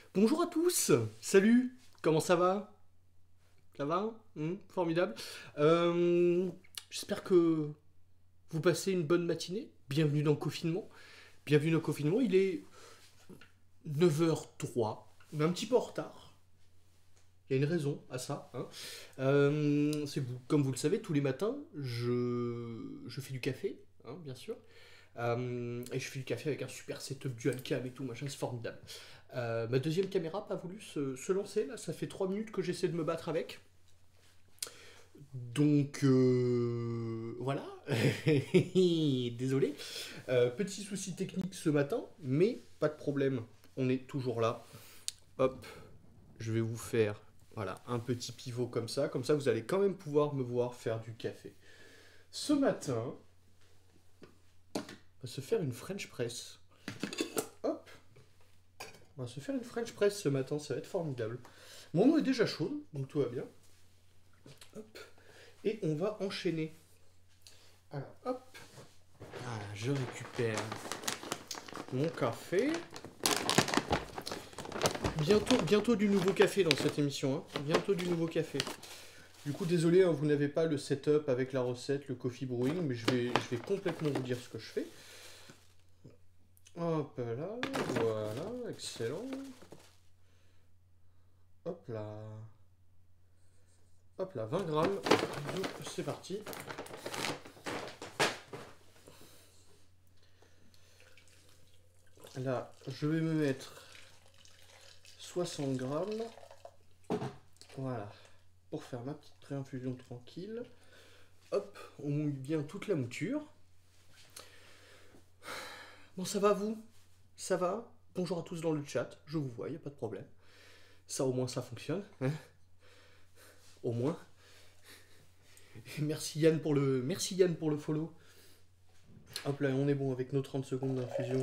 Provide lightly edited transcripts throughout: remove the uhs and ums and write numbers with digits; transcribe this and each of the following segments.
Bonjour à tous, salut, comment ça va? Ça va? Formidable. Euh, J'espère que vous passez une bonne matinée. Bienvenue dans le confinement. Bienvenue dans le confinement, il est 9h03. On est un petit peu en retard. Il y a une raison à ça, hein. Comme vous le savez, tous les matins, je fais du café, hein, bien sûr. Et je fais du café avec un super setup dual cam et tout, machin, c'est formidable. Ma deuxième caméra n'a pas voulu se lancer, là, ça fait 3 minutes que j'essaie de me battre avec. Donc voilà, désolé. Petit souci technique ce matin, mais pas de problème, on est toujours là. Hop, je vais vous faire voilà, un petit pivot comme ça vous allez quand même pouvoir me voir faire du café. Ce matin, on va se faire une French press. Hop, on va se faire une French press ce matin, ça va être formidable. Mon eau est déjà chaude, donc tout va bien. Hop, et on va enchaîner. Alors, hop, voilà, je récupère mon café. Bientôt du nouveau café dans cette émission, hein. Bientôt du nouveau café. Du coup, désolé, hein, vous n'avez pas le setup avec la recette, le coffee brewing, mais je vais complètement vous dire ce que je fais. Hop là, voilà, excellent. Hop là, 20 grammes. C'est parti. Là, je vais me mettre 60 grammes. Voilà. Pour faire ma petite pré-infusion tranquille. Hop, on mouille bien toute la mouture. Bon, ça va vous? Ça va? Bonjour à tous dans le chat, je vous vois, y a pas de problème. Ça au moins ça fonctionne, hein? Au moins. Merci Yann pour le follow. Hop là, on est bon avec nos 30 secondes d'infusion.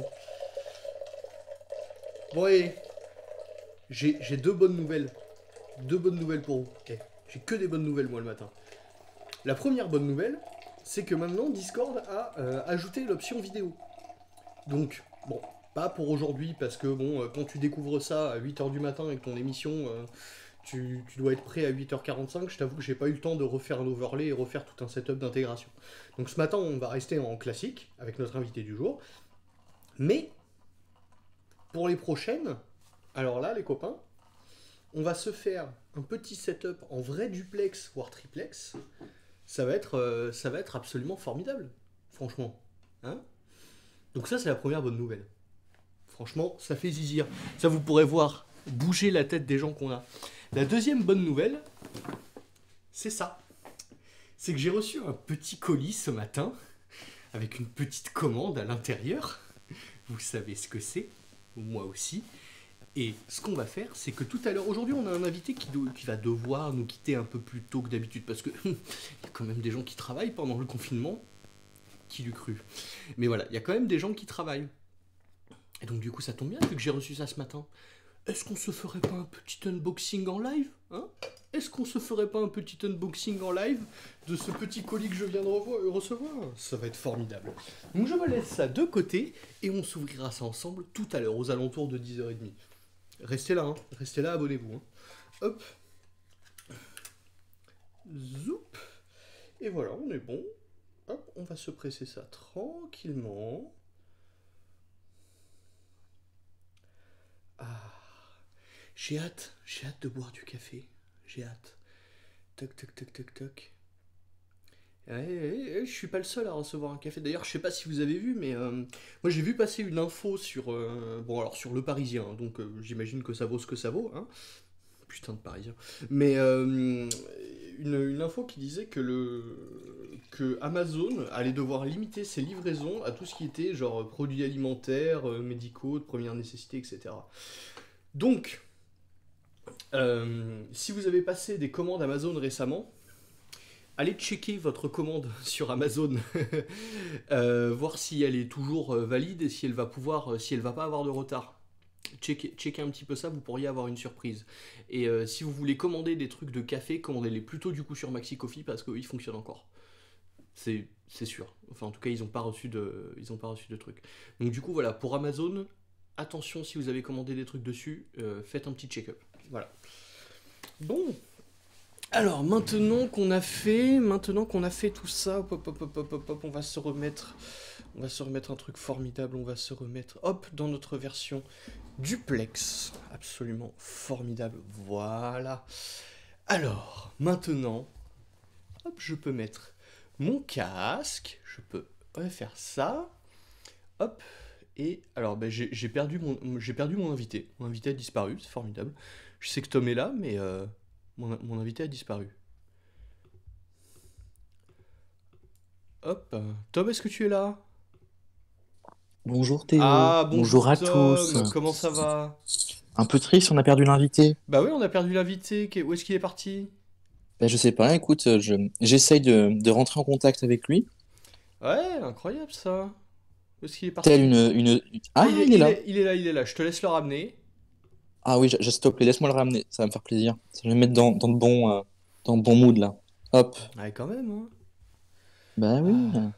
Bon allez, j'ai deux bonnes nouvelles. Deux bonnes nouvelles pour vous. Okay. J'ai que des bonnes nouvelles moi le matin. La première bonne nouvelle, c'est que maintenant Discord a ajouté l'option vidéo. Donc, bon, pas pour aujourd'hui, parce que bon, quand tu découvres ça à 8h du matin et que ton émission, tu dois être prêt à 8h45, je t'avoue que j'ai pas eu le temps de refaire un overlay et refaire tout un setup d'intégration. Donc ce matin, on va rester en classique, avec notre invité du jour. Mais, pour les prochaines, alors là, les copains, on va se faire un petit setup en vrai duplex, voire triplex. Ça va être absolument formidable, franchement. Hein? Donc ça, c'est la première bonne nouvelle. Franchement, ça fait zizir. Ça, vous pourrez voir bouger la tête des gens qu'on a. La deuxième bonne nouvelle, c'est ça. C'est que j'ai reçu un petit colis ce matin, avec une petite commande à l'intérieur. Vous savez ce que c'est, moi aussi. Et ce qu'on va faire, c'est que tout à l'heure, aujourd'hui, on a un invité qui va devoir nous quitter un peu plus tôt que d'habitude, parce que il y a quand même des gens qui travaillent pendant le confinement. Qui l'eût cru? Mais voilà, il y a quand même des gens qui travaillent. Et donc du coup, ça tombe bien, vu que j'ai reçu ça ce matin. Est-ce qu'on se ferait pas un petit unboxing en live, hein? Est-ce qu'on se ferait pas un petit unboxing en live de ce petit colis que je viens de recevoir? Ça va être formidable. Donc je me laisse ça de côté et on s'ouvrira ça ensemble tout à l'heure, aux alentours de 10h30. Restez là, hein. Restez là, abonnez-vous, hein. Hop. Zoup. Et voilà, on est bon. Hop, on va se presser ça tranquillement. Ah, j'ai hâte de boire du café. J'ai hâte. Toc, toc, toc, toc, toc. Je suis pas le seul à recevoir un café. D'ailleurs, je sais pas si vous avez vu, mais moi j'ai vu passer une info sur, bon alors sur Le Parisien, hein, donc j'imagine que ça vaut ce que ça vaut, hein. Putain de Parisien. Mais une info qui disait que Amazon allait devoir limiter ses livraisons à tout ce qui était genre produits alimentaires, médicaux, de première nécessité, etc. Donc, si vous avez passé des commandes Amazon récemment, allez checker votre commande sur Amazon, voir si elle est toujours valide et si elle va pas avoir de retard. Checkez un petit peu ça, vous pourriez avoir une surprise. Et si vous voulez commander des trucs de café, commandez-les plutôt du coup sur Maxi Coffee parce qu'ils fonctionnent encore. C'est sûr. Enfin, en tout cas, ils ont pas reçu de trucs. Donc du coup, voilà, pour Amazon, attention si vous avez commandé des trucs dessus, faites un petit check-up. Voilà. Bon. Alors, maintenant qu'on a fait tout ça, hop, on va se remettre un truc formidable, on va se remettre, hop, dans notre version duplex, absolument formidable, voilà. Alors, maintenant, hop, je peux mettre mon casque, je peux faire ça, hop, et alors, j'ai perdu mon invité a disparu, c'est formidable. Je sais que Tom est là, mais mon invité a disparu. Hop, Tom, est-ce que tu es là? Bonjour Théo, Ah, bonjour bonjour à tous. Tom, comment ça va? Un peu triste, on a perdu l'invité. Bah oui, on a perdu l'invité, où est-ce qu'il est parti? Ben, je sais pas, écoute, j'essaye de rentrer en contact avec lui. Ouais, incroyable ça. Où est-ce qu'il est Tel parti? Ah, Ah, il est là. il est là, je te laisse le ramener. Ah oui, s'il te plaît, laisse-moi le ramener, ça va me faire plaisir. Ça va me mettre dans le bon mood là. Hop. Ouais, quand même, hein. Ben oui. Ah,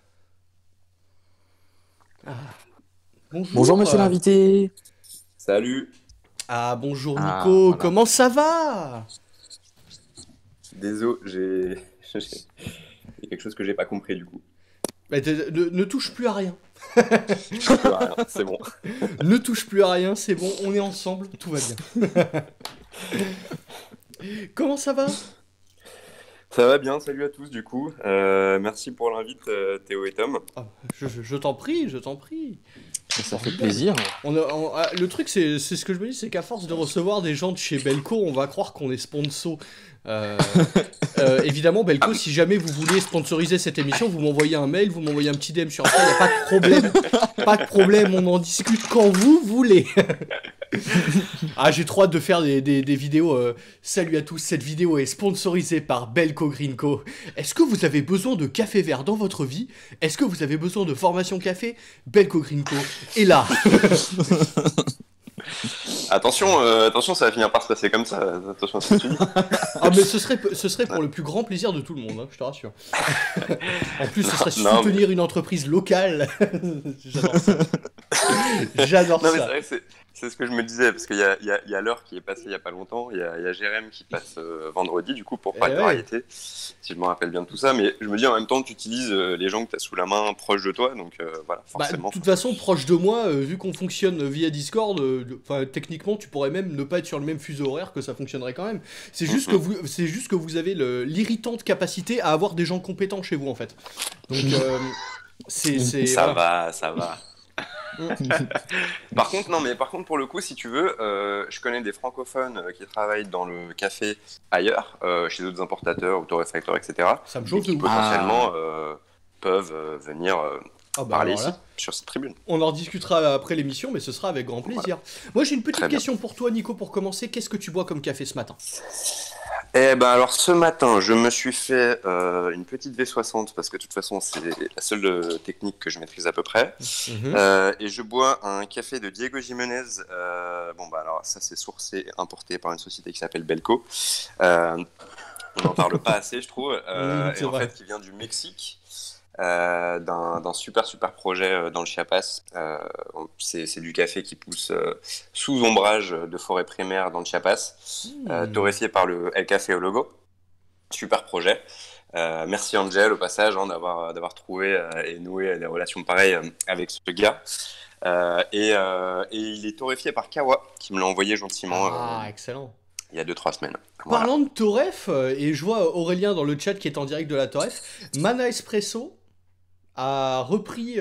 ah. Bonjour Bonjour. monsieur l'invité. Salut. Ah, bonjour Ah, Nico, voilà. comment ça va? Désolé, j'ai il y a quelque chose que j'ai pas compris du coup. Bah, ne touche plus à rien. Rien, c'est bon. Ne touche plus à rien, c'est bon, on est ensemble, tout va bien. Comment ça va? Ça va bien, salut à tous du coup. Merci pour l'invite Théo et Tom. Ah, je t'en prie, je t'en prie. Ça fait plaisir. Le truc, c'est ce que je me dis, c'est qu'à force de recevoir des gens de chez Belco, on va croire qu'on est sponsor. Évidemment, Belco, si jamais vous voulez sponsoriser cette émission, vous m'envoyez un mail, vous m'envoyez un petit DM sur Insta, il n'y a pas de problème. Pas de problème, on en discute quand vous voulez. Ah, j'ai trop hâte de faire des vidéos. Salut à tous, cette vidéo est sponsorisée par Belco Greenco. Est-ce que vous avez besoin de café vert dans votre vie? Est-ce que vous avez besoin de formation café? Belco Greenco est là. Attention, ça va finir par se passer comme ça. Attention à ce que tu dis. Ah, mais ce serait pour le plus grand plaisir de tout le monde, hein, je te rassure. En plus, ce serait Non, soutenir une entreprise locale. J'adore ça. J'adore Non mais ça. c'est vrai que c'est ce que je me disais, parce qu'il y a l'heure qui est passée il y a pas longtemps, il y a Jérém qui passe vendredi du coup pour parler de ouais. variété, si je me rappelle bien de tout ça, mais je me dis en même temps tu utilises les gens que tu as sous la main proches de toi, donc voilà, Bah, forcément. de toute façon, proche de moi, vu qu'on fonctionne via Discord, techniquement, tu pourrais même ne pas être sur le même fuseau horaire que ça fonctionnerait quand même. C'est juste que vous avez l'irritante capacité à avoir des gens compétents chez vous en fait. Donc Ça voilà. ça va. Par contre, pour le coup, si tu veux, je connais des francophones qui travaillent dans le café ailleurs, chez d'autres importateurs, autoréfracteurs, etc. Ça me Et chauffe de qui ouf. potentiellement peuvent venir Ah bah parler alors ici, là, sur cette tribune. on en discutera après l'émission, mais ce sera avec grand plaisir. Moi, j'ai une petite Très bien. question pour toi, Nico, pour commencer. Qu'est-ce que tu bois comme café ce matin? Eh ben alors ce matin, je me suis fait une petite V60 parce que de toute façon c'est la seule technique que je maîtrise à peu près. Mhm. Et je bois un café de Diego Jiménez. Bon bah alors ça c'est sourcé et importé par une société qui s'appelle Belco. On n'en parle pas assez je trouve. C'est Et en vrai. fait qui vient du Mexique. D'un super projet dans le Chiapas. C'est du café qui pousse sous ombrage de forêt primaire dans le Chiapas, torréfié par le El Café au logo. Super projet. Merci Angel au passage d'avoir trouvé et noué des relations pareilles avec ce gars. Et il est torréfié par Kawa qui me l'a envoyé gentiment Ah, excellent. il y a 2-3 semaines. Voilà. Parlant de Toref, et je vois Aurélien dans le chat qui est en direct de la Toref, Mana Espresso a repris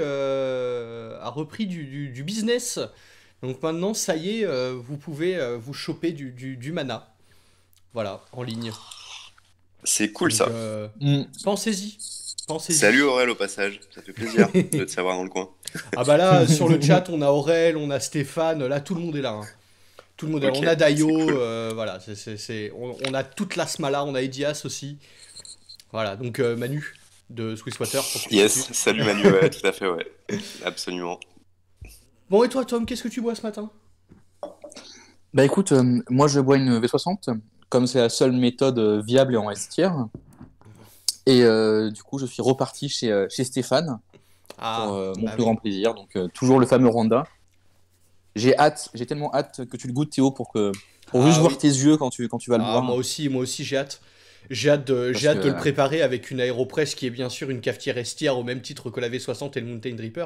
du business. Donc maintenant, ça y est, vous pouvez vous choper du Mana. Voilà, en ligne. C'est cool Donc, ça. pensez-y. Pensez-y. Salut Aurel au passage, ça fait plaisir de te savoir dans le coin. Ah bah là, sur le chat, on a Aurel, on a Stéphane, là, tout le monde est là. Hein. Tout le monde est là. Ok, On a Dayo, c'est cool. voilà. On a toute la Smala, on a Edias aussi. Voilà, donc Manu de Swisswater. Pour que tu Yes, continues. salut Manu, ouais, tout à fait, ouais. Absolument. Bon, et toi, Tom, qu'est-ce que tu bois ce matin? Bah écoute, moi je bois une V60, comme c'est la seule méthode viable et en estière. Et du coup, je suis reparti chez Stéphane pour mon bah plus oui. grand plaisir. Donc toujours le fameux Rwanda. J'ai hâte, j'ai tellement hâte que tu le goûtes, Théo, pour juste Ah voir oui. tes yeux quand tu vas le Ah, boire. moi aussi, j'ai hâte. J'ai Parce hâte de le que, préparer avec une Aeropress qui est bien sûr une cafetière estière au même titre que la V60 et le Mountain Dripper.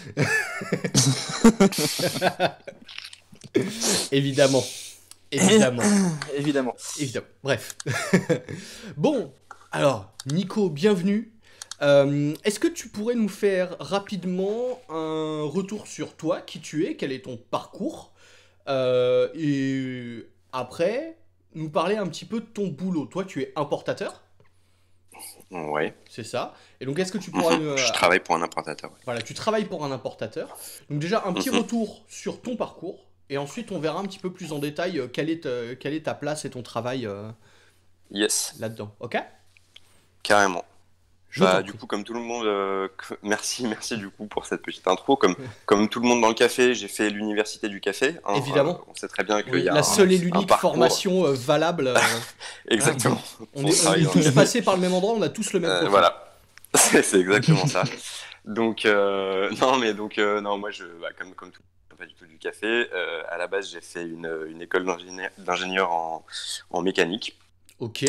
Évidemment. Évidemment. évidemment. Évidemment. Bref. Bon, alors, Nico, bienvenue. Est-ce que tu pourrais nous faire rapidement un retour sur toi, qui tu es, quel est ton parcours, et après, nous parler un petit peu de ton boulot. Toi, tu es importateur, Ouais. c'est ça. Et donc, est-ce que tu pourras... Je travaille pour un importateur. Ouais. voilà, tu travailles pour un importateur. Donc déjà, un petit Mhm. retour sur ton parcours. Et ensuite, on verra un petit peu plus en détail quelle est ta place et ton travail Yes, là-dedans. Ok? carrément. Je t'en Du prie. coup, comme tout le monde, merci du coup pour cette petite intro. Comme tout le monde dans le café, j'ai fait l'université du café. Hein. Évidemment. On sait très bien qu'il Oui, y a la seule et un l'unique parcours. formation valable. Exactement. On Pour est travailler dans le tous café. passés par le même endroit, on a tous le même profil. Voilà, c'est exactement ça. Donc, non, moi, comme tout, pas du tout du café. À la base, j'ai fait une école d'ingénieur en mécanique. Ok.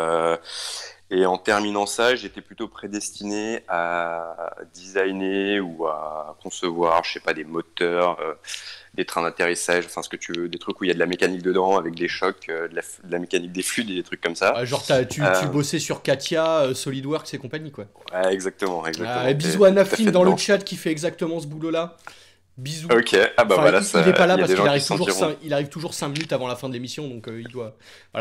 Et en terminant ça, j'étais plutôt prédestiné à designer ou à concevoir, je sais pas, des moteurs, des trains d'atterrissage, enfin ce que tu veux, des trucs où il y a de la mécanique dedans avec des chocs, de la mécanique des fluides et des trucs comme ça. Ouais, genre, tu Euh, bossais sur Katia, SolidWorks et compagnie, quoi. ouais, exactement. Et T'es bisous à tout à Nafline fait dans le dedans. chat qui fait exactement ce boulot-là. Bisous. Ok, ah bah Enfin, voilà, il est pas là il y a parce des qu'il gens qui arrive se toujours sentiront. il arrive toujours 5 minutes avant la fin de l'émission, donc il doit. Voilà.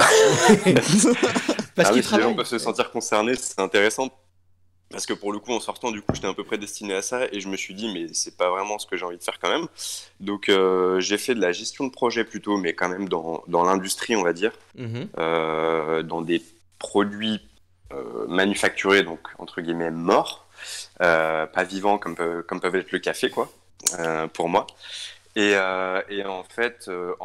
Parce Ah qu'il oui, si les gens travaille. peuvent se sentir concernés, c'est intéressant. Parce que pour le coup, en sortant, du coup, j'étais un peu prédestiné à ça et je me suis dit, mais c'est pas vraiment ce que j'ai envie de faire quand même. Donc, j'ai fait de la gestion de projet plutôt, mais quand même dans l'industrie, on va dire, Mhm. dans des produits manufacturés, donc entre guillemets morts, pas vivants comme peuvent être le café, quoi, pour moi. Et en fait,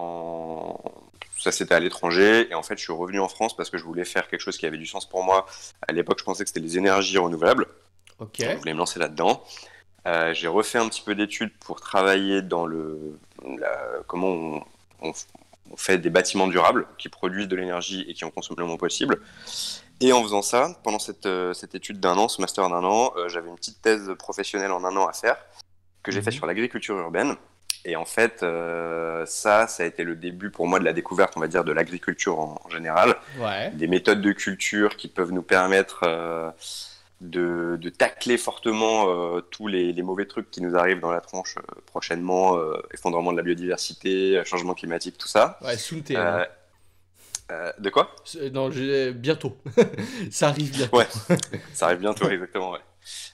ça c'était à l'étranger. Et en fait, je suis revenu en France parce que je voulais faire quelque chose qui avait du sens pour moi. À l'époque, je pensais que c'était les énergies renouvelables. Ok. Donc, je voulais me lancer là-dedans. J'ai refait un petit peu d'études pour travailler dans comment on- on fait des bâtiments durables qui produisent de l'énergie et qui en consomment le moins possible. Et en faisant ça, pendant cette étude d'un an, ce master d'un an, j'avais une petite thèse professionnelle en un an à faire que j'ai fait Mhm. sur l'agriculture urbaine. Et en fait, ça a été le début pour moi de la découverte, on va dire, de l'agriculture en général. Ouais. Des méthodes de culture qui peuvent nous permettre de tacler fortement tous les mauvais trucs qui nous arrivent dans la tronche prochainement, effondrement de la biodiversité, changement climatique, tout ça. Ouais, soon TM. Euh, de quoi? Non, bientôt. Ça arrive bientôt. Ouais, ça arrive bientôt, exactement, ouais.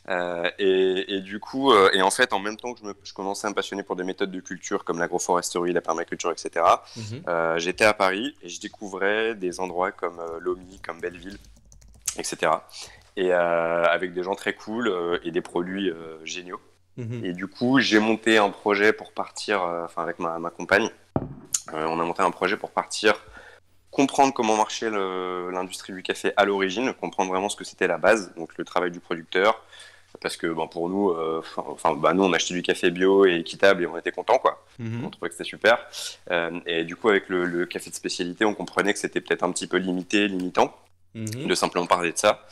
Et du coup, et en fait, en même temps que je commençais à me passionner pour des méthodes de culture comme l'agroforesterie, la permaculture, etc., Mhm. j'étais à Paris et je découvrais des endroits comme Lommy, comme Belleville, etc. Et avec des gens très cool et des produits géniaux. Mhm. Et du coup, j'ai monté un projet pour partir, enfin avec ma compagne, on a monté un projet pour partir comprendre comment marchait l'industrie du café à l'origine, comprendre vraiment ce que c'était la base, donc le travail du producteur, parce que bon, pour nous, nous on achetait du café bio et équitable et on était contents quoi. On Mhm. trouvait que c'était super. Et du coup avec le café de spécialité, on comprenait que c'était peut-être un petit peu limitant Mhm. de simplement parler de ça.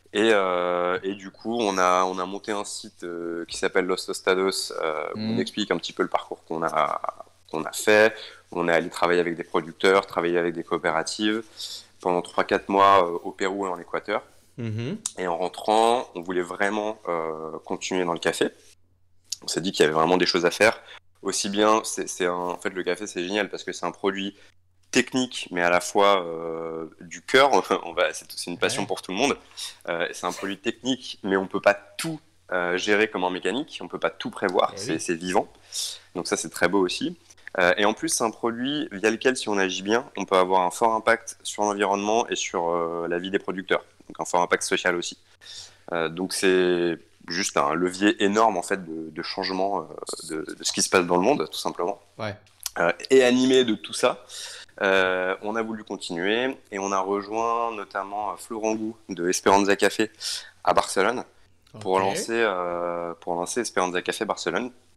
Et du coup, on a monté un site qui s'appelle Los Tostados, où on Mm. explique un petit peu le parcours qu'on a fait. On est allé travailler avec des producteurs, travailler avec des coopératives pendant 3-4 mois au Pérou et en Équateur. Mhm. Et en rentrant, on voulait vraiment continuer dans le café. On s'est dit qu'il y avait vraiment des choses à faire. Aussi bien, en fait, le café, c'est génial parce que c'est un produit technique, mais à la fois du cœur. C'est une passion Ouais. pour tout le monde. C'est un produit technique, mais on peut pas tout gérer comme en mécanique. On peut pas tout prévoir. Eh C'est oui. vivant. Donc ça, c'est très beau aussi. Et en plus, c'est un produit via lequel, si on agit bien, on peut avoir un fort impact sur l'environnement et sur la vie des producteurs. Donc un fort impact social aussi. Donc c'est juste un levier énorme en fait de changement de ce qui se passe dans le monde, tout simplement. Ouais. Et animé de tout ça, on a voulu continuer et on a rejoint notamment Florent Gou de Esperanza Café à Barcelone Ok. pour lancer Esperanza Café Barcelone.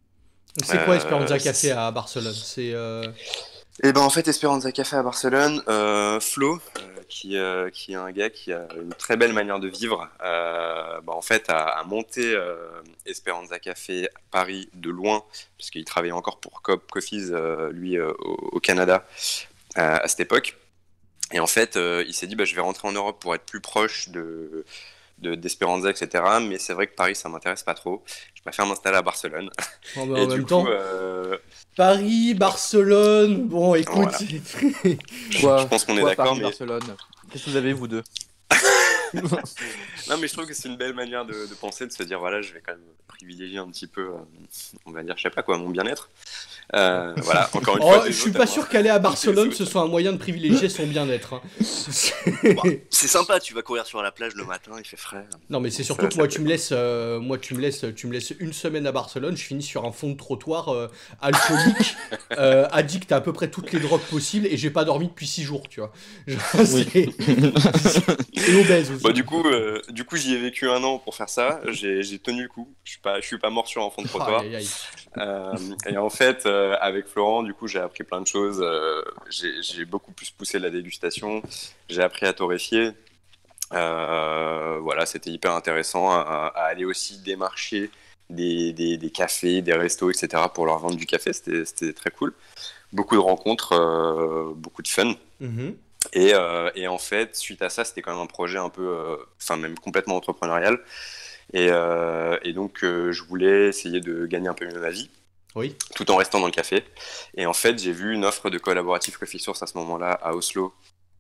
C'est quoi Esperanza C'est- Café à Barcelone? C'est Et ben en fait, Esperanza Café à Barcelone, Flo, qui est un gars qui a une très belle manière de vivre, en fait, a monté Esperanza Café à Paris de loin, parce qu'il travaillait encore pour Coffees, lui, au Canada, à cette époque. Et en fait, il s'est dit, bah, je vais rentrer en Europe pour être plus proche d'Esperanza, etc. Mais c'est vrai que Paris, ça m'intéresse pas trop. Je préfère m'installer à Barcelone. oh, bah, Et en du même coup, temps. Paris, Barcelone. Bon, écoute. voilà. Quoi, Je pense qu'on est quoi, d'accord, Paris, mais Barcelone. Qu'est-ce que vous avez, vous deux? non, mais je trouve que c'est une belle manière de penser, de se dire voilà, je vais quand même privilégier un petit peu, on va dire, je sais pas quoi, mon bien-être. Voilà, encore une Oh, fois, je suis pas sûr qu'aller à Barcelone ce soit un moyen de privilégier son bien-être. Hein. C'est sympa, tu vas courir sur la plage le matin, il fait frais. Non, mais c'est surtout que moi tu me laisses une semaine à Barcelone, je finis sur un fond de trottoir alcoolique, addict à peu près toutes les drogues possibles et j'ai pas dormi depuis 6 jours, tu vois. Genre, Oui. Et obèse aussi. Bah, du coup, j'y ai vécu 1 an pour faire ça. J'ai tenu le coup. Je suis pas mort sur un fond de trottoir. Aïe, aïe, aïe. Et en fait, avec Florent, du coup, j'ai appris plein de choses. J'ai beaucoup plus poussé la dégustation. J'ai appris à torréfier. Voilà, c'était hyper intéressant à aller aussi démarcher des cafés, des restos, etc. pour leur vendre du café. C'était très cool. Beaucoup de rencontres, beaucoup de fun. Mhm. Et en fait, suite à ça, c'était quand même un projet un peu, enfin même complètement entrepreneurial. Et donc, je voulais essayer de gagner un peu mieux ma vie, Oui. tout en restant dans le café. Et en fait, j'ai vu une offre de collaboratif Coffee Source à ce moment-là à Oslo.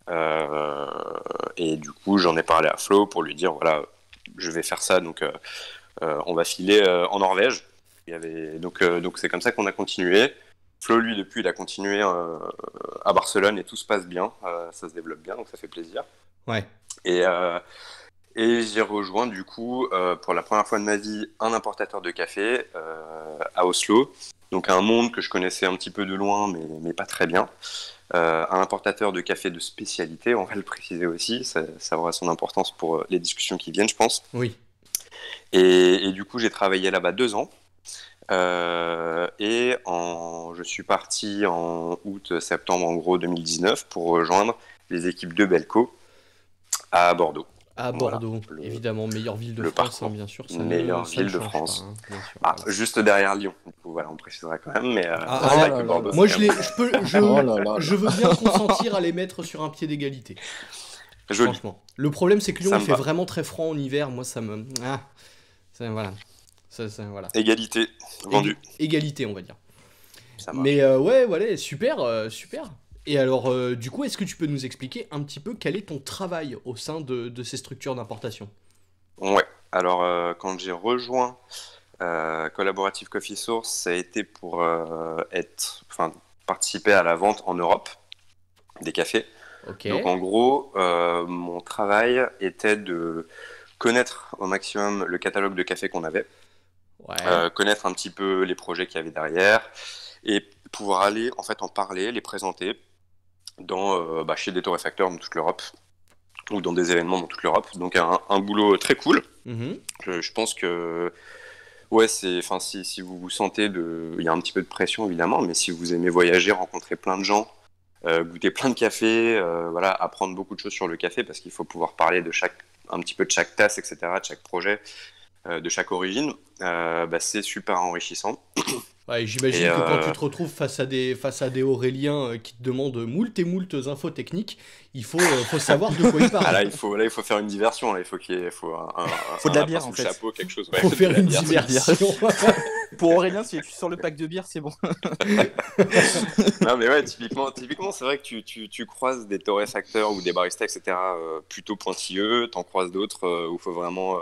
Et du coup, j'en ai parlé à Flo pour lui dire, voilà, je vais faire ça, donc on va filer en Norvège. Donc c'est comme ça qu'on a continué. Flo, lui, depuis, il a continué à Barcelone et tout se passe bien, ça se développe bien, donc ça fait plaisir. Ouais. Et, j'ai rejoint, du coup, pour la première fois de ma vie, un importateur de café à Oslo. Donc un monde que je connaissais un petit peu de loin, mais pas très bien. Un importateur de café de spécialité, on va le préciser aussi, ça aura son importance pour les discussions qui viennent, je pense. Oui. Et du coup, j'ai travaillé là-bas 2 ans. Je suis parti en août-septembre en gros 2019 pour rejoindre les équipes de Belco à Bordeaux. À Voilà, Bordeaux, évidemment, meilleure ville de le France, parcours. hein, bien sûr. Meilleure ça ne ville de change France. pas, hein, bien sûr. Ah, juste derrière Lyon. Du coup, voilà, on précisera quand même, mais Ah, c'est vrai là que là Bordeaux, là. Moi, c'est Oh là là. je veux bien consentir à les mettre sur un pied d'égalité. joli. Franchement. Le problème, c'est que Lyon, Ça il me fait va. vraiment très froid en hiver. Moi, ça me. Ah, voilà. Voilà. Égalité, vendu. Égalité, on va dire. Ça marche. Mais ouais, voilà, super, super. Et alors, du coup, est-ce que tu peux nous expliquer un petit peu quel est ton travail au sein de ces structures d'importation? Ouais. Alors, quand j'ai rejoint Collaborative Coffee Source, ça a été pour participer à la vente en Europe des cafés. Ok. Donc, en gros, mon travail était de connaître au maximum le catalogue de cafés qu'on avait, Ouais. connaître un petit peu les projets qu'il y avait derrière et pouvoir aller en fait en parler, les présenter chez des torréfacteurs dans toute l'Europe ou dans des événements dans toute l'Europe. Donc un boulot très cool. Mhm. Je pense que ouais, si vous vous sentez il y a un petit peu de pression évidemment, mais si vous aimez voyager, rencontrer plein de gens, goûter plein de cafés, voilà, apprendre beaucoup de choses sur le café parce qu'il faut pouvoir parler un petit peu de chaque tasse, etc., de chaque projet, de chaque origine, c'est super enrichissant. Ouais, j'imagine Et, que quand tu te retrouves face à des Auréliens qui te demandent moult et moult infos techniques, il faut savoir de quoi ils parlent. Ah, là, il faut faire une diversion. Là. Il faut Faut de la un bière, lapin en sous fait. le chapeau, quelque chose. Il faut de faire la une bière. diversion. Pour Aurélien, si tu sors le pack de bière, c'est bon. Non, mais ouais, typiquement c'est vrai que tu croises des torréfacteurs ou des baristas, etc., plutôt pointilleux. T'en croises d'autres où il faut vraiment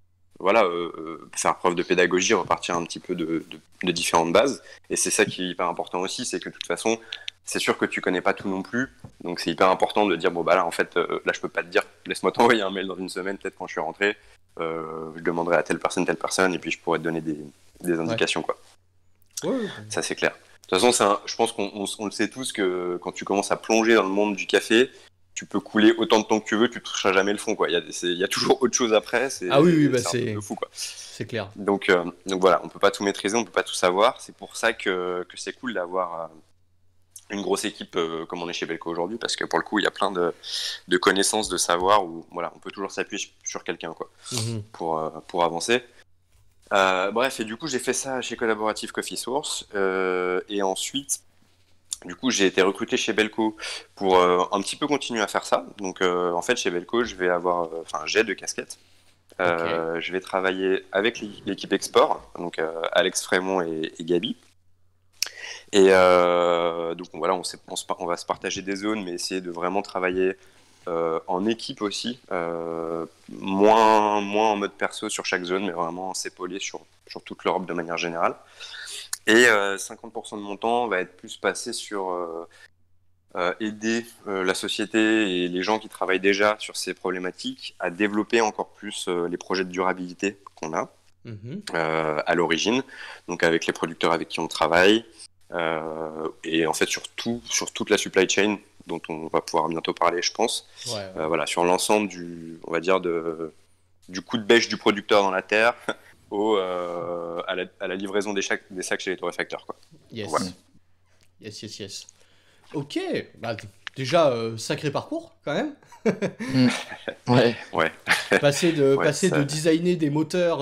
faire preuve de pédagogie, repartir un petit peu de différentes bases. Et c'est ça qui est hyper important aussi, c'est que de toute façon, c'est sûr que tu connais pas tout non plus. Donc c'est hyper important de dire, bon bah là, en fait, là je peux pas te dire, laisse-moi t'envoyer un mail dans une semaine, peut-être quand je suis rentré, je demanderai à telle personne, et puis je pourrais te donner des indications, quoi. Ouais. Ça c'est clair. De toute façon, je pense qu'on le sait tous que quand tu commences à plonger dans le monde du café, tu peux couler autant de temps que tu veux, tu toucheras jamais le fond, quoi. Il y a toujours autre chose après. Ah oui, bah c'est un truc de fou, quoi. c'est clair. Donc voilà, on peut pas tout maîtriser, on peut pas tout savoir. C'est pour ça que c'est cool d'avoir une grosse équipe comme on est chez Belco aujourd'hui, parce que pour le coup, il y a plein de connaissances, de savoir, où voilà, on peut toujours s'appuyer sur quelqu'un, quoi, pour avancer. Bref, et du coup, j'ai fait ça chez Collaborative Coffee Source, et ensuite, du coup, j'ai été recruté chez Belco pour un petit peu continuer à faire ça. Donc, en fait, chez Belco, j'ai 2 casquettes. Je vais travailler avec l'équipe export, donc Alex Frémont et Gabi. Et donc voilà, on va se partager des zones, mais essayer de vraiment travailler en équipe aussi, moins en mode perso sur chaque zone, mais vraiment s'épauler sur toute l'Europe de manière générale. Et 50% de mon temps va être plus passé sur aider la société et les gens qui travaillent déjà sur ces problématiques à développer encore plus les projets de durabilité qu'on a à l'origine, donc avec les producteurs avec qui on travaille, et en fait sur toute la supply chain dont on va pouvoir bientôt parler, je pense. Voilà, sur l'ensemble on va dire du coup de bêche du producteur dans la terre à la livraison des sacs chez les torréfacteurs, quoi. Yes. Voilà. Yes. Ok, bah déjà sacré parcours quand même. Ouais. Passer Ouais, de designer des moteurs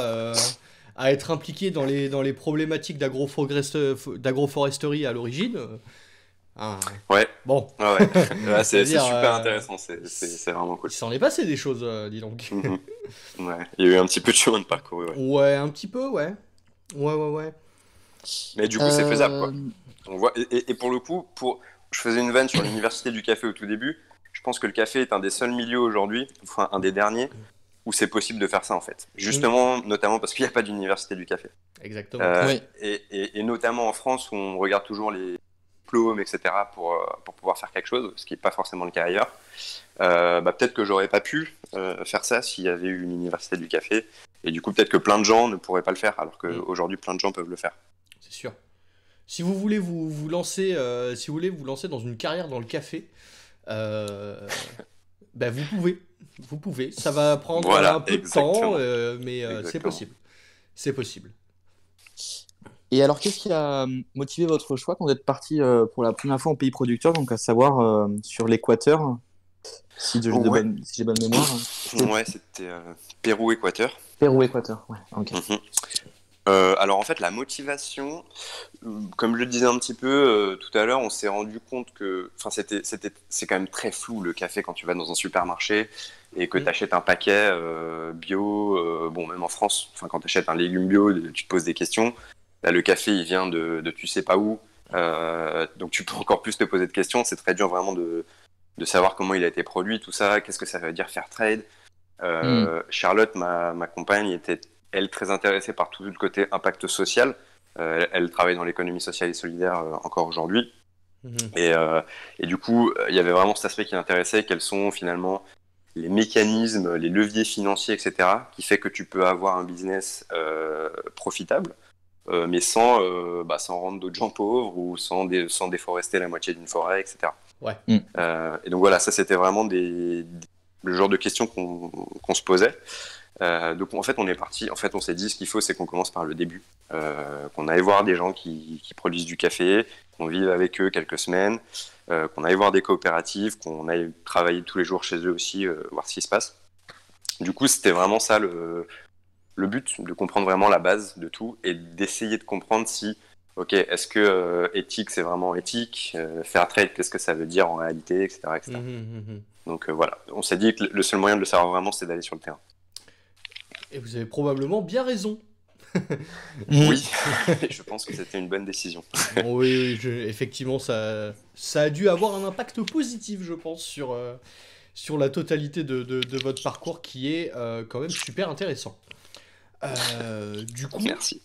à être impliqué dans les problématiques d'agroforesterie à l'origine. Ouais. Bon. Ouais. Ouais, c'est C'est-à-dire, super intéressant, c'est vraiment cool. Il s'en est passé des choses, dis donc. Ouais. Il y a eu un petit peu de chemin de parcours, ouais. Ouais, un petit peu, ouais. Ouais. Mais du coup, c'est faisable, quoi. On voit, et pour le coup, je faisais une vanne sur l'université du café au tout début. Je pense que le café est un des seuls milieux aujourd'hui, enfin un des derniers, où c'est possible de faire ça, en fait. Justement, notamment parce qu'il n'y a pas d'université du café. Exactement. Oui. Et notamment en France, où on regarde toujours les diplômes, etc., pour pouvoir faire quelque chose, ce qui n'est pas forcément le cas ailleurs. Peut-être que j'aurais pas pu faire ça s'il y avait eu une université du café. Et du coup, peut-être que plein de gens ne pourraient pas le faire, alors qu'aujourd'hui, plein de gens peuvent le faire. C'est sûr. Si vous voulez vous lancer, dans une carrière dans le café, vous pouvez. Ça va prendre un peu de temps, mais c'est possible. C'est possible. Et alors, qu'est-ce qui a motivé votre choix quand vous êtes parti pour la première fois en pays producteur, donc à savoir sur l'Équateur, si j'ai bonne mémoire. Ouais, c'était Pérou-Équateur. Pérou-Équateur, ouais, ok. Alors en fait, la motivation, comme je le disais un petit peu tout à l'heure, on s'est rendu compte que, c'est quand même très flou le café quand tu vas dans un supermarché et que tu achètes un paquet bio. Bon, même en France, quand tu achètes un légume bio, tu te poses des questions. Là, le café, il vient de tu sais pas où, donc tu peux encore plus te poser de questions. C'est très dur vraiment de savoir comment il a été produit, tout ça. Qu'est-ce que ça veut dire fair trade. Charlotte, ma compagne, était elle très intéressée par tout le côté impact social. Elle travaille dans l'économie sociale et solidaire encore aujourd'hui. Et du coup, il y avait vraiment cet aspect qui l'intéressait, quels sont finalement les mécanismes, les leviers financiers, etc., qui fait que tu peux avoir un business profitable, mais sans rendre d'autres gens pauvres ou sans déforester la moitié d'une forêt, etc. Ouais. Et donc voilà, ça c'était vraiment le genre de questions qu'on se posait. Donc en fait on est parti, on s'est dit ce qu'il faut c'est qu'on commence par le début, qu'on aille voir des gens qui produisent du café, qu'on vive avec eux quelques semaines, qu'on aille voir des coopératives, qu'on aille travailler tous les jours chez eux aussi, voir ce qui se passe. Du coup c'était vraiment ça le but, de comprendre vraiment la base de tout et d'essayer de comprendre si est-ce que éthique c'est vraiment éthique, fair trade qu'est-ce que ça veut dire en réalité, etc. Donc voilà, on s'est dit que le seul moyen de le savoir vraiment c'est d'aller sur le terrain. Et vous avez probablement bien raison. Oui, je pense que c'était une bonne décision. Oui, effectivement, ça a dû avoir un impact positif, je pense, sur la totalité de votre parcours qui est quand même super intéressant. Du coup, merci.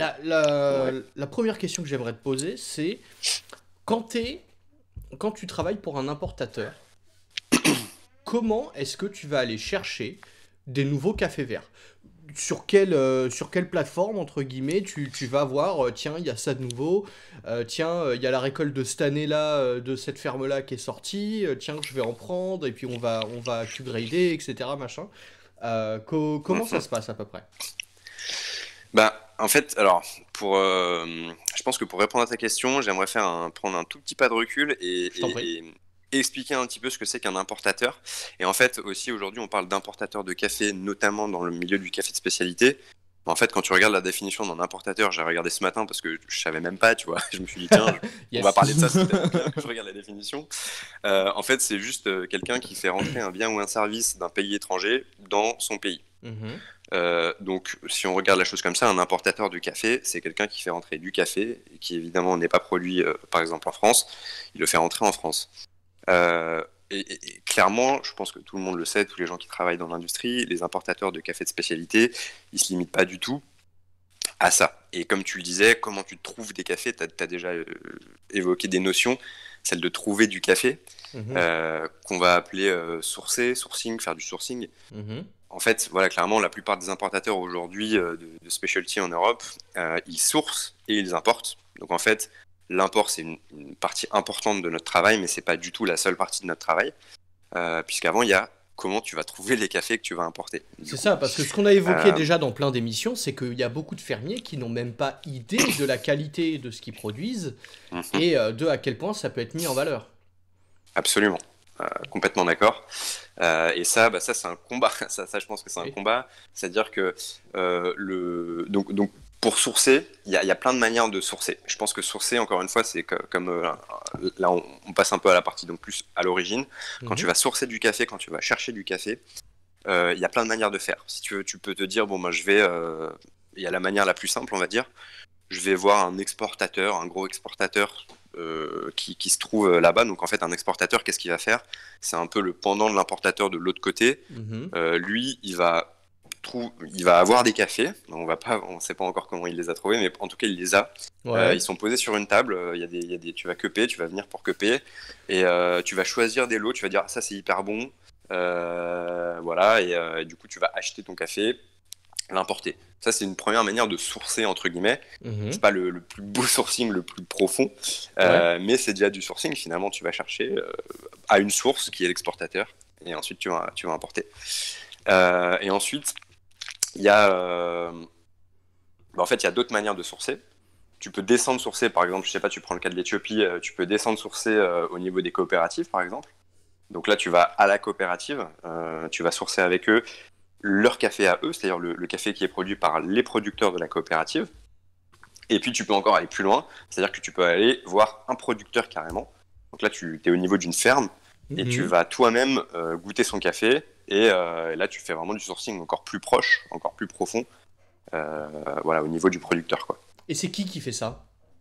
La première question que j'aimerais te poser, c'est quand tu travailles pour un importateur, comment est-ce que tu vas aller chercher des nouveaux cafés verts ? sur quelle plateforme, entre guillemets, tu vas voir, tiens, il y a ça de nouveau, tiens, il y a la récolte de cette année-là, de cette ferme-là qui est sortie, tiens, je vais en prendre, et puis on va upgrader, etc., machin. Comment ça se passe à peu près? Bah, en fait, alors, je pense que pour répondre à ta question, j'aimerais prendre un tout petit pas de recul Je t'en prie. et expliquer un petit peu ce que c'est qu'un importateur. Et en fait, aussi, aujourd'hui, on parle d'importateur de café, notamment dans le milieu du café de spécialité. En fait, quand tu regardes la définition d'un importateur, j'ai regardé ce matin parce que je savais même pas, tu vois. Je me suis dit, tiens, on Yes. va parler de ça, c'est peut-être bien que je regarde la définition. En fait, c'est juste quelqu'un qui fait rentrer un bien ou un service d'un pays étranger dans son pays. Mhm. Donc, si on regarde la chose comme ça, un importateur de café, c'est quelqu'un qui fait rentrer du café, et qui évidemment n'est pas produit, par exemple, en France, il le fait rentrer en France. Euh, et clairement, je pense que tout le monde le sait, tous les gens qui travaillent dans l'industrie, les importateurs de café de spécialité, ils se limitent pas du tout à ça. Et comme tu le disais, comment tu trouves des cafés, tu as déjà évoqué des notions, celle de trouver du café, Mhm. qu'on va appeler sourcing, faire du sourcing. Mhm. En fait, voilà, clairement, la plupart des importateurs aujourd'hui de specialty en Europe, ils sourcent et ils importent. Donc en fait, l'import, c'est une partie importante de notre travail, mais c'est pas du tout la seule partie de notre travail, puisqu'avant, il y a comment tu vas trouver les cafés que tu vas importer. C'est ça, parce que ce qu'on a évoqué Euh, déjà dans plein d'émissions, c'est qu'il y a beaucoup de fermiers qui n'ont même pas idée de la qualité de ce qu'ils produisent mhm, et de à quel point ça peut être mis en valeur. absolument. Complètement d'accord. Et ça, bah, ça c'est un combat. Ça, je pense que c'est un Oui. combat. C'est-à-dire que donc pour sourcer, il y a plein de manières de sourcer. Je pense que sourcer, encore une fois, c'est comme là, on passe un peu à la partie donc plus à l'origine. Quand tu Mhm. vas sourcer du café, quand tu vas chercher du café, il y a plein de manières de faire. Si tu veux, tu peux te dire bon, moi, je vais. Il y a la manière la plus simple, on va dire. Je vais voir un exportateur, un gros exportateur qui se trouve là-bas. Donc en fait, un exportateur, qu'est-ce qu'il va faire? C'est un peu le pendant de l'importateur de l'autre côté. Mhm. Lui, il va avoir des cafés. On ne sait pas encore comment il les a trouvés, mais en tout cas, il les a. Ouais. Ils sont posés sur une table. Tu vas cueper, tu vas venir pour cueper, et tu vas choisir des lots. Tu vas dire, ah, ça c'est hyper bon. Voilà, et du coup, tu vas acheter ton café, l'importer. Ça, c'est une première manière de sourcer, entre guillemets. C'est Mhm. pas le plus beau sourcing, le plus profond, Ouais. mais c'est déjà du sourcing. Finalement, tu vas chercher à une source qui est l'exportateur, et ensuite tu vas importer. Et ensuite, il y a, en fait, il y a d'autres manières de sourcer. Tu peux descendre sourcer, par exemple, je sais pas, tu prends le cas de l'Éthiopie, tu peux descendre sourcer au niveau des coopératives, par exemple. Donc là, tu vas à la coopérative, tu vas sourcer avec eux leur café à eux, c'est-à-dire le café qui est produit par les producteurs de la coopérative. Et puis tu peux encore aller plus loin, c'est-à-dire que tu peux aller voir un producteur carrément. Donc là, tu es au niveau d'une ferme et tu Mhm. vas toi-même goûter son café. Et là, tu fais vraiment du sourcing encore plus proche, encore plus profond, voilà, au niveau du producteur, quoi. Et c'est qui fait ça?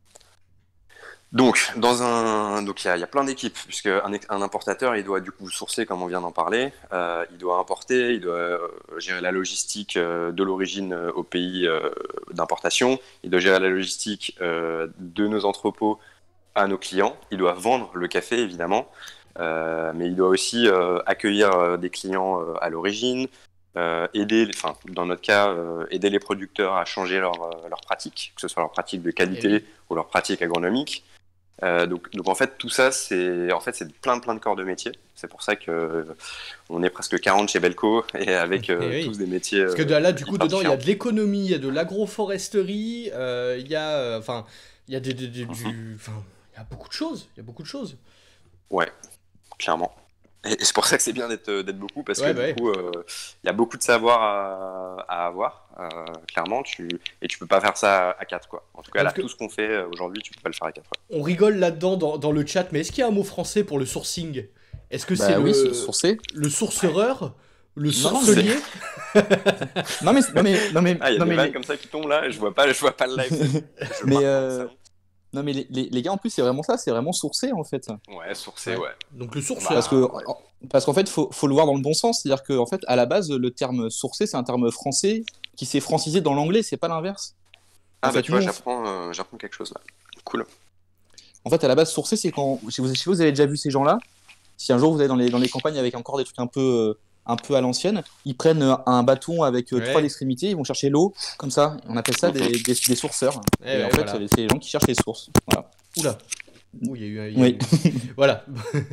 Donc, il y a plein d'équipes, puisque un importateur, il doit du coup sourcer, comme on vient d'en parler, il doit importer, il doit gérer la logistique de l'origine au pays d'importation, il doit gérer la logistique de nos entrepôts à nos clients, il doit vendre le café évidemment, mais il doit aussi accueillir des clients à l'origine, dans notre cas, aider les producteurs à changer leurs pratiques, que ce soit leurs pratiques de Eh oui. qualité ou leurs pratiques agronomiques. Donc en fait tout ça c'est plein de corps de métier. C'est pour ça que on est presque 40 chez Belco et avec Eh oui. tous des métiers Parce que là, du coup, hyper dedans, il y a différents. de l'économie, il y a de l'agroforesterie, il y a, enfin, il y a Mhm. enfin, il y a beaucoup de choses. Il y a beaucoup de choses. Ouais, clairement. Et c'est pour ça que c'est bien d'être beaucoup parce que Ouais, bah du ouais. coup il y a beaucoup de savoir à avoir clairement et tu peux pas faire ça à quatre quoi. En tout cas Ouais, là parce que tout ce qu'on fait aujourd'hui tu peux pas le faire à quatre. on rigole là-dedans dans le chat, mais est-ce qu'il y a un mot français pour le sourcing? Est-ce que c'est Bah oui, le sourcé. sourcereur, le Non, non, mais. C'est sourcelier? Non, mais. Non, mais. Non, mais. ah il y a Non, des mais vannes comme ça qui tombent là, je vois pas le live, je mais marche dans le salon. non, mais les gars, en plus, c'est vraiment ça, c'est vraiment sourcé, en fait. Ouais, sourcé, Ouais. ouais. Donc le Parce sourceur. que, Bah, ouais. parce qu'en fait, faut le voir dans le bon sens. C'est-à-dire qu'en fait, à la base, le terme sourcé, c'est un terme français qui s'est francisé dans l'anglais, c'est pas l'inverse. En Ah bah fait, tu vois, nous, j'apprends quelque chose là. Cool. en fait, à la base, sourcé, c'est quand. Si vous avez déjà vu ces gens-là, si un jour vous allez dans les campagnes avec encore des trucs un peu un peu à l'ancienne. Ils prennent un bâton avec Ouais. 3 extrémités, ils vont chercher l'eau, comme ça. On appelle ça des sourceurs. Eh Et ouais, en fait, voilà. c'est les gens qui cherchent les sources. Voilà. Oula. Ouh, il y a eu un... Oui. Voilà.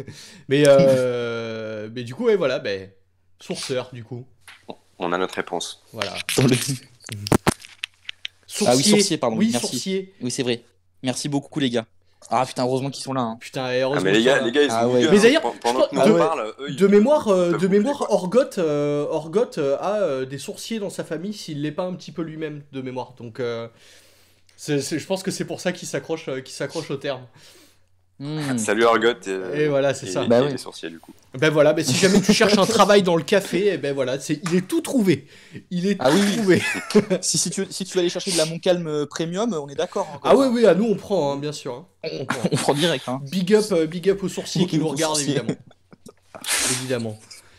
Mais du coup, ouais, voilà, ben... Sourceur, du coup. On a notre réponse. Voilà. Dans le- Sourcier. Ah oui, sourcier, pardon. Oui, Merci. sourcier. Oui, c'est vrai. Merci beaucoup, les gars. Ah putain, heureusement qu'ils sont là. Hein. Putain, et Ah, heureusement mais les qu'ils sont gars, là. les gars, ils Ah ont ouais. eu Mais d'ailleurs, pendant que nous je on crois- parle, eux, De mémoire, ils peuvent bouger, quoi. Orgoth a des sourciers dans sa famille s'il l'est pas un petit peu lui-même, de mémoire. Donc, je pense que c'est pour ça qu'il s'accroche au terme. Salut Argot Et voilà, c'est ça. Bah et ouais. les sorciers du coup. Ben voilà, ben si jamais tu cherches un travail dans le café, et ben voilà, il est tout trouvé. Il est Ah tout oui. trouvé. Si tu veux aller chercher de la Montcalm premium, on est d'accord. Hein, Ah oui, oui, à nous on prend, hein, bien sûr. Hein. On prend. On prend direct. Hein. Big up aux sourciers qui nous Aux regardent, sourciers. évidemment.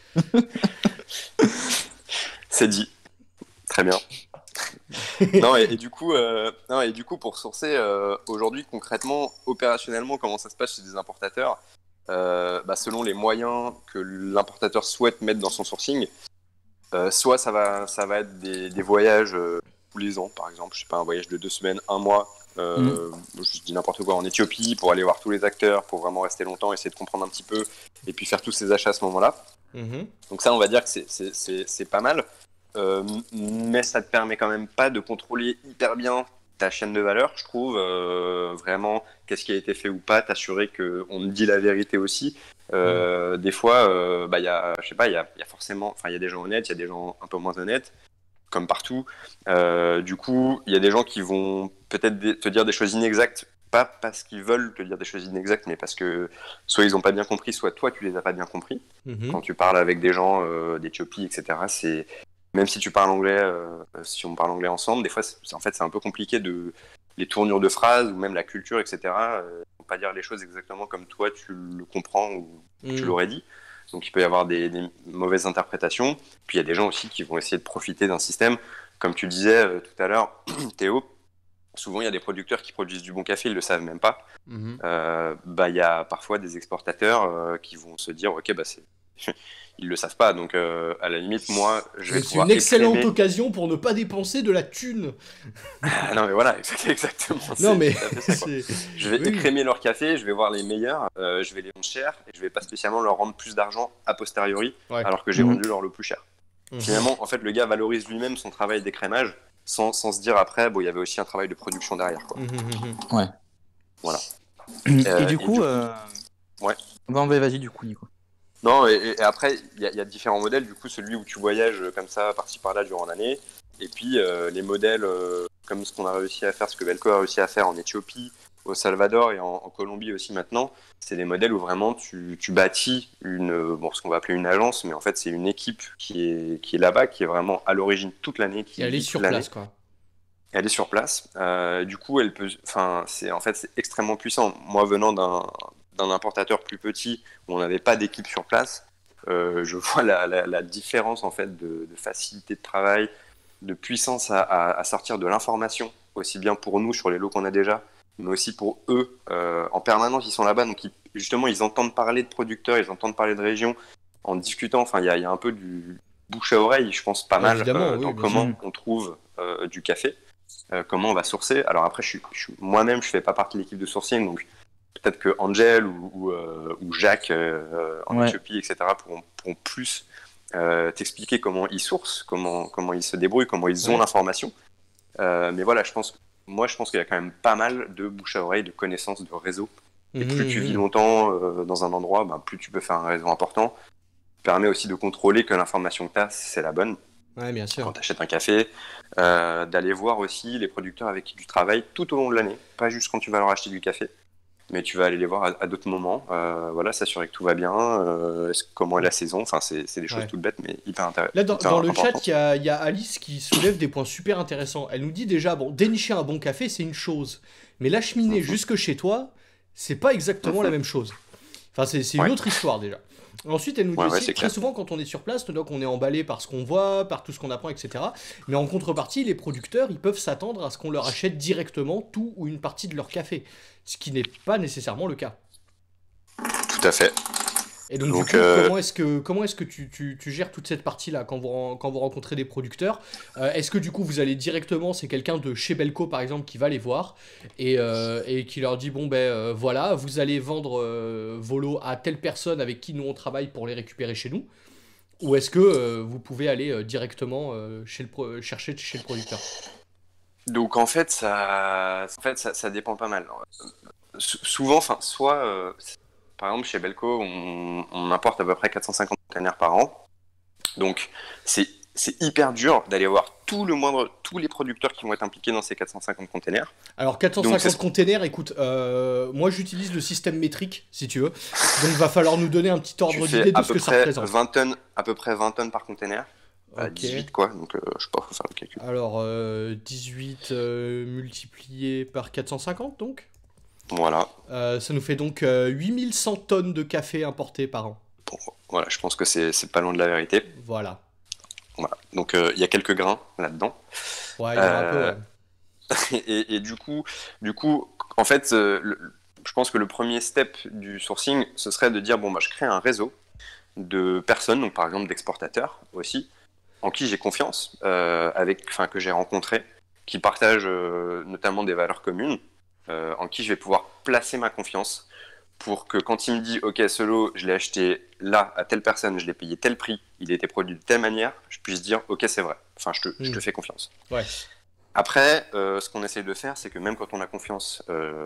C'est dit. Très bien. Non, et du coup, pour sourcer, aujourd'hui, concrètement, opérationnellement, comment ça se passe chez des importateurs selon les moyens que l'importateur souhaite mettre dans son sourcing, soit ça va être des voyages tous les ans, par exemple, je sais pas, un voyage de 2 semaines, 1 mois, je dis n'importe quoi, en Éthiopie, pour aller voir tous les acteurs, pour vraiment rester longtemps, essayer de comprendre un petit peu, et puis faire tous ces achats à ce moment-là. Mhm. Donc ça, on va dire que c'est pas mal. Mais ça te permet quand même pas de contrôler hyper bien ta chaîne de valeur, je trouve. Vraiment, qu'est-ce qui a été fait ou pas, t'assurer qu'on te dit la vérité aussi. Des fois, y a, je sais pas, il y a forcément, enfin, il y a des gens honnêtes, il y a des gens un peu moins honnêtes, comme partout. Du coup, il y a des gens qui vont peut-être te dire des choses inexactes, pas parce qu'ils veulent te dire des choses inexactes, mais parce que soit ils ont pas bien compris, soit toi tu les as pas bien compris. Mhm. Quand tu parles avec des gens d'Éthiopie, etc., c'est même si tu parles anglais, si on parle anglais ensemble, des fois, c'est un peu compliqué les tournures de phrases ou même la culture, etc. Faut pas dire les choses exactement comme toi tu le comprends ou tu l'aurais dit. Donc il peut y avoir des mauvaises interprétations. Puis il y a des gens aussi qui vont essayer de profiter d'un système. Comme tu disais tout à l'heure, Théo, souvent il y a des producteurs qui produisent du bon café, ils le savent même pas. Mhm. Il y a parfois des exportateurs qui vont se dire, ok, ils le savent pas, donc à la limite, moi, je vais C'est pouvoir une excellente écrémer... occasion pour ne pas dépenser de la thune. non mais voilà, exactement. Non mais tout à fait ça, quoi. Je vais oui. écrémer leur café, je vais voir les meilleurs, je vais les vendre cher, et je vais pas spécialement leur rendre plus d'argent a posteriori, Ouais. alors que j'ai vendu leur lot plus cher. Mhm. Finalement, en fait, le gars valorise lui-même son travail d'écrémage, sans se dire après, il y avait aussi un travail de production derrière, quoi. Mhm. Voilà. Et du coup, ouais. Vas-y, du coup, Nico. Non, et après, il y a différents modèles. Du coup, celui où tu voyages comme ça, par-ci par-là durant l'année. Et puis, les modèles comme ce qu'on a réussi à faire, ce que Belco a réussi à faire en Éthiopie, au Salvador et en Colombie aussi maintenant, c'est des modèles où vraiment tu bâtis ce qu'on va appeler une agence, mais en fait, c'est une équipe qui est là-bas, qui est vraiment à l'origine toute l'année. Et elle est sur place, quoi. Elle est sur place. Du coup, c'est extrêmement puissant. Moi, venant d'un importateur plus petit où on n'avait pas d'équipe sur place, je vois la différence en fait de facilité de travail, de puissance à sortir de l'information, aussi bien pour nous sur les lots qu'on a déjà, mais aussi pour eux. En permanence, ils sont là-bas, donc justement, ils entendent parler de producteurs, ils entendent parler de régions, en discutant. Enfin, il y a un peu du bouche à oreille, je pense, pas mal dans comment on trouve du café. Comment on va sourcer. Alors après, moi-même, je fais pas partie de l'équipe de sourcing, donc peut-être que Angel ou Jacques en Éthiopie, etc., pourront plus t'expliquer comment ils sourcent, comment ils se débrouillent, comment ils ont l'information. Mais voilà, je pense qu'il y a quand même pas mal de bouche à oreille, de connaissances, de réseau. Et plus tu vis longtemps dans un endroit, plus tu peux faire un réseau important. Ça permet aussi de contrôler que l'information que tu as, c'est la bonne. Ouais, bien sûr. Quand tu achètes un café, d'aller voir aussi les producteurs avec qui tu travailles tout au long de l'année, pas juste quand tu vas leur acheter du café, mais tu vas aller les voir à d'autres moments, s'assurer que tout va bien, comment est la saison, enfin c'est des choses toutes bêtes mais hyper intéressantes. Là dans le chat, il y a Alice qui soulève des points super intéressants. Elle nous dit déjà, dénicher un bon café c'est une chose, mais l'acheminer jusque chez toi, c'est pas exactement la même chose. Enfin c'est une autre histoire déjà. Ensuite, elle nous dit aussi, très souvent, quand on est sur place, donc on est emballé par ce qu'on voit, par tout ce qu'on apprend, etc. Mais en contrepartie, les producteurs, ils peuvent s'attendre à ce qu'on leur achète directement tout ou une partie de leur café. Ce qui n'est pas nécessairement le cas. Tout à fait. Et donc, Donc, du coup, comment est-ce que tu gères toute cette partie-là quand vous rencontrez des producteurs? Est-ce que du coup vous allez directement, c'est quelqu'un de chez Belco par exemple qui va les voir et qui leur dit bon ben voilà, vous allez vendre vos lots à telle personne avec qui nous on travaille pour les récupérer chez nous? Ou est-ce que vous pouvez aller directement chercher chez le producteur? donc ça dépend pas mal. Souvent, enfin, soit, par exemple, chez Belco, on importe à peu près 450 containers par an. Donc, c'est hyper dur d'aller voir tous les producteurs qui vont être impliqués dans ces 450 containers. Alors Donc, 450 containers, écoute, moi j'utilise le système métrique si tu veux, donc va falloir nous donner un petit tu ordre fais d'idée de à ce peu que ça près représente. 20 tonnes, à peu près 20 tonnes par container. Ok. 18 quoi, donc je sais pas, faut faire le calcul. Alors 18 multiplié par 450 donc. Voilà. Ça nous fait donc 8100 tonnes de café importé par an. Bon, voilà, je pense que c'est pas loin de la vérité. Voilà. Voilà. Donc il y a quelques grains là-dedans. Ouais, il y en a un peu. Euh, Ouais. et du coup, en fait, je pense que le premier step du sourcing, ce serait de dire bon bah je crée un réseau de personnes, donc par exemple d'exportateurs aussi, en qui j'ai confiance, enfin que j'ai rencontrés, qui partagent notamment des valeurs communes, en qui je vais pouvoir placer ma confiance pour que quand il me dit ok ce lot je l'ai acheté là à telle personne, je l'ai payé tel prix, il a été produit de telle manière, je puisse dire ok c'est vrai, enfin je te fais confiance. Ouais. Après, ce qu'on essaye de faire, c'est que même quand on a confiance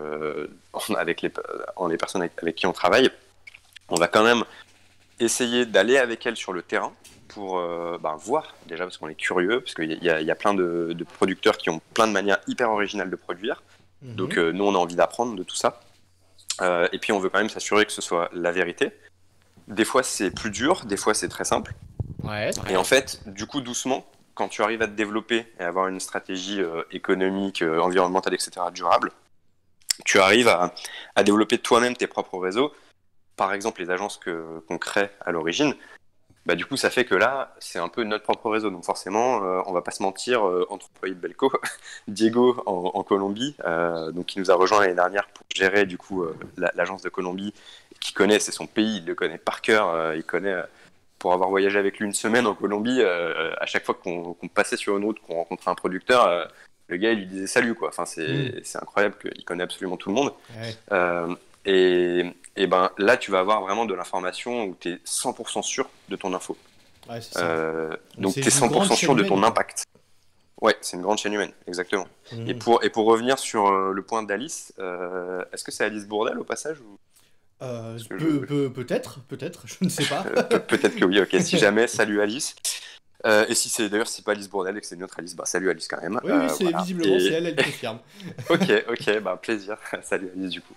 avec en les personnes avec qui on travaille, on va quand même essayer d'aller avec elles sur le terrain pour voir, déjà parce qu'on est curieux, parce qu'il y a plein de producteurs qui ont plein de manières hyper originales de produire. Donc nous, on a envie d'apprendre de tout ça. Et puis on veut quand même s'assurer que ce soit la vérité. Des fois, c'est plus dur, des fois, c'est très simple. Ouais. Et en fait, du coup, doucement, quand tu arrives à te développer et à avoir une stratégie économique, environnementale, etc., durable, tu arrives à développer toi-même tes propres réseaux. Par exemple, les agences qu'on crée à l'origine, bah, du coup, ça fait que là, c'est un peu notre propre réseau. Donc forcément, on va pas se mentir, entre employés de Belco, Diego en Colombie, donc qui nous a rejoint l'année dernière pour gérer du coup l'agence de Colombie, qui connaît, c'est son pays, il le connaît par cœur, il connaît. Pour avoir voyagé avec lui une semaine en Colombie, à chaque fois qu'on passait sur une route, qu'on rencontrait un producteur, le gars il lui disait salut quoi. Enfin c'est incroyable qu'il connaît absolument tout le monde. Ouais. Et ben là tu vas avoir vraiment de l'information où tu es 100% sûr de ton info. Ouais, c'est ça. Donc c'est tu es une grande 100% sûr de chaîne ton humaine, impact. Ouais, c'est une grande chaîne humaine, exactement. Mhm. Et pour revenir sur le point d'Alice, est-ce que c'est Alice Bourdel au passage ou... Parce que Peut-être, je ne sais pas. peut-être que oui, ok, si jamais, salut Alice. Et si c'est d'ailleurs si c'est pas Alice Bourdel et que c'est une autre Alice, bah salut Alice quand même. Oui, c'est Voilà. visiblement, c'est elle confirme. Ok, bah plaisir. Salut Alice du coup.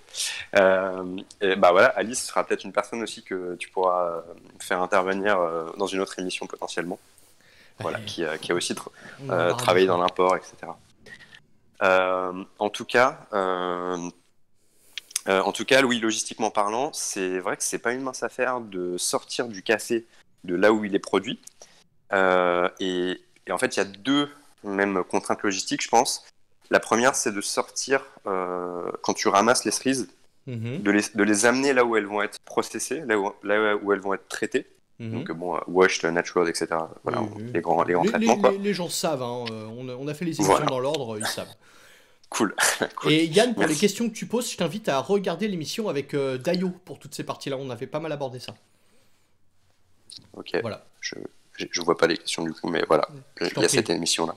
Et bah voilà, Alice sera peut-être une personne aussi que tu pourras faire intervenir dans une autre émission potentiellement. Voilà, qui a aussi On en aura travaillé besoin. dans l'import, etc. En tout cas, oui, logistiquement parlant, c'est vrai que c'est pas une mince affaire de sortir du café de là où il est produit. Et en fait, il y a deux mêmes contraintes logistiques, je pense. La première, c'est de sortir, quand tu ramasses les cerises, Mhm. de les amener là où elles vont être processées, là où elles vont être traitées. Mhm. Donc, washed, natural, etc. Voilà, Oui, oui. les grands traitements, quoi. Les gens savent, hein, on a fait les émissions Voilà, dans l'ordre, ils savent. cool. Cool. Et Yann, pour les Merci. questions que tu poses, je t'invite à regarder l'émission avec Dayo pour toutes ces parties-là. On avait pas mal abordé ça. Ok, Voilà. je vois pas les questions du coup, mais voilà, Je il t'en y a prie. cette émission-là.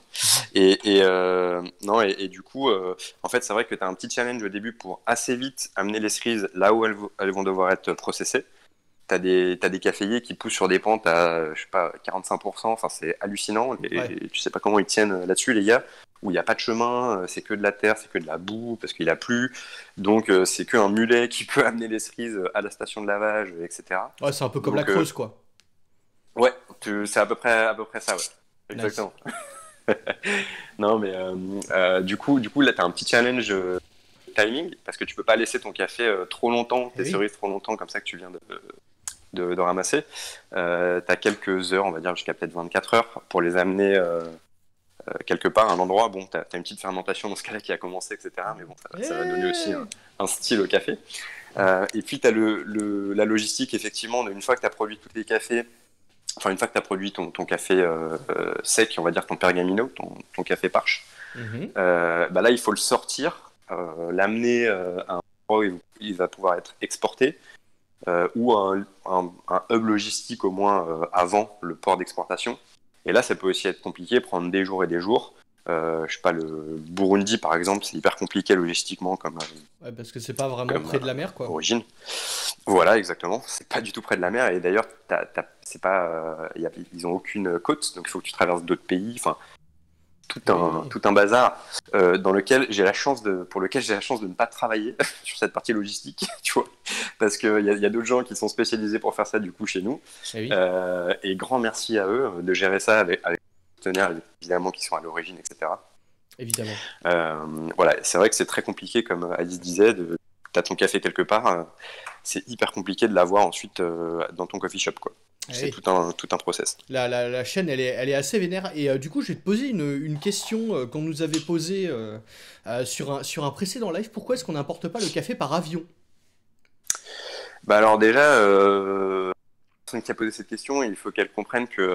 Et du coup, en fait, c'est vrai que tu as un petit challenge au début pour assez vite amener les cerises là où elles vont devoir être processées. T'as des caféiers qui poussent sur des pentes à, je sais pas, 45%, enfin c'est hallucinant, Ouais. et tu sais pas comment ils tiennent là-dessus les gars, où il n'y a pas de chemin, c'est que de la terre, c'est que de la boue, parce qu'il a plu, donc c'est qu'un mulet qui peut amener les cerises à la station de lavage, etc. Ouais, c'est un peu comme la Donc Creuse, quoi. ouais, c'est à peu près ça, ouais. Nice. Exactement. Non mais du coup là t'as un petit challenge timing, parce que tu peux pas laisser ton café trop longtemps, Eh tes oui. cerises trop longtemps comme ça que tu viens de ramasser. T'as quelques heures, on va dire jusqu'à peut-être 24 heures, pour les amener quelque part, un endroit, bon, tu as une petite fermentation dans ce cas-là qui a commencé, etc. Mais bon, ça va donner aussi un style au café. Et puis, tu as la logistique, effectivement, une fois que tu as produit tous les cafés, enfin, une fois que tu as produit ton café sec, on va dire ton pergamino, ton café parche, là, il faut le sortir, l'amener à un endroit où il va pouvoir être exporté, ou un hub logistique au moins avant le port d'exportation. Et là, ça peut aussi être compliqué, prendre des jours et des jours. Je sais pas, le Burundi, par exemple, c'est hyper compliqué logistiquement comme parce que c'est pas vraiment près de la mer, quoi. Origine. Voilà, exactement. C'est pas du tout près de la mer. Et d'ailleurs, c'est pas, ils ont aucune côte, donc il faut que tu traverses d'autres pays. Enfin, tout un bazar pour lequel j'ai la chance de ne pas travailler sur cette partie logistique, tu vois, parce qu'il y a d'autres gens qui sont spécialisés pour faire ça du coup chez nous. Et grand merci à eux de gérer ça avec les partenaires évidemment qui sont à l'origine, etc. Évidemment. Voilà, c'est vrai que c'est très compliqué, comme Alice disait, t'as ton café quelque part, c'est hyper compliqué de l'avoir ensuite dans ton coffee shop, quoi. C'est tout un process. La chaîne, elle est assez vénère. Et du coup, je vais te poser une question qu'on nous avait posée sur un précédent live. Pourquoi est-ce qu'on n'importe pas le café par avion ? Bah alors déjà, la personne qui a posé cette question, il faut qu'elle comprenne qu'il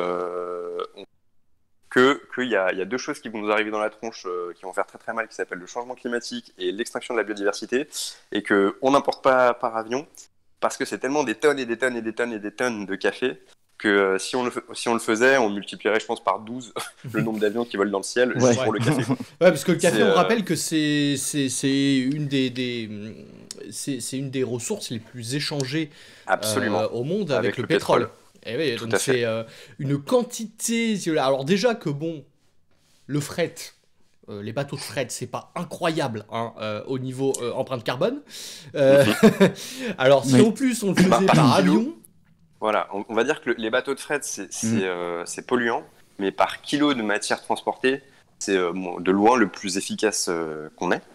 y a deux choses qui vont nous arriver dans la tronche, qui vont faire très très mal, qui s'appellent le changement climatique et l'extinction de la biodiversité, et qu'on n'importe pas par avion, parce que c'est tellement des tonnes et des tonnes et des tonnes et des tonnes de café que si on le faisait, on multiplierait, je pense, par 12 le nombre d'avions qui volent dans le ciel juste pour le café. Ouais, parce que le café, on rappelle que c'est une des ressources les plus échangées au monde avec le pétrole. Et oui, donc c'est une quantité. Alors déjà que bon, le fret. Les bateaux de fret, c'est pas incroyable au niveau empreinte carbone. Alors, si en plus on le faisait par avion. Voilà, on va dire que les bateaux de fret, c'est polluant, mais par kilo de matière transportée, c'est de loin le plus efficace qu'on ait.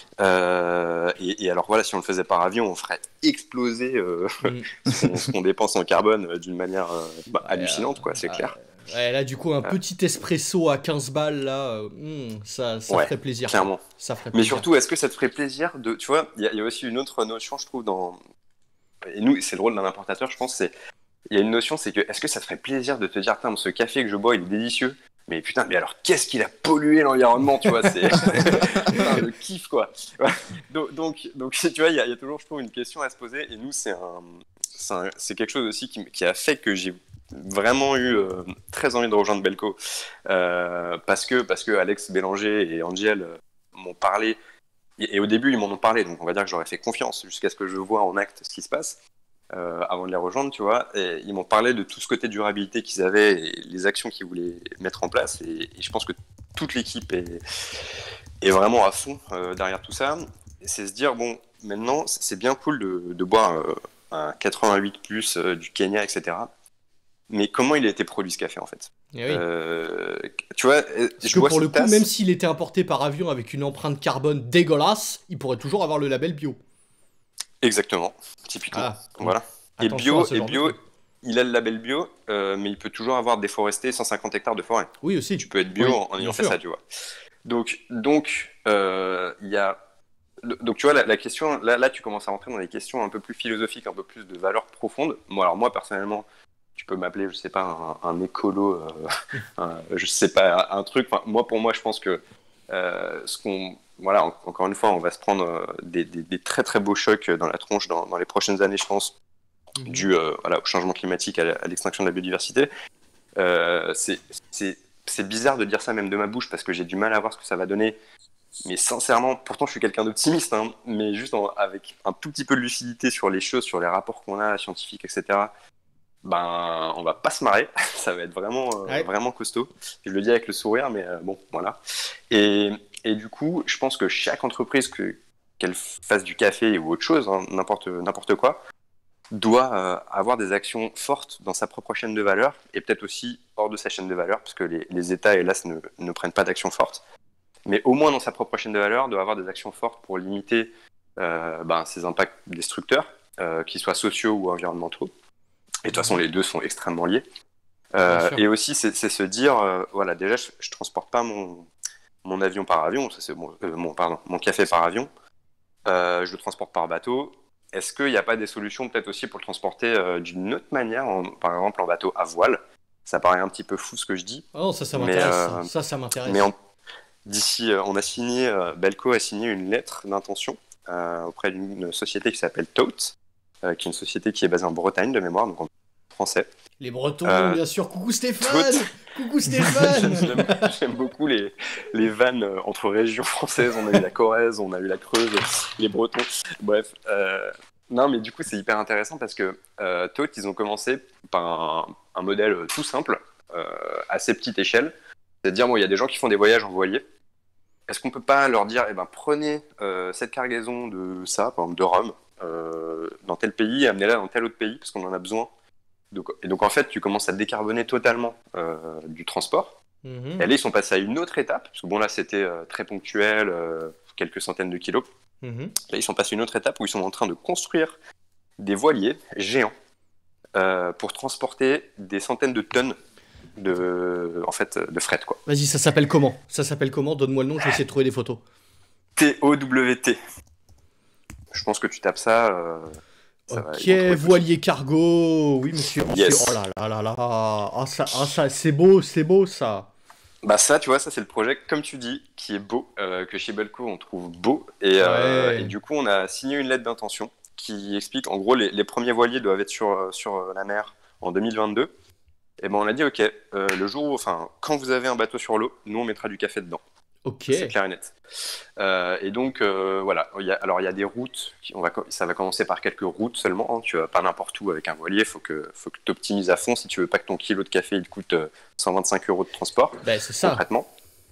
Et alors voilà, si on le faisait par avion, on ferait exploser ce qu'on dépense en carbone d'une manière hallucinante, quoi, c'est clair. Ouais, là, du coup, un petit espresso à 15 balles, là, ça ferait plaisir. Clairement. Ça ferait plaisir. Mais surtout, est-ce que ça te ferait plaisir de... Tu vois, il y a aussi une autre notion, je trouve, et nous, c'est le rôle d'un importateur, je pense, il y a une notion, c'est que est-ce que ça te ferait plaisir de te dire, putain, ce café que je bois, il est délicieux, mais putain, mais alors qu'est-ce qu'il a pollué l'environnement, tu vois, c'est le kiff, quoi. Donc tu vois, il y a toujours, je trouve, une question à se poser, et nous, c'est quelque chose aussi qui a fait que j'ai vraiment eu très envie de rejoindre Belco, parce que Alex Bélanger et Angel m'ont parlé, et au début ils m'en ont parlé, donc on va dire que j'aurais fait confiance jusqu'à ce que je vois en acte ce qui se passe avant de les rejoindre, tu vois, et ils m'ont parlé de tout ce côté durabilité qu'ils avaient et les actions qu'ils voulaient mettre en place, et je pense que toute l'équipe est vraiment à fond derrière tout ça. Et c'est se dire, bon, maintenant c'est bien cool de boire un 88 plus du Kenya, etc. Mais comment il a été produit ce café en fait? Oui. Tu vois, parce que pour le coup, même s'il était importé par avion avec une empreinte carbone dégueulasse, il pourrait toujours avoir le label bio. Exactement, typiquement. Voilà. Et bio, il a le label bio, mais il peut toujours avoir déforesté 150 hectares de forêt. Oui, aussi. Tu peux être bio en ayant fait ça, tu vois. Donc, il y a. Donc, tu vois, la question, là, tu commences à rentrer dans des questions un peu plus philosophiques, un peu plus de valeurs profondes. Moi, personnellement, tu peux m'appeler, je sais pas, un écolo, je sais pas, un truc. Enfin, pour moi, je pense que voilà, encore une fois, on va se prendre des très très beaux chocs dans la tronche dans les prochaines années, je pense, dû au changement climatique, à l'extinction de la biodiversité. C'est bizarre de dire ça même de ma bouche parce que j'ai du mal à voir ce que ça va donner. Mais sincèrement, pourtant je suis quelqu'un d'optimiste, hein, mais juste avec un tout petit peu de lucidité sur les choses, sur les rapports qu'on a, scientifiques, etc., ben, on va pas se marrer, ça va être vraiment, vraiment costaud. Je le dis avec le sourire, mais bon, voilà. Et du coup, je pense que chaque entreprise, qu'elle fasse du café ou autre chose, hein, n'importe quoi, doit avoir des actions fortes dans sa propre chaîne de valeur, et peut-être aussi hors de sa chaîne de valeur, parce que les États, hélas, ne prennent pas d'actions fortes. Mais au moins dans sa propre chaîne de valeur, doit avoir des actions fortes pour limiter ses impacts destructeurs, qu'ils soient sociaux ou environnementaux. Et de toute façon, les deux sont extrêmement liés. sûr. Et aussi, c'est se dire, voilà, déjà, je transporte pas mon avion par avion, ça c'est mon café par avion, je le transporte par bateau. Est-ce qu'il n'y a pas des solutions peut-être aussi pour le transporter d'une autre manière, par exemple en bateau à voile? Ça paraît un petit peu fou ce que je dis, Ah non, ça mais, m'intéresse. Ça m'intéresse. mais d'ici, on a signé, Belco a signé une lettre d'intention auprès d'une société qui s'appelle Tote, qui est une société qui est basée en Bretagne de mémoire, donc en français. Les Bretons, bien Euh, sûr. Coucou Stéphane. Tote. Coucou Stéphane. J'aime beaucoup les vannes entre régions françaises. On a eu la Corrèze, on a eu la Creuse, les Bretons. Bref. Non, mais du coup, c'est hyper intéressant parce que Tote, ils ont commencé par un modèle tout simple, assez petite échelle. C'est-à-dire, bon, il y a des gens qui font des voyages en voilier. Est-ce qu'on peut pas leur dire, eh ben, prenez cette cargaison de ça, par exemple de rhum, dans tel pays, et amenez-la dans tel autre pays parce qu'on en a besoin. Donc en fait, tu commences à décarboner totalement du transport. Mhm. Et là, ils sont passés à une autre étape, parce que bon, là, c'était très ponctuel, quelques centaines de kilos. Mhm. Là, ils sont passés à une autre étape où ils sont en train de construire des voiliers géants pour transporter des centaines de tonnes de fret, quoi. Vas-y, ça s'appelle comment? Ça s'appelle comment? Donne-moi le nom, je vais essayer de trouver des photos. TOWT. Je pense que tu tapes ça. Ça va, Ok, ils vont trouver tout de voilier cargo. Oui, monsieur. Yes. Oh là là là là. Ah, ça, c'est beau ça. Bah ça, tu vois, ça c'est le projet, comme tu dis, qui est beau, que chez Belco on trouve beau. Ouais. Et du coup, on a signé une lettre d'intention qui explique, en gros, les premiers voiliers doivent être sur la mer en 2022. Et ben on a dit, ok, le jour, enfin, quand vous avez un bateau sur l'eau, nous on mettra du café dedans. Ok. C'est clair et net. Et donc, voilà. Alors, il y a des routes. Ça va commencer par quelques routes seulement. Hein. Tu vas pas n'importe où avec un voilier. Faut que tu optimises à fond si tu veux pas que ton kilo de café il coûte 125 € de transport. Ben, c'est ça. Concrètement.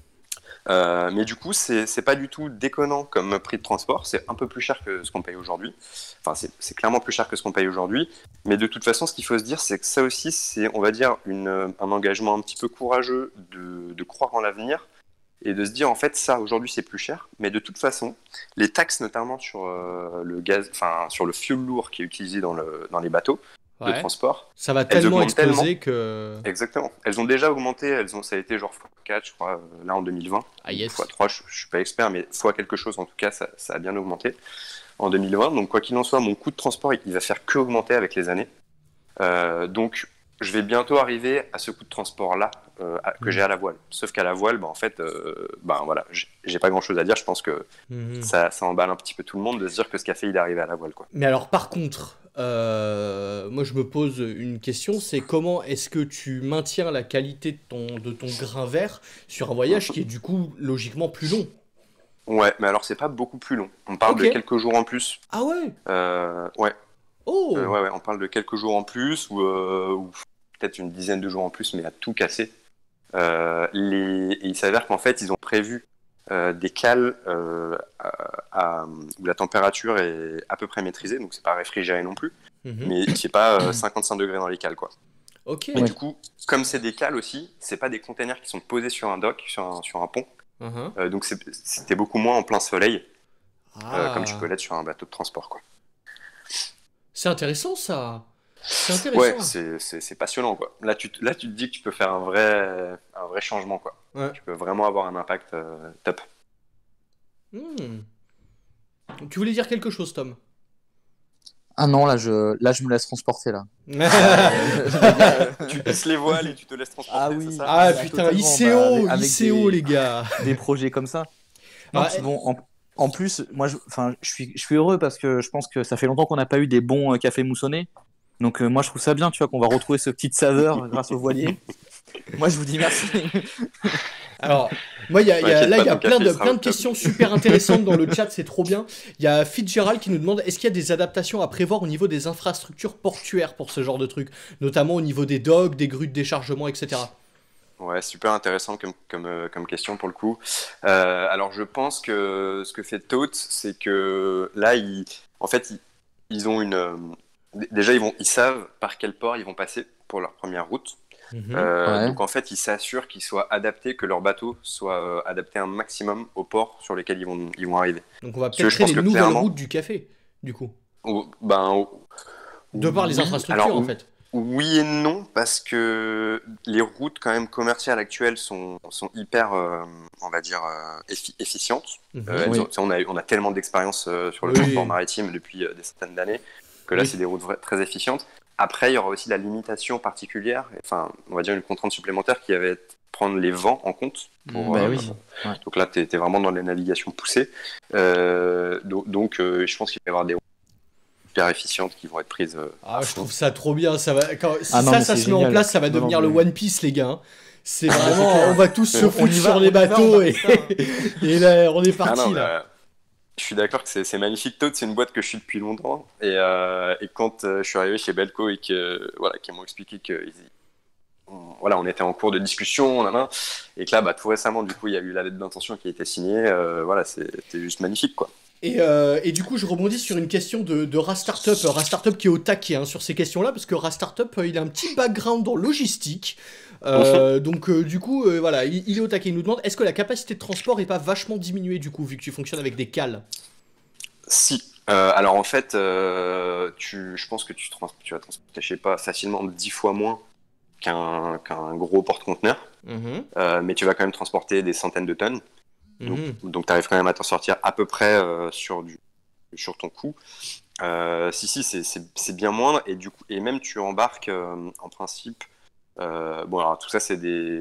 Mais du coup, c'est pas du tout déconnant comme prix de transport. C'est un peu plus cher que ce qu'on paye aujourd'hui. Enfin, c'est clairement plus cher que ce qu'on paye aujourd'hui. Mais de toute façon, ce qu'il faut se dire, c'est que ça aussi, c'est, on va dire, un engagement un petit peu courageux de croire en l'avenir. Et de se dire, en fait, ça, aujourd'hui, c'est plus cher. Mais de toute façon, les taxes, notamment sur le gaz, enfin, sur le fuel lourd qui est utilisé dans les bateaux de Ouais. transport, Ça va elles tellement augmentent exploser que. exactement. Elles ont déjà augmenté, ça a été genre x4, je crois, là en 2020. Ah yes. x3, je suis pas expert, mais x quelque chose, en tout cas, ça a bien augmenté en 2020. Donc, quoi qu'il en soit, mon coût de transport, il va faire que augmenter avec les années. Donc, je vais bientôt arriver à ce coût de transport-là que j'ai à la voile. Sauf qu'à la voile, bah, en fait, voilà, j'ai pas grand-chose à dire. Je pense que ça emballe un petit peu tout le monde de se dire que ce café, il est arrivé à la voile, quoi. Mais alors, par contre, moi je me pose une question, c'est comment est-ce que tu maintiens la qualité de ton grain vert sur un voyage qui est du coup logiquement plus long? Ouais, mais alors c'est pas beaucoup plus long. On parle de Ok. quelques jours en plus. Ah ouais? Ouais. Oh! Ouais, on parle de quelques jours en plus ou peut-être une dizaine de jours en plus, mais à tout casser. Et il s'avère qu'en fait, ils ont prévu des cales où la température est à peu près maîtrisée, donc c'est pas réfrigéré non plus, Mhm. mais c'est pas 55 degrés dans les cales, quoi. Ok. Mais du coup, comme c'est des cales aussi, c'est pas des containers qui sont posés sur un dock, sur un pont, Mhm. donc c'était beaucoup moins en plein soleil, Ah. comme tu peux l'être sur un bateau de transport, quoi. C'est intéressant ça. C'est Ouais, intéressant. c'est passionnant, quoi. Là, tu te dis que tu peux faire un vrai changement, quoi. Ouais. Tu peux vraiment avoir un impact top. Hmm. Tu voulais dire quelque chose, Tom? Ah non, là je me laisse transporter là. Tu baisses les voiles et tu te laisses transporter, Ah c'est oui. ça? Ah Bah, putain, totalement, ICO, bah, avec ICO des- les gars. Des projets comme ça. Non, Ah, puis bon, en plus, moi, je suis heureux parce que je pense que ça fait longtemps qu'on n'a pas eu des bons cafés moussonnés. Donc moi, je trouve ça bien, tu vois, qu'on va retrouver ce petite saveur grâce au voilier. Moi, je vous dis merci. Alors, moi, T'inquiète là, pas, il y a ton café sera plein au de top. questions super intéressantes dans le chat, c'est trop bien. Il y a Fitzgerald qui nous demande est-ce qu'il y a des adaptations à prévoir au niveau des infrastructures portuaires pour ce genre de trucs, notamment au niveau des docks, des grues de déchargement, etc. Ouais, super intéressant comme question pour le coup. Alors, je pense que ce que fait Tote, c'est que là, en fait, ils ont déjà, ils savent par quel port ils vont passer pour leur première route. Mhm. Ouais. Donc en fait, ils s'assurent qu'ils soient adaptés, que leur bateau soit adapté un maximum au port sur lesquels ils vont arriver. Donc on va Parce que peut-être je créer pense les que nouvelles clairement, routes du café, du coup. ben, De par les oui, infrastructures, alors, en fait. Oui et non, parce que les routes quand même commerciales actuelles sont hyper, on va dire, efficientes. Oui. On a tellement d'expérience sur le Oui. transport maritime depuis des centaines d'années que là, Oui. c'est des routes très efficientes. Après, il y aura aussi la limitation particulière, enfin, on va dire une contrainte supplémentaire qui va être prendre les vents en compte. Bah oui. Ouais. Donc là, tu es vraiment dans les navigations poussées. Donc, je pense qu'il va y avoir des routes hyper efficientes qui vont être prises Ah, à je fond. trouve ça trop bien. Ça va... si Ah non, ça, mais ça c'est se met en génial. place, ça va Non, devenir non, le mais- One Piece, les gars. C'est c'est vraiment, clair. on va tous se On foutre y sur va, les on y va, bateaux on et... fait ça, hein. et là, on est Ah parti non, là. je suis d'accord que c'est magnifique. Toad, c'est une boîte que je suis depuis longtemps. Et quand je suis arrivé chez Belco et voilà, qu'ils m'ont expliqué que voilà, on était en cours de discussion, et que là, tout récemment, du coup, il y a eu la lettre d'intention qui a été signée. Voilà, c'était juste magnifique, quoi. Et du coup, je rebondis sur une question de Rastartup. Rastartup qui est au taquet hein, sur ces questions-là, parce que Rastartup, il a un petit background dans logistique. Donc, du coup, voilà, il est au taquet. Il nous demande est-ce que la capacité de transport est pas vachement diminuée, du coup, vu que tu fonctionnes avec des cales? Si. Alors, en fait, je pense que tu vas transporter, je sais pas, facilement 10 fois moins qu'un gros porte-conteneur. Mhm. Mais tu vas quand même transporter des centaines de tonnes. Mhm. Donc tu arrives quand même à t'en sortir à peu près sur ton coût. Si, c'est bien moindre. Et même tu embarques en principe. Bon, alors tout ça, c'est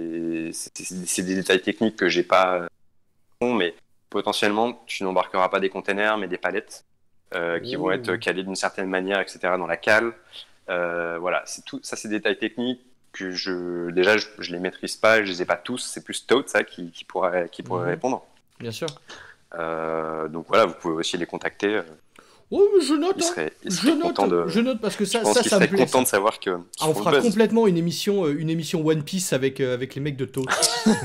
des détails techniques que j'ai pas. Mais potentiellement, tu n'embarqueras pas des containers, mais des palettes qui vont être calées d'une certaine manière, etc., dans la cale. Voilà, c'est tout. Ça, c'est des détails techniques que je les maîtrise pas, je les ai pas tous. C'est plus Toad, ça, qui pourrait répondre. Bien sûr. Donc voilà, vous pouvez aussi les contacter. Oh, mais je note, Il hein. serait Je content note, je note parce que Je ça, pense ça, qu'il ça me serait plaît. content Ça. de savoir que. Ah, on fera complètement une émission One Piece avec les mecs de Toad.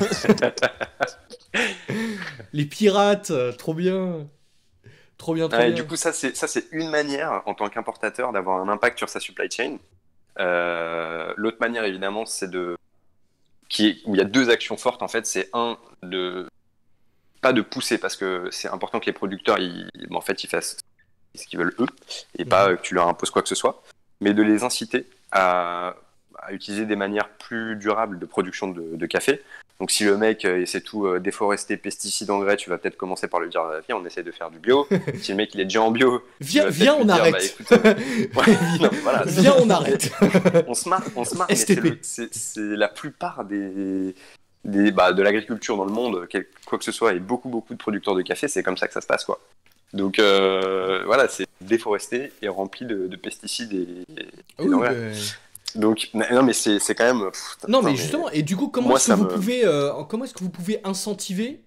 Les pirates, trop bien. Trop bien, trop Et bien. du coup, ça c'est une manière en tant qu'importateur d'avoir un impact sur sa supply chain. L'autre manière, évidemment, c'est où il y a deux actions fortes en fait. C'est pas de pousser parce que c'est important que les producteurs en fait ils fassent ce qu'ils veulent eux et pas que tu leur imposes quoi que ce soit, mais de les inciter à utiliser des manières plus durables de production de café. Donc si le mec essaie tout déforester, pesticides, engrais, tu vas peut-être commencer par lui dire viens, on essaie de faire du bio. Si le mec il est déjà en bio, viens on dire, arrête. Écoute, non, voilà, viens on arrête. on se marre, mais STP. c'est la plupart de l'agriculture dans le monde, quoi que ce soit, et beaucoup de producteurs de café, c'est comme ça que ça se passe, quoi. Donc voilà, c'est déforesté et rempli de pesticides et d'engrais. Donc non, mais c'est quand même. Non, mais justement, et du coup, comment est-ce que vous pouvez incentiver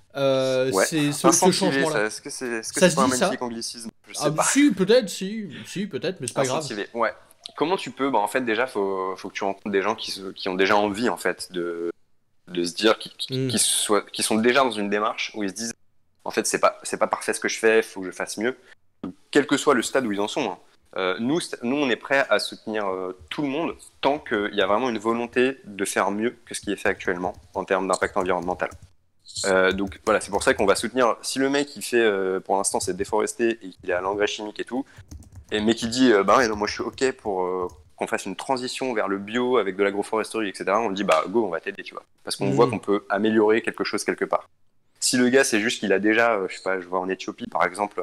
ce changement-là? Est-ce que c'est pas un magnifique anglicisme? Je sais pas. Si, peut-être, mais c'est pas Incentiver, grave. ouais. Comment tu peux? En fait, déjà, faut que tu rencontres des gens qui ont déjà envie, en fait, de se dire, qui sont déjà dans une démarche où ils se disent, en fait, c'est pas parfait ce que je fais, faut que je fasse mieux. Quel que soit le stade où ils en sont. Hein. Nous, on est prêt à soutenir tout le monde tant qu'il y a vraiment une volonté de faire mieux que ce qui est fait actuellement en termes d'impact environnemental. Donc voilà, c'est pour ça qu'on va soutenir. Si le mec il fait, pour l'instant, c'est déforesté et qu'il est à l'engrais chimique et tout, mais qui dit, non, moi je suis ok pour qu'on fasse une transition vers le bio avec de l'agroforesterie, etc. On lui dit, go, on va t'aider, tu vois, parce qu'on voit qu'on peut améliorer quelque chose quelque part. Si le gars c'est juste qu'il a déjà, je sais pas, je vois en Éthiopie par exemple.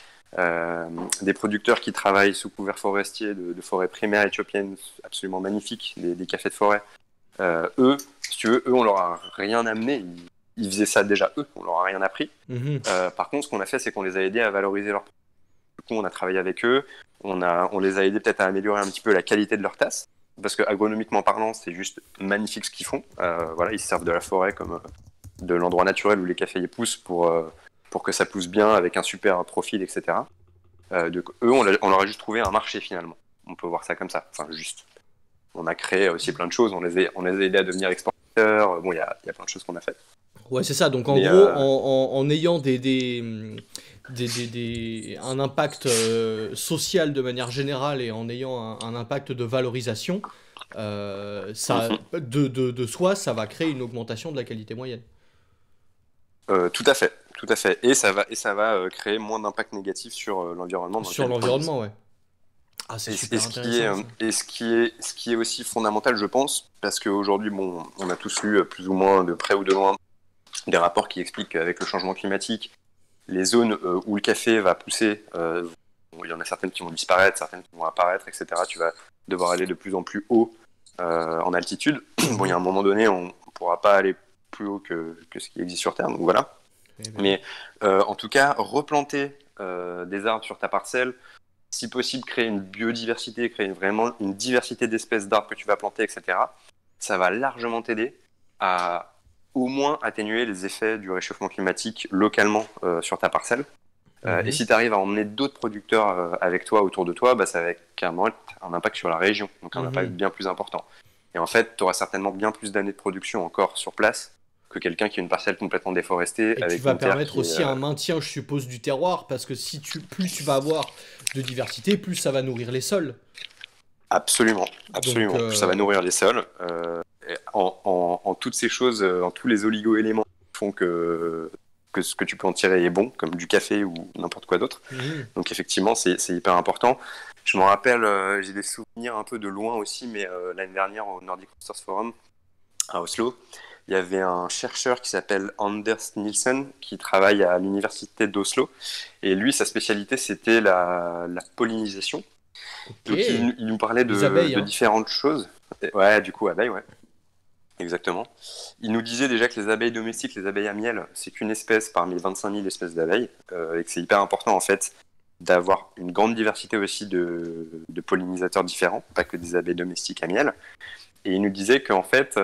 Des producteurs qui travaillent sous couvert forestier de forêts primaires éthiopiennes absolument magnifiques, des cafés de forêt. Eux, si tu veux, on leur a rien amené. Ils faisaient ça déjà eux, on leur a rien appris. Par contre, ce qu'on a fait, c'est qu'on les a aidés à valoriser leur produits. Du coup, on a travaillé avec eux, on les a aidés peut-être à améliorer un petit peu la qualité de leur tasse, parce que agronomiquement parlant, c'est juste magnifique ce qu'ils font. Voilà, ils se servent de la forêt comme de l'endroit naturel où les caféiers poussent pour que ça pousse bien avec un super profil, etc. Donc, eux, on leur a juste trouvé un marché finalement. On peut voir ça comme ça. Enfin, juste. On a créé aussi plein de choses. On les a aidés à devenir exportateurs. Bon, il y a plein de choses qu'on a faites. Ouais, c'est ça. Donc, en gros, en ayant un impact social de manière générale et en ayant un impact de valorisation, ça, de soi, ça va créer une augmentation de la qualité moyenne. Tout à fait. Et ça va créer moins d'impact négatif sur l'environnement. Sur l'environnement, ouais. Ah, c'est Et, super ce intéressant, ça. ce qui est aussi fondamental, je pense, parce qu'aujourd'hui, bon, on a tous lu plus ou moins de près ou de loin des rapports qui expliquent qu'avec le changement climatique, les zones où le café va pousser, il y en a certaines qui vont disparaître, certaines qui vont apparaître, etc. Tu vas devoir aller de plus en plus haut en altitude. Bon, il y a un moment donné, on ne pourra pas aller plus haut que ce qui existe sur Terre, donc voilà. Eh ben, Mais en tout cas, replanter des arbres sur ta parcelle, si possible, créer une biodiversité, créer vraiment une diversité d'espèces d'arbres que tu vas planter, etc. Ça va largement t'aider à au moins atténuer les effets du réchauffement climatique localement sur ta parcelle. Et si tu arrives à emmener d'autres producteurs avec toi, autour de toi, bah, ça va carrément être un impact sur la région, donc un impact bien plus important. Et en fait, tu auras certainement bien plus d'années de production encore sur place que quelqu'un qui a une parcelle complètement déforestée Et tu avec vas une terre permettre qui est... aussi un maintien, je suppose, du terroir, parce que plus tu vas avoir de diversité, plus ça va nourrir les sols. Absolument, Donc, absolument. Ça va nourrir les sols. Et en toutes ces choses, en tous les oligo-éléments qui font que ce que tu peux en tirer est bon, comme du café ou n'importe quoi d'autre. Donc effectivement, c'est hyper important. Je me rappelle, j'ai des souvenirs un peu de loin aussi, mais l'année dernière au Nordic Resource Forum à Oslo, il y avait un chercheur qui s'appelle Anders Nielsen qui travaille à l'université d'Oslo. Et lui, sa spécialité, c'était la pollinisation. ok. Donc il nous parlait Les abeilles, de hein. différentes choses. Ouais, du coup, abeilles, ouais. Exactement. Il nous disait déjà que les abeilles domestiques, les abeilles à miel, c'est qu'une espèce parmi 25 000 espèces d'abeilles, et que c'est hyper important en fait d'avoir une grande diversité aussi de pollinisateurs différents, pas que des abeilles domestiques à miel. Et il nous disait qu'en fait,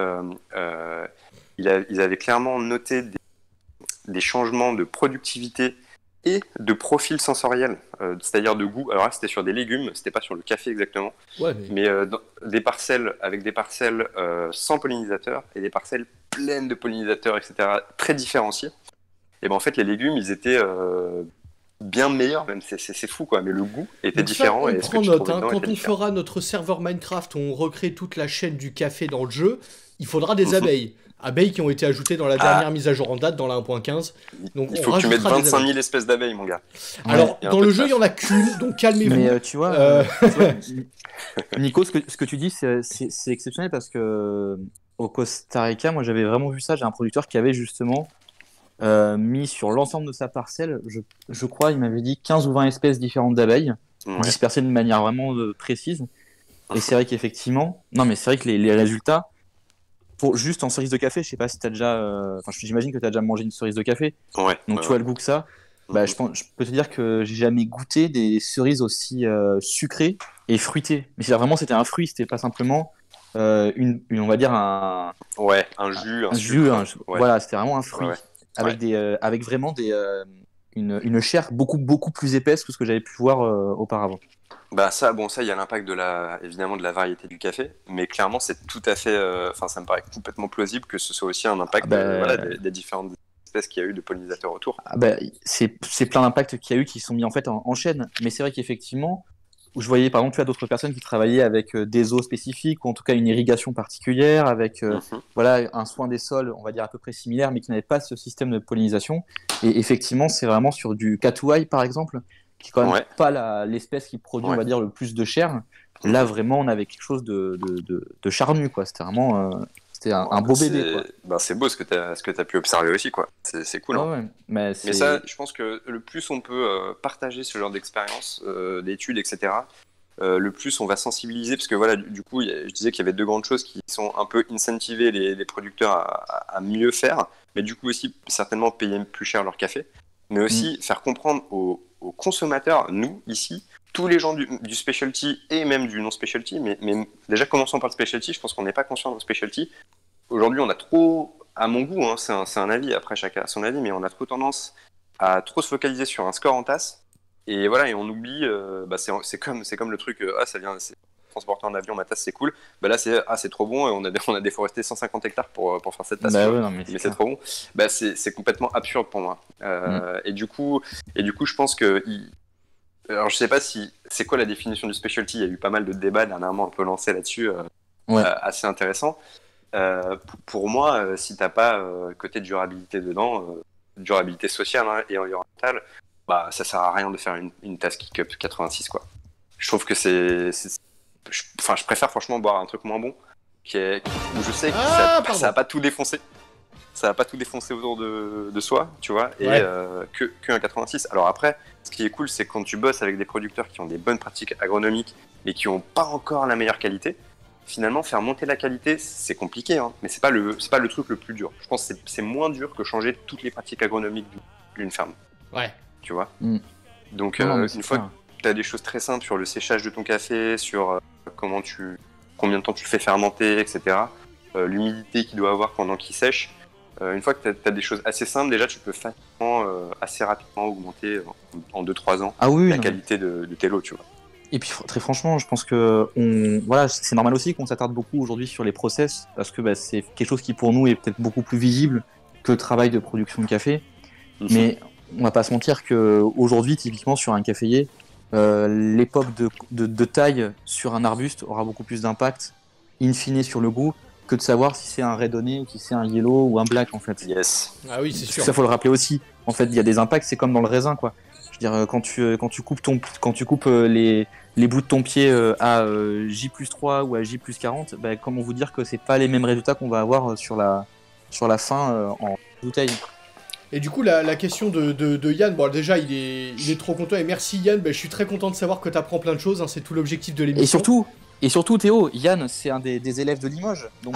ils avaient clairement noté des changements de productivité et de profil sensoriel, c'est-à-dire de goût. Alors là, c'était sur des légumes, c'était pas sur le café exactement, Ouais, mais des parcelles avec des parcelles sans pollinisateurs et des parcelles pleines de pollinisateurs, etc., très différenciées. Et ben en fait, les légumes, ils étaient bien meilleurs, même c'est fou quoi, mais le goût était donc ça, différent on et ce que prend tu note, trouvais hein. dedans Quand était on différent. fera notre serveur Minecraft où on recrée toute la chaîne du café dans le jeu, il faudra des abeilles. Abeilles qui ont été ajoutées dans la Ah, dernière mise à jour en date, dans la 1.15. Donc il on faut que tu mettes rajoutera des 25 abeilles. 000 espèces d'abeilles, mon gars. Ouais. Alors, Il y a un dans peu le de jeu, il n'y en taf. a qu'une, donc calmez-vous. Mais Euh, tu vois, Nico, ce que tu dis, c'est exceptionnel parce que au Costa Rica, moi j'avais vraiment vu ça. J'ai un producteur qui avait justement mis sur l'ensemble de sa parcelle, je crois, il m'avait dit 15 ou 20 espèces différentes d'abeilles, Ouais. dispersées de manière vraiment précise. Et c'est vrai qu'effectivement, non mais c'est vrai que les résultats, pour, juste en cerise de café, je sais pas si t'as déjà, enfin j'imagine que tu as déjà mangé une cerise de café, Ouais, donc ouais, tu ouais. vois le goût que ça. Bah, je peux te dire que j'ai jamais goûté des cerises aussi sucrées et fruitées. Mais c'est vraiment c'était un fruit, c'était pas simplement on va dire Ouais, un jus, un un jus. sucre. Ouais, Voilà, c'était vraiment un ouais, ouais. fruit Ouais. avec vraiment une chair beaucoup plus épaisse que ce que j'avais pu voir auparavant. Bah ça, bon, ça, il y a l'impact évidemment de la variété du café, mais clairement, c'est tout à fait, enfin, ça me paraît complètement plausible que ce soit aussi un Ah impact, voilà, bah, des différentes espèces qu'il y a eu de pollinisateurs autour. ah bah, c'est plein d'impacts qu'il y a eu qui sont mis en fait en chaîne. Mais c'est vrai qu'effectivement, où je voyais par exemple tu as d'autres personnes qui travaillaient avec des eaux spécifiques ou en tout cas une irrigation particulière avec Mhm. voilà un soin des sols on va dire à peu près similaire mais qui n'avait pas ce système de pollinisation et effectivement c'est vraiment sur du catouaille par exemple qui est quand même Ouais, pas l'espèce qui produit on ouais. va dire le plus de chair. Là Mhm. vraiment on avait quelque chose de charnu quoi, c'était vraiment c'était Bon, un beau bébé quoi. c'est beau ce que t'as pu observer aussi, quoi. C'est cool, Ouais, hein. ouais. Mais Mais ça, c'est je pense que le plus on peut partager ce genre d'expérience, d'études, etc., le plus on va sensibiliser, parce que voilà, du coup, je disais qu'il y avait deux grandes choses qui sont un peu incentiver les producteurs à mieux faire, mais du coup aussi certainement payer plus cher leur café, mais Mm. aussi faire comprendre aux consommateurs, nous, ici, tous les gens du specialty et même du non-specialty, mais déjà commençons par le specialty, je pense qu'on n'est pas conscient de specialty. Aujourd'hui, on a trop, à mon goût, hein, c'est un avis, après chacun a son avis, mais on a trop tendance à trop se focaliser sur un score en tasse. Et voilà, et on oublie, bah c'est comme le truc, ah, ça vient, c'est transporté en avion, ma tasse, c'est cool. Bah là, c'est trop bon, et on a déforesté 150 hectares pour faire cette tasse, tu Bah vois. ouais non mais c'est Mais c'est clair. trop bon. Bah c'est complètement absurde pour moi. Mm. Et du coup, je pense que, alors je sais pas si, c'est quoi la définition du specialty. Il y a eu pas mal de débats dernièrement un peu lancés là-dessus, Ouais. assez intéressants. Pour moi, si t'as pas côté durabilité dedans, durabilité sociale, hein, et environnementale, bah ça sert à rien de faire une task kick-up 86, quoi. Je trouve que je préfère franchement boire un truc moins bon, où je sais que ça va pas tout défoncer. Ça va pas tout défoncer autour de soi, tu vois, et que un 86. Alors après, ce qui est cool, c'est quand tu bosses avec des producteurs qui ont des bonnes pratiques agronomiques, mais qui ont pas encore la meilleure qualité. Finalement, faire monter la qualité, c'est compliqué, hein, mais c'est pas le truc le plus dur. Je pense que c'est moins dur que changer toutes les pratiques agronomiques d'une ferme. Ouais. Tu vois. Donc, Non, une fois que tu as des choses très simples sur le séchage de ton café, sur combien de temps tu le fais fermenter, etc., l'humidité qu'il doit avoir pendant qu'il sèche, une fois que tu as des choses assez simples, déjà, tu peux facilement, assez rapidement augmenter en 2-3 ans la qualité de tes lots, tu vois. Et puis très franchement, je pense que voilà, c'est normal aussi qu'on s'attarde beaucoup aujourd'hui sur les process parce que c'est quelque chose qui pour nous est peut-être beaucoup plus visible que le travail de production de café. Mais on va pas se mentir que aujourd'hui, typiquement sur un caféier, l'époque de taille sur un arbuste aura beaucoup plus d'impact in fine sur le goût que de savoir si c'est un redonné ou si c'est un yellow ou un black en fait. Yes. Ah oui, c'est sûr. Ça faut le rappeler aussi. En fait, il y a des impacts, c'est comme dans le raisin quoi. Je veux dire, quand tu coupes les bouts de ton pied à J+3 ou à J+40, comment vous dire que c'est pas les mêmes résultats qu'on va avoir sur la fin en bouteille. Et du coup, la question de Yann, bon déjà il est trop content et merci Yann, je suis très content de savoir que tu apprends plein de choses, hein, c'est tout l'objectif de l'émission. Et surtout Théo, Yann c'est un des élèves de Limoges. Donc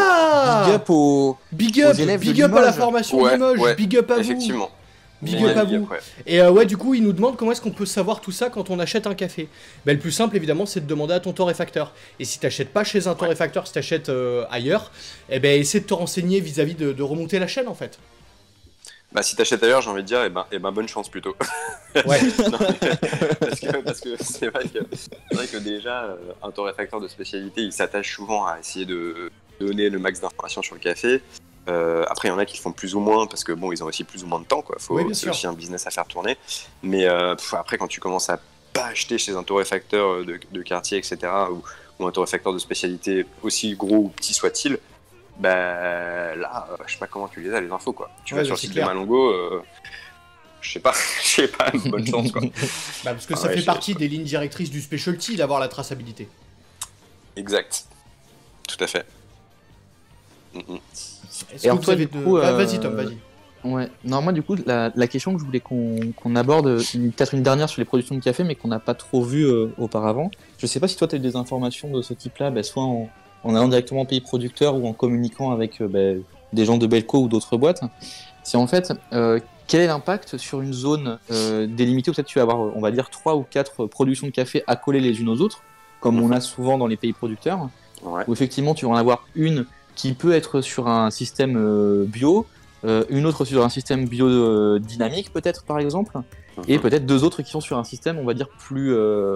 big up élèves de à la Limoges. formation de Limoges, big up à effectivement. vous. Big up à vous. Et du coup, il nous demande comment est-ce qu'on peut savoir tout ça quand on achète un café. Le plus simple, évidemment, c'est de demander à ton torréfacteur. Et si t'achètes pas chez un torréfacteur, si t'achètes ailleurs, essaie de te renseigner vis-à-vis de remonter la chaîne, en fait. Si t'achètes ailleurs, j'ai envie de dire, bonne chance plutôt. Ouais. Non, parce que c'est vrai que déjà, un torréfacteur de spécialité, il s'attache souvent à essayer de donner le max d'informations sur le café. Après, il y en a qui le font plus ou moins parce que ils ont aussi plus ou moins de temps, quoi. C'est aussi un business à faire tourner. Mais après, quand tu commences à pas acheter chez un torréfacteur de quartier, etc., ou un torréfacteur de spécialité, aussi gros ou petit soit-il, là, je sais pas comment tu les as les infos, quoi. Tu vas sur le site de Malongo, je sais pas, bonne chance, quoi. Parce que ça fait partie des lignes directrices du specialty d'avoir la traçabilité. Exact, tout à fait. Est-ce que vous avez vas-y Tom, vas-y. Ouais. Non, moi du coup, la question que je voulais qu'on aborde, peut-être une dernière sur les productions de café, mais qu'on n'a pas trop vu auparavant. Je sais pas si toi tu as eu des informations de ce type-là, soit en allant directement au pays producteur ou en communiquant avec des gens de Belco ou d'autres boîtes. C'est en fait quel est l'impact sur une zone délimitée où peut-être tu vas avoir, on va dire, 3 ou 4 productions de café accolées les unes aux autres, comme on a souvent dans les pays producteurs, où effectivement tu vas en avoir une qui peut être sur un système bio, une autre sur un système biodynamique peut-être par exemple, et peut-être 2 autres qui sont sur un système, on va dire, plus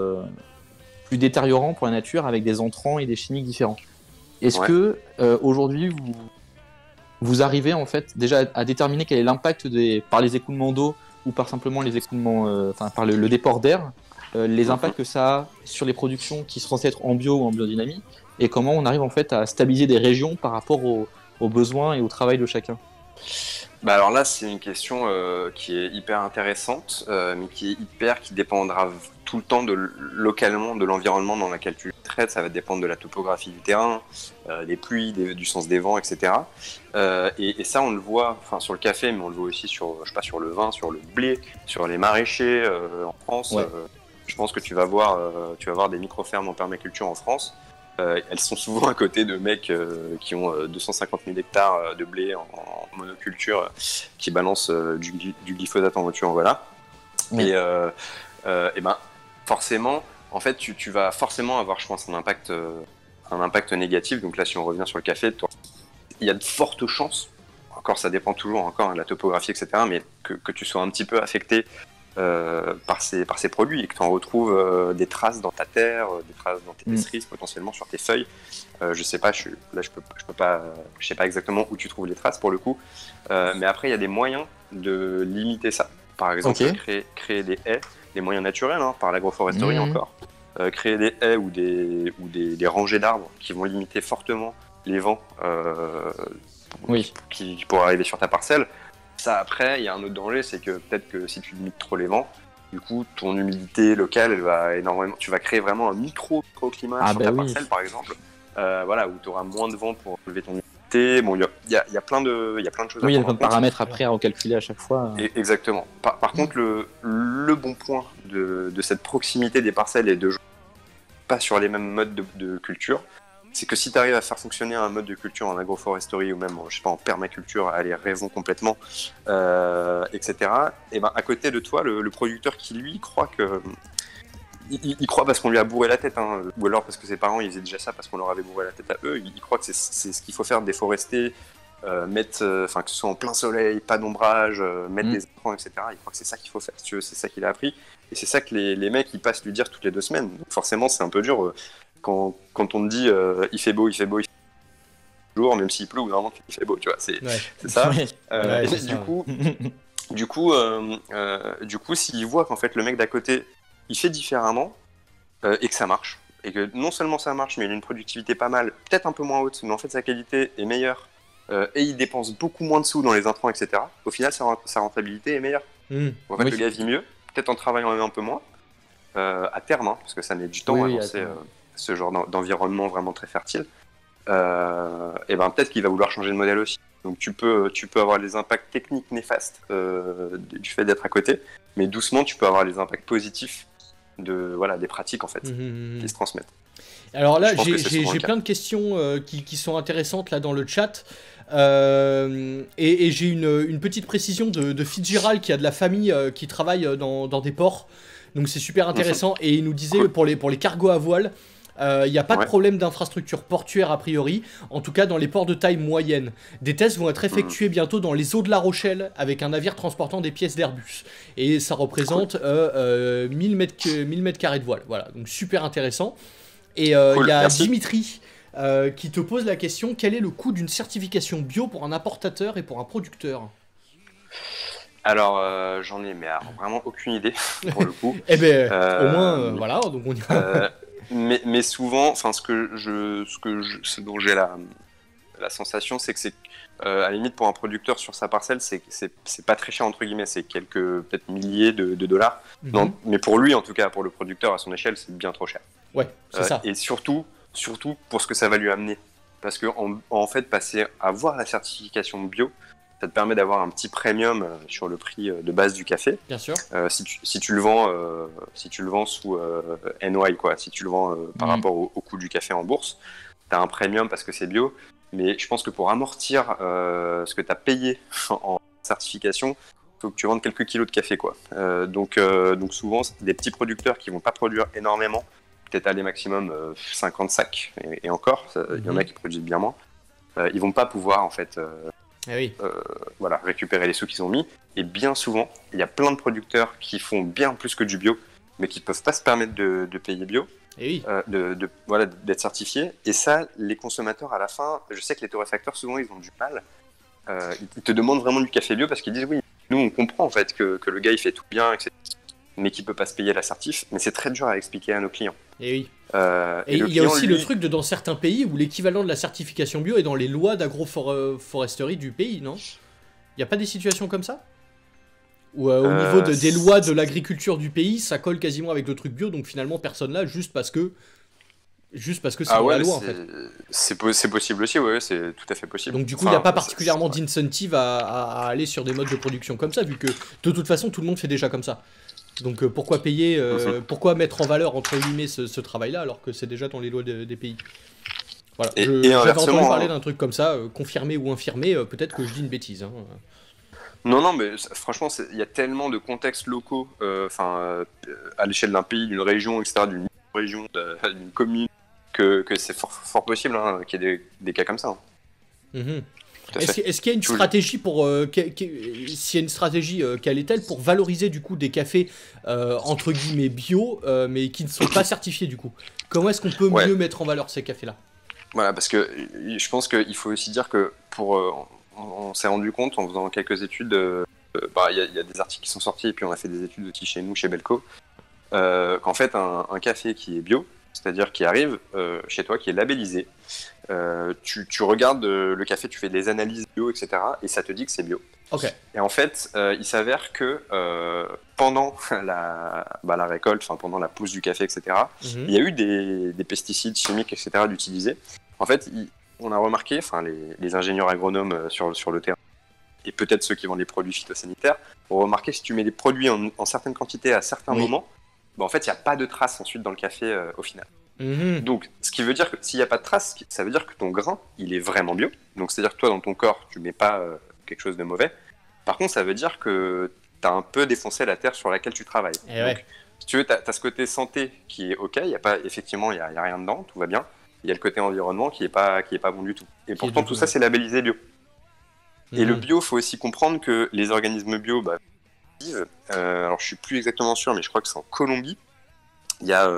détériorant pour la nature avec des entrants et des chimiques différents. Est-ce que aujourd'hui vous arrivez en fait déjà à déterminer quel est l'impact par les écoulements d'eau ou par simplement les écoulements, par le déport d'air, les impacts que ça a sur les productions qui sont censées être en bio ou en biodynamie, et comment on arrive en fait à stabiliser des régions par rapport aux besoins et au travail de chacun? Alors là, c'est une question qui est hyper intéressante, mais qui dépendra tout le temps localement de l'environnement dans lequel tu traites. Ça va dépendre de la topographie du terrain, des pluies, du sens des vents, etc. Et ça, on le voit, sur le café, mais on le voit aussi sur le vin, sur le blé, sur les maraîchers en France. Ouais. Je pense que tu vas voir des micro-fermes en permaculture en France. Elles sont souvent à côté de mecs qui ont 250 000 hectares de blé en monoculture qui balancent du glyphosate en voiture, voilà. Ouais. Et forcément, en fait, tu vas forcément avoir, je pense, un impact négatif. Donc là, si on revient sur le café, il y a de fortes chances, encore ça dépend toujours de la topographie, etc., mais que tu sois un petit peu affecté par ces produits et que tu en retrouves des traces dans ta terre, des traces dans tes cerises, potentiellement sur tes feuilles. Je sais pas, je sais pas exactement où tu trouves les traces pour le coup, mais après il y a des moyens de limiter ça. Par exemple, créer des haies, des moyens naturels, par l'agroforesterie encore. Créer des haies ou des rangées d'arbres qui vont limiter fortement les vents qui pourraient arriver sur ta parcelle. Ça, après, il y a un autre danger, c'est que peut-être que si tu limites trop les vents, Du coup, ton humidité locale, elle va énormément. Tu vas créer vraiment un microclimat sur ta parcelle, par exemple. Voilà, où tu auras moins de vent pour lever ton humidité. Bon, il y a plein de choses à Oui, il y a prendre plein de paramètres après à recalculer à chaque fois. Exactement. Par contre, le bon point de cette proximité des parcelles et de jouer pas sur les mêmes modes de culture, c'est que si tu arrives à faire fonctionner un mode de culture en agroforesterie ou même je sais pas, en permaculture, allez, rêvons complètement, etc. Et ben, à côté de toi, le producteur qui lui croit que. Il croit parce qu'on lui a bourré la tête, hein, ou alors parce que ses parents ils faisaient déjà ça parce qu'on leur avait bourré la tête à eux. Il croit que c'est ce qu'il faut faire, déforester, mettre, que ce soit en plein soleil, pas d'ombrage, mettre des enfants, etc. Il croit que c'est ça qu'il faut faire, si tu veux, c'est ça qu'il a appris. Et c'est ça que les mecs ils passent lui dire toutes les 2 semaines. Donc forcément, c'est un peu dur quand on te dit il fait beau, jour, même s'il pleut, ou normalement il fait beau, tu vois, c'est ça. Du coup, s'il voit qu'en fait le mec d'à côté il fait différemment et que ça marche, et que non seulement ça marche, mais il a une productivité pas mal, peut-être un peu moins haute, mais en fait sa qualité est meilleure et il dépense beaucoup moins de sous dans les intrants, etc. Au final, sa rentabilité est meilleure. En fait, le gars vit mieux, peut-être en travaillant un peu moins à terme, hein, parce que ça met du temps à lancer ce genre d'environnement vraiment très fertile. Et ben peut-être qu'il va vouloir changer de modèle aussi. Donc tu peux avoir les impacts techniques néfastes du fait d'être à côté, mais doucement tu peux avoir les impacts positifs des pratiques en fait qui se transmettent. Alors là, j'ai plein de questions qui sont intéressantes là dans le chat. Et j'ai une petite précision de Fitzgerald qui a de la famille qui travaille dans des ports. Donc c'est super intéressant. Et il nous disait pour les cargos à voile, il n'y a pas de problème d'infrastructure portuaire a priori, en tout cas dans les ports de taille moyenne. Des tests vont être effectués bientôt dans les eaux de La Rochelle avec un navire transportant des pièces d'Airbus. Et ça représente 1000 mètres carrés de voile. Voilà, donc super intéressant. Et il y a Dimitri qui te pose la question, quel est le coût d'une certification bio pour un importateur et pour un producteur ? Alors j'en ai vraiment aucune idée pour le coup. Eh ben au moins voilà, donc on y va. Mais souvent, enfin ce dont j'ai la sensation, c'est que c'est à la limite pour un producteur sur sa parcelle, c'est pas très cher entre guillemets, c'est quelques peut-être milliers de dollars. Non, mais pour lui en tout cas, pour le producteur à son échelle, c'est bien trop cher. Ouais, c'est ça. Et surtout pour ce que ça va lui amener, parce que en fait passer à avoir la certification bio, ça te permet d'avoir un petit premium sur le prix de base du café. Bien sûr. Si tu le vends sous NY, quoi, si tu le vends par rapport au coût du café en bourse, tu as un premium parce que c'est bio. Mais je pense que pour amortir ce que tu as payé en certification, il faut que tu vendes quelques kilos de café, quoi. Donc souvent, c'est des petits producteurs qui vont pas produire énormément, peut-être aller maximum 50 sacs, et encore, il y en a qui produisent bien moins. Ils vont pas pouvoir en fait récupérer les sous qu'ils ont mis. Et bien souvent, il y a plein de producteurs qui font bien plus que du bio, mais qui ne peuvent pas se permettre de payer bio, d'être certifiés. Et ça, les consommateurs à la fin, je sais que les torréfacteurs souvent ils ont du mal. Ils te demandent vraiment du café bio parce qu'ils disent oui, nous on comprend en fait que le gars il fait tout bien, etc., mais qu'il peut pas se payer la certif. Mais c'est très dur à expliquer à nos clients. Et oui. Et il y a aussi le truc dans certains pays où l'équivalent de la certification bio est dans les lois d'agroforesterie du pays, non ? Il n'y a pas des situations comme ça ? Ou au niveau des lois de l'agriculture du pays, ça colle quasiment avec le truc bio, donc finalement personne là, juste parce que c'est dans la loi en fait. C'est possible aussi, ouais, c'est tout à fait possible. Donc du coup, il n'y a pas particulièrement d'incentive à aller sur des modes de production comme ça, vu que de toute façon, tout le monde fait déjà comme ça. Donc pourquoi payer, pourquoi mettre en valeur entre guillemets ce travail-là alors que c'est déjà dans les lois des pays. Voilà. J'avais entendu parler d'un truc comme ça, confirmé ou infirmé, peut-être que je dis une bêtise. Hein. Non, mais franchement, il y a tellement de contextes locaux, à l'échelle d'un pays, d'une région, etc., d'une région, d'une commune, que c'est fort possible qu'il y ait des cas comme ça. Hein. Est-ce qu'il y a une stratégie s'il y a une stratégie, quelle est-elle pour valoriser du coup des cafés entre guillemets bio, mais qui ne sont pas certifiés du coup ? Comment est-ce qu'on peut mieux mettre en valeur ces cafés-là ? Voilà, parce que je pense qu'il faut aussi dire que on s'est rendu compte en faisant quelques études, il y a des articles qui sont sortis et puis on a fait des études aussi chez nous, chez Belco, qu'en fait un café qui est bio, c'est-à-dire qui arrive chez toi, qui est labellisé, Tu regardes le café, tu fais des analyses bio, etc. Et ça te dit que c'est bio. Ok. Et en fait, il s'avère que pendant la récolte, enfin pendant la pousse du café, etc., il y a eu des pesticides chimiques, etc., d'utiliser. En fait, on a remarqué, enfin les ingénieurs agronomes sur le terrain, et peut-être ceux qui vendent les produits phytosanitaires, ont remarqué que si tu mets des produits en certaines quantités à certains moments, bah, en fait, il n'y a pas de traces ensuite dans le café au final. Donc, ce qui veut dire que s'il n'y a pas de traces, ça veut dire que ton grain, il est vraiment bio. Donc, c'est-à-dire que toi, dans ton corps, tu mets pas quelque chose de mauvais. Par contre, ça veut dire que tu as un peu défoncé la terre sur laquelle tu travailles. Donc, si tu veux, tu as ce côté santé qui est OK. Effectivement, il n'y a rien dedans, tout va bien. Il y a le côté environnement qui est pas bon du tout. Et pourtant, tout ça, c'est labellisé bio. Et le bio, il faut aussi comprendre que les organismes bio, alors je suis plus exactement sûr, mais je crois que c'est en Colombie. Il y a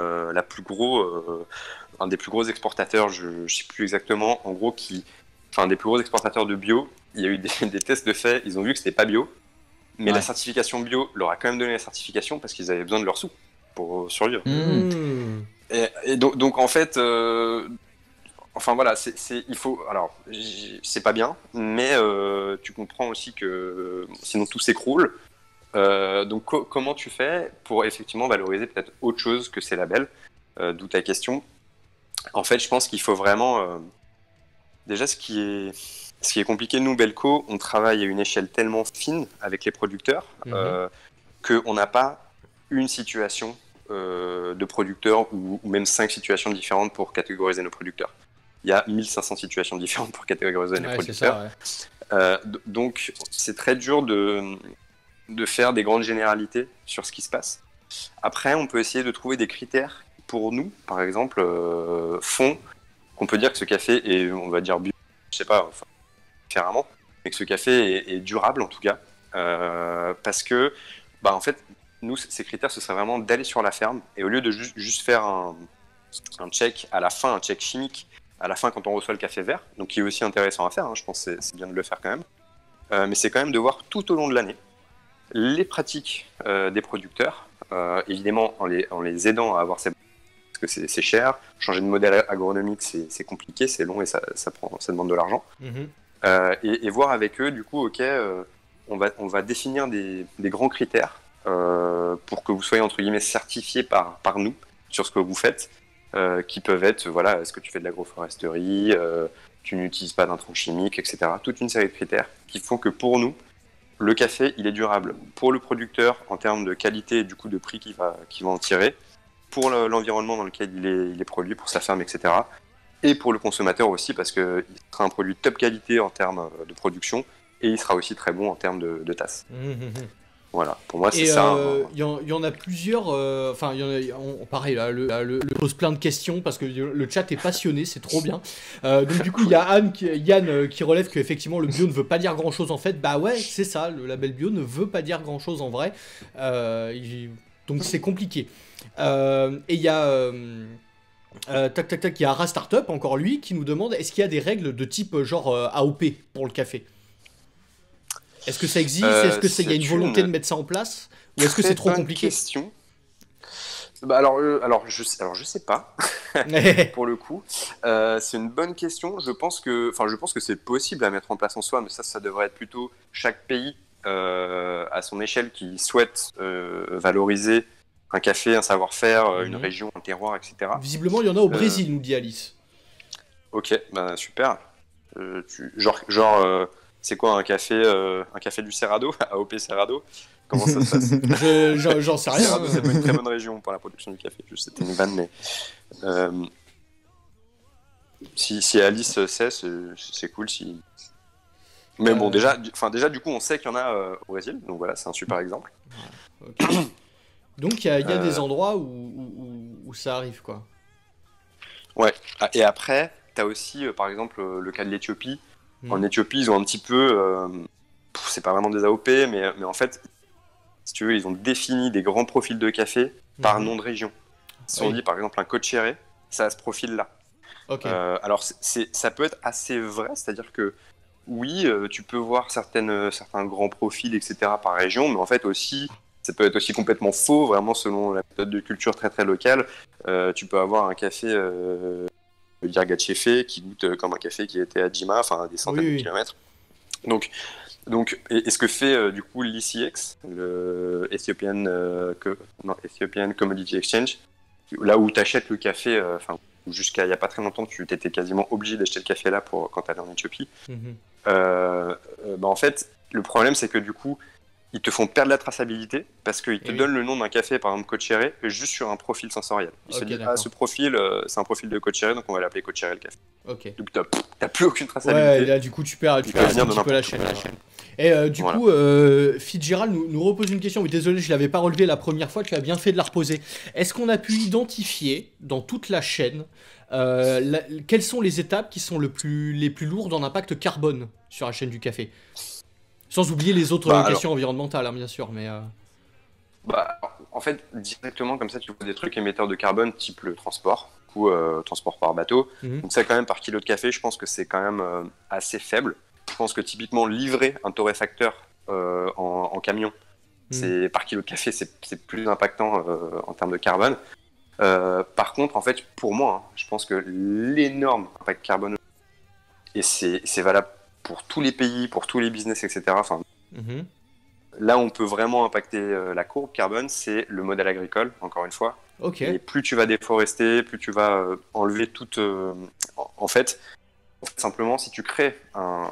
un des plus gros exportateurs, je ne sais plus exactement, en gros, un des plus gros exportateurs de bio. Il y a eu des tests de fait, ils ont vu que c'était pas bio, mais la certification bio leur a quand même donné la certification parce qu'ils avaient besoin de leurs sous pour survivre. Et donc en fait, enfin voilà, il faut. Alors, c'est pas bien, mais tu comprends aussi que sinon tout s'écroule. Donc comment tu fais pour effectivement valoriser peut-être autre chose que ces labels, d'où ta question. En fait, je pense qu'il faut vraiment déjà ce qui est compliqué. Nous, Belco, on travaille à une échelle tellement fine avec les producteurs qu'on n'a pas une situation de producteurs ou même 5 situations différentes pour catégoriser nos producteurs. Il y a 1500 situations différentes pour catégoriser les producteurs. Donc c'est très dur de faire des grandes généralités sur ce qui se passe. Après, on peut essayer de trouver des critères pour nous, par exemple, font qu'on peut dire que ce café est, on va dire, bio, je sais pas, enfin, différemment, mais que ce café est durable en tout cas, parce que, en fait, nous, ces critères, ce serait vraiment d'aller sur la ferme et au lieu de juste faire un check à la fin, un check chimique à la fin quand on reçoit le café vert, donc qui est aussi intéressant à faire, hein, je pense que c'est bien de le faire quand même, mais c'est quand même de voir tout au long de l'année les pratiques des producteurs, évidemment en les aidant à avoir ces parce que c'est cher, changer de modèle agronomique c'est compliqué, c'est long et ça demande de l'argent. Et voir avec eux, du coup, ok, on va définir des grands critères pour que vous soyez entre guillemets certifiés par nous sur ce que vous faites, qui peuvent être, voilà, est-ce que tu fais de l'agroforesterie, tu n'utilises pas d'intrants chimiques, etc. Toute une série de critères qui font que pour nous, le café, il est durable pour le producteur en termes de qualité et du coup de prix qu'il va en tirer, pour l'environnement dans lequel il est produit, pour sa ferme, etc. Et pour le consommateur aussi, parce qu'il sera un produit de top qualité en termes de production, et il sera aussi très bon en termes de tasse. Voilà, pour moi c'est ça. Il y en a plusieurs, enfin pareil là, le pose plein de questions parce que le chat est passionné, c'est trop bien. Donc du coup il y a Yann qui relève que effectivement le bio ne veut pas dire grand chose en fait. Bah ouais, c'est ça, le label bio ne veut pas dire grand chose en vrai. Donc c'est compliqué. Et il y a il y a Ra Startup, encore lui, qui nous demande est-ce qu'il y a des règles de type genre AOP pour le café? Est-ce que ça existe? Est-ce qu'il y a une volonté de mettre ça en place? Ou est-ce que c'est trop compliqué? Question. Alors je sais pas. Pour le coup, c'est une bonne question. Je pense que c'est possible à mettre en place en soi, mais ça devrait être plutôt chaque pays à son échelle qui souhaite valoriser un café, un savoir-faire, une région, un terroir, etc. Visiblement, il y en a au Brésil, nous dit Alice. Ok, super. C'est quoi un café du Cerrado, AOP Cerrado? Comment ça se passe? J'en sais rien. Cerrado, c'est pas une très bonne région pour la production du café. C'était une vanne, mais si Alice sait, c'est cool. Mais bon, déjà, du coup, on sait qu'il y en a au Brésil, donc voilà, c'est un super exemple. Okay. Donc il y a des endroits où ça arrive, quoi. Ouais. Et après, t'as aussi, par exemple, le cas de l'Éthiopie. En Éthiopie, ils ont un petit peu, c'est pas vraiment des AOP, mais en fait, si tu veux, ils ont défini des grands profils de café par nom de région. Si on dit par exemple un Cochéré, ça a ce profil-là. Okay. Alors ça peut être assez vrai, c'est-à-dire que oui, tu peux voir certains grands profils, etc. par région, mais en fait aussi, ça peut être aussi complètement faux, vraiment selon la méthode de culture très très locale. Tu peux avoir un café Yirgacheffe, qui goûte comme un café qui était à Jima, enfin à des centaines de kilomètres. Donc, et ce que fait du coup l'ECX, le Ethiopian Commodity Exchange, là où tu achètes le café, jusqu'à il n'y a pas très longtemps, tu étais quasiment obligé d'acheter le café là quand tu allais en Éthiopie. En fait, le problème, c'est que du coup, ils te font perdre la traçabilité parce qu'ils te donnent le nom d'un café, par exemple Cocheré, juste sur un profil sensoriel. Ils se disent, ce profil, c'est un profil de Cocheré, donc on va l'appeler Cocheré le café. Donc t'as plus aucune traçabilité. Ouais, là du coup tu perds un petit peu la chaîne. Et du coup, Fitzgerald nous repose une question. Oui, désolé, je l'avais pas relevé la première fois, tu as bien fait de la reposer. Est-ce qu'on a pu identifier dans toute la chaîne quelles sont les étapes qui sont les plus lourdes en impact carbone sur la chaîne du café? Sans oublier les autres questions environnementales, hein, bien sûr, mais... En fait, directement, comme ça, tu vois des trucs émetteurs de carbone, type le transport, transport par bateau. Donc ça, quand même, par kilo de café, je pense que c'est quand même assez faible. Je pense que typiquement, livrer un torréfacteur en camion, par kilo de café, c'est plus impactant en termes de carbone. Par contre, en fait, pour moi, je pense que l'énorme impact carbone, et c'est valable pour tous les pays, pour tous les business, etc. Là, on peut vraiment impacter la courbe carbone, c'est le modèle agricole, encore une fois. Et plus tu vas déforester, plus tu vas enlever toute... En fait, simplement, si tu crées un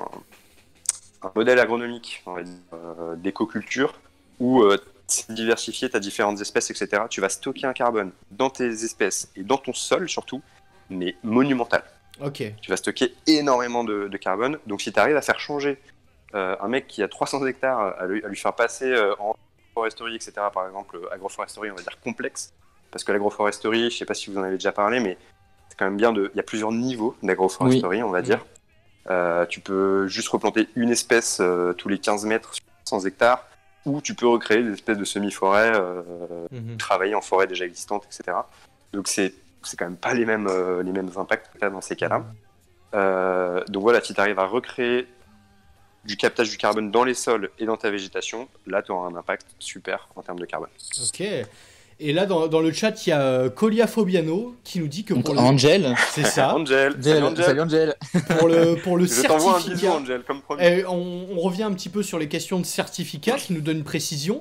modèle agronomique, on va dire, d'écoculture, où c'est diversifié, tu as différentes espèces, etc., tu vas stocker un carbone dans tes espèces et dans ton sol, surtout, mais monumental. Tu vas stocker énormément de carbone. Donc, si tu arrives à faire changer un mec qui a 300 hectares, à lui faire passer en agroforesterie, etc., par exemple, agroforesterie, on va dire complexe, parce que l'agroforesterie, je sais pas si vous en avez déjà parlé, mais c'est quand même bien il y a plusieurs niveaux d'agroforesterie, on va dire. Tu peux juste replanter une espèce tous les 15 mètres sur 100 hectares, ou tu peux recréer des espèces de semi-forêts, travailler en forêt déjà existante, etc. Donc, c'est quand même pas les mêmes impacts que tu as dans ces cas-là. Donc voilà, si tu arrives à recréer du captage du carbone dans les sols et dans ta végétation, là tu auras un impact super en termes de carbone. Et là, dans le chat, il y a Colia Fobiano qui nous dit que pour Angel. C'est ça. Angel. Salut Angel. Pour le Je certificat. t'envoie un bisou, Angel, comme promis. On revient un petit peu sur les questions de certificat qui nous donnent une précision.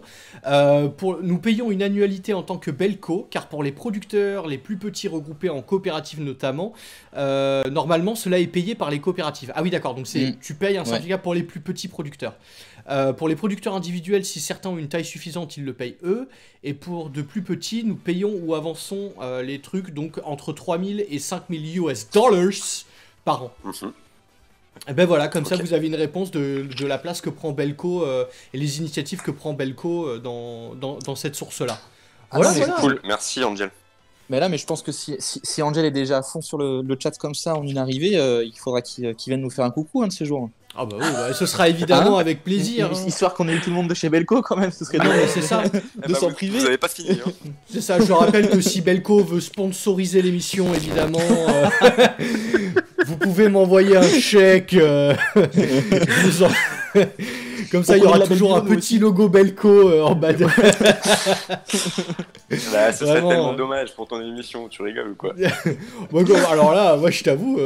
Nous payons une annualité en tant que Belco, car pour les producteurs les plus petits regroupés en coopérative notamment, normalement cela est payé par les coopératives. Ah oui, d'accord, donc tu payes un certificat pour les plus petits producteurs. Pour les producteurs individuels, si certains ont une taille suffisante, ils le payent eux. Et pour de plus petits, nous payons ou avançons les trucs donc entre 3000 et 5000 US dollars par an. Et ben voilà, comme ça vous avez une réponse de la place que prend Belco et les initiatives que prend Belco dans cette source-là. Voilà. Cool, merci Angel. Mais là, je pense que si Angel est déjà à fond sur le chat comme ça en une arrivée, il faudra qu'il vienne nous faire un coucou un de ces jours. Ah bah oui, ce sera évidemment avec plaisir. Histoire qu'on ait eu tout le monde de chez Belco quand même, ce serait non mais c'est ça. De s'en priver. Vous avez pas fini. C'est ça, je rappelle que si Belco veut sponsoriser l'émission, évidemment, vous pouvez m'envoyer un chèque. Comme ça, il y aura toujours un petit logo Belco en bas de... Là, ce serait tellement dommage pour ton émission, tu rigoles ou quoi? Alors là, moi je t'avoue...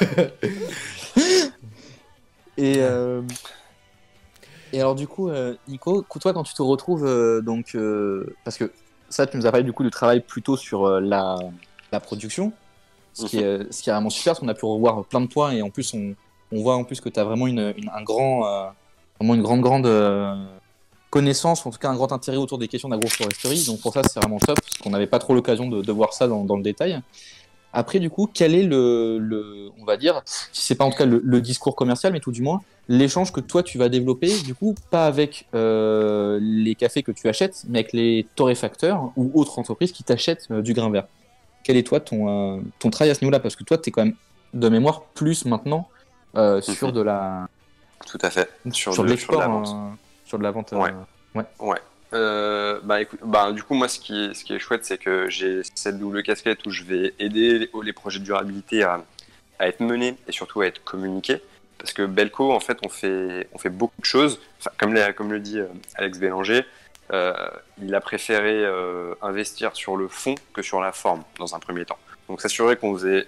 Et alors du coup, Nico, toi quand tu te retrouves parce que ça tu nous as parlé du coup du travail plutôt sur la production, ce qui est vraiment super parce qu'on a pu revoir plein de points et en plus on voit en plus que tu as vraiment vraiment une grande connaissance, en tout cas un grand intérêt autour des questions d'agroforesterie, donc pour ça c'est vraiment top parce qu'on n'avait pas trop l'occasion de voir ça dans le détail. Après, du coup, quel est on va dire, si c'est pas en tout cas le discours commercial, mais tout du moins, l'échange que toi tu vas développer, du coup, pas avec les cafés que tu achètes, mais avec les torréfacteurs ou autres entreprises qui t'achètent du grain vert. Quel est toi ton travail à ce niveau-là? Parce que toi, tu es quand même, de mémoire, plus maintenant sur de la... Tout à fait. Sur de l'export, sur de la vente. Ouais. Écoute, du coup, moi, ce qui est chouette, c'est que j'ai cette double casquette où je vais aider les projets de durabilité à être menés et surtout à être communiqués. Parce que Belco, en fait, on fait beaucoup de choses. Enfin, comme le dit Alex Bélanger, il a préféré investir sur le fond que sur la forme dans un premier temps. Donc, s'assurer qu'on faisait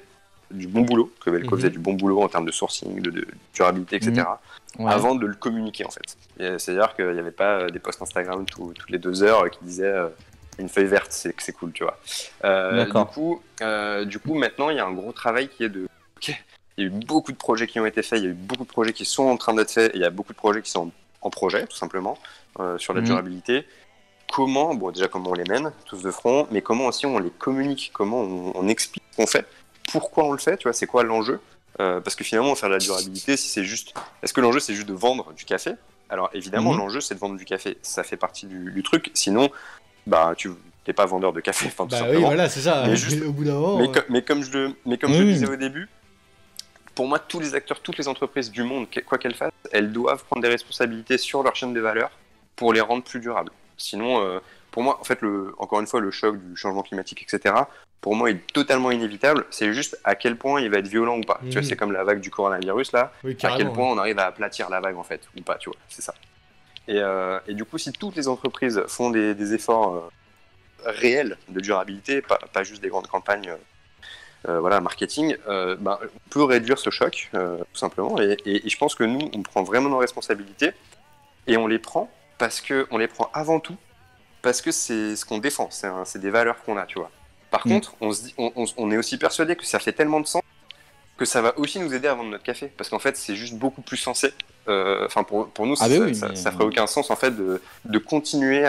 du bon boulot, que Belco Mhm. faisait du bon boulot en termes de sourcing, de durabilité, etc. Ouais. avant de le communiquer en fait. C'est-à-dire qu'il n'y avait pas des posts Instagram toutes les 2 heures qui disaient une feuille verte, c'est cool, tu vois. D'accord. Du coup, maintenant, il y a un gros travail qui est de... Ok, il y a eu beaucoup de projets qui ont été faits, il y a eu beaucoup de projets qui sont en train d'être faits, et il y a beaucoup de projets qui sont en projet, tout simplement, sur la durabilité. Comment, bon déjà comment on les mène, tous de front, mais comment aussi on les communique, comment on explique ce qu'on fait, pourquoi on le fait, tu vois, c'est quoi l'enjeu. Parce que finalement, faire de la durabilité, si c'est juste... Est-ce que l'enjeu, c'est juste de vendre du café? Alors évidemment, l'enjeu, c'est de vendre du café. Ça fait partie du truc. Sinon, bah, tu n'es pas vendeur de café, enfin, tout Bah oui, simplement. voilà, c'est ça. Mais juste- Au bout d'un moment. Mais comme je le disais au début, pour moi, tous les acteurs, toutes les entreprises du monde, quoi qu'elles fassent, elles doivent prendre des responsabilités sur leur chaîne de valeur pour les rendre plus durables. Sinon, pour moi, en fait, encore une fois, le choc du changement climatique, etc., pour moi, est totalement inévitable. C'est juste à quel point il va être violent ou pas. Tu vois, c'est comme la vague du coronavirus, là. Oui, À carrément, quel point on arrive à aplatir la vague, en fait, ou pas, tu vois. C'est ça. Et du coup, si toutes les entreprises font des efforts réels de durabilité, pas juste des grandes campagnes voilà, marketing, on peut réduire ce choc, tout simplement. Et je pense que nous, on prend vraiment nos responsabilités et on les prend avant tout parce que c'est ce qu'on défend, c'est des valeurs qu'on a, tu vois. Par contre, on est aussi persuadé que ça fait tellement de sens que ça va aussi nous aider à vendre notre café, parce qu'en fait, c'est juste beaucoup plus sensé. Enfin, pour nous, ça ferait aucun sens en fait de continuer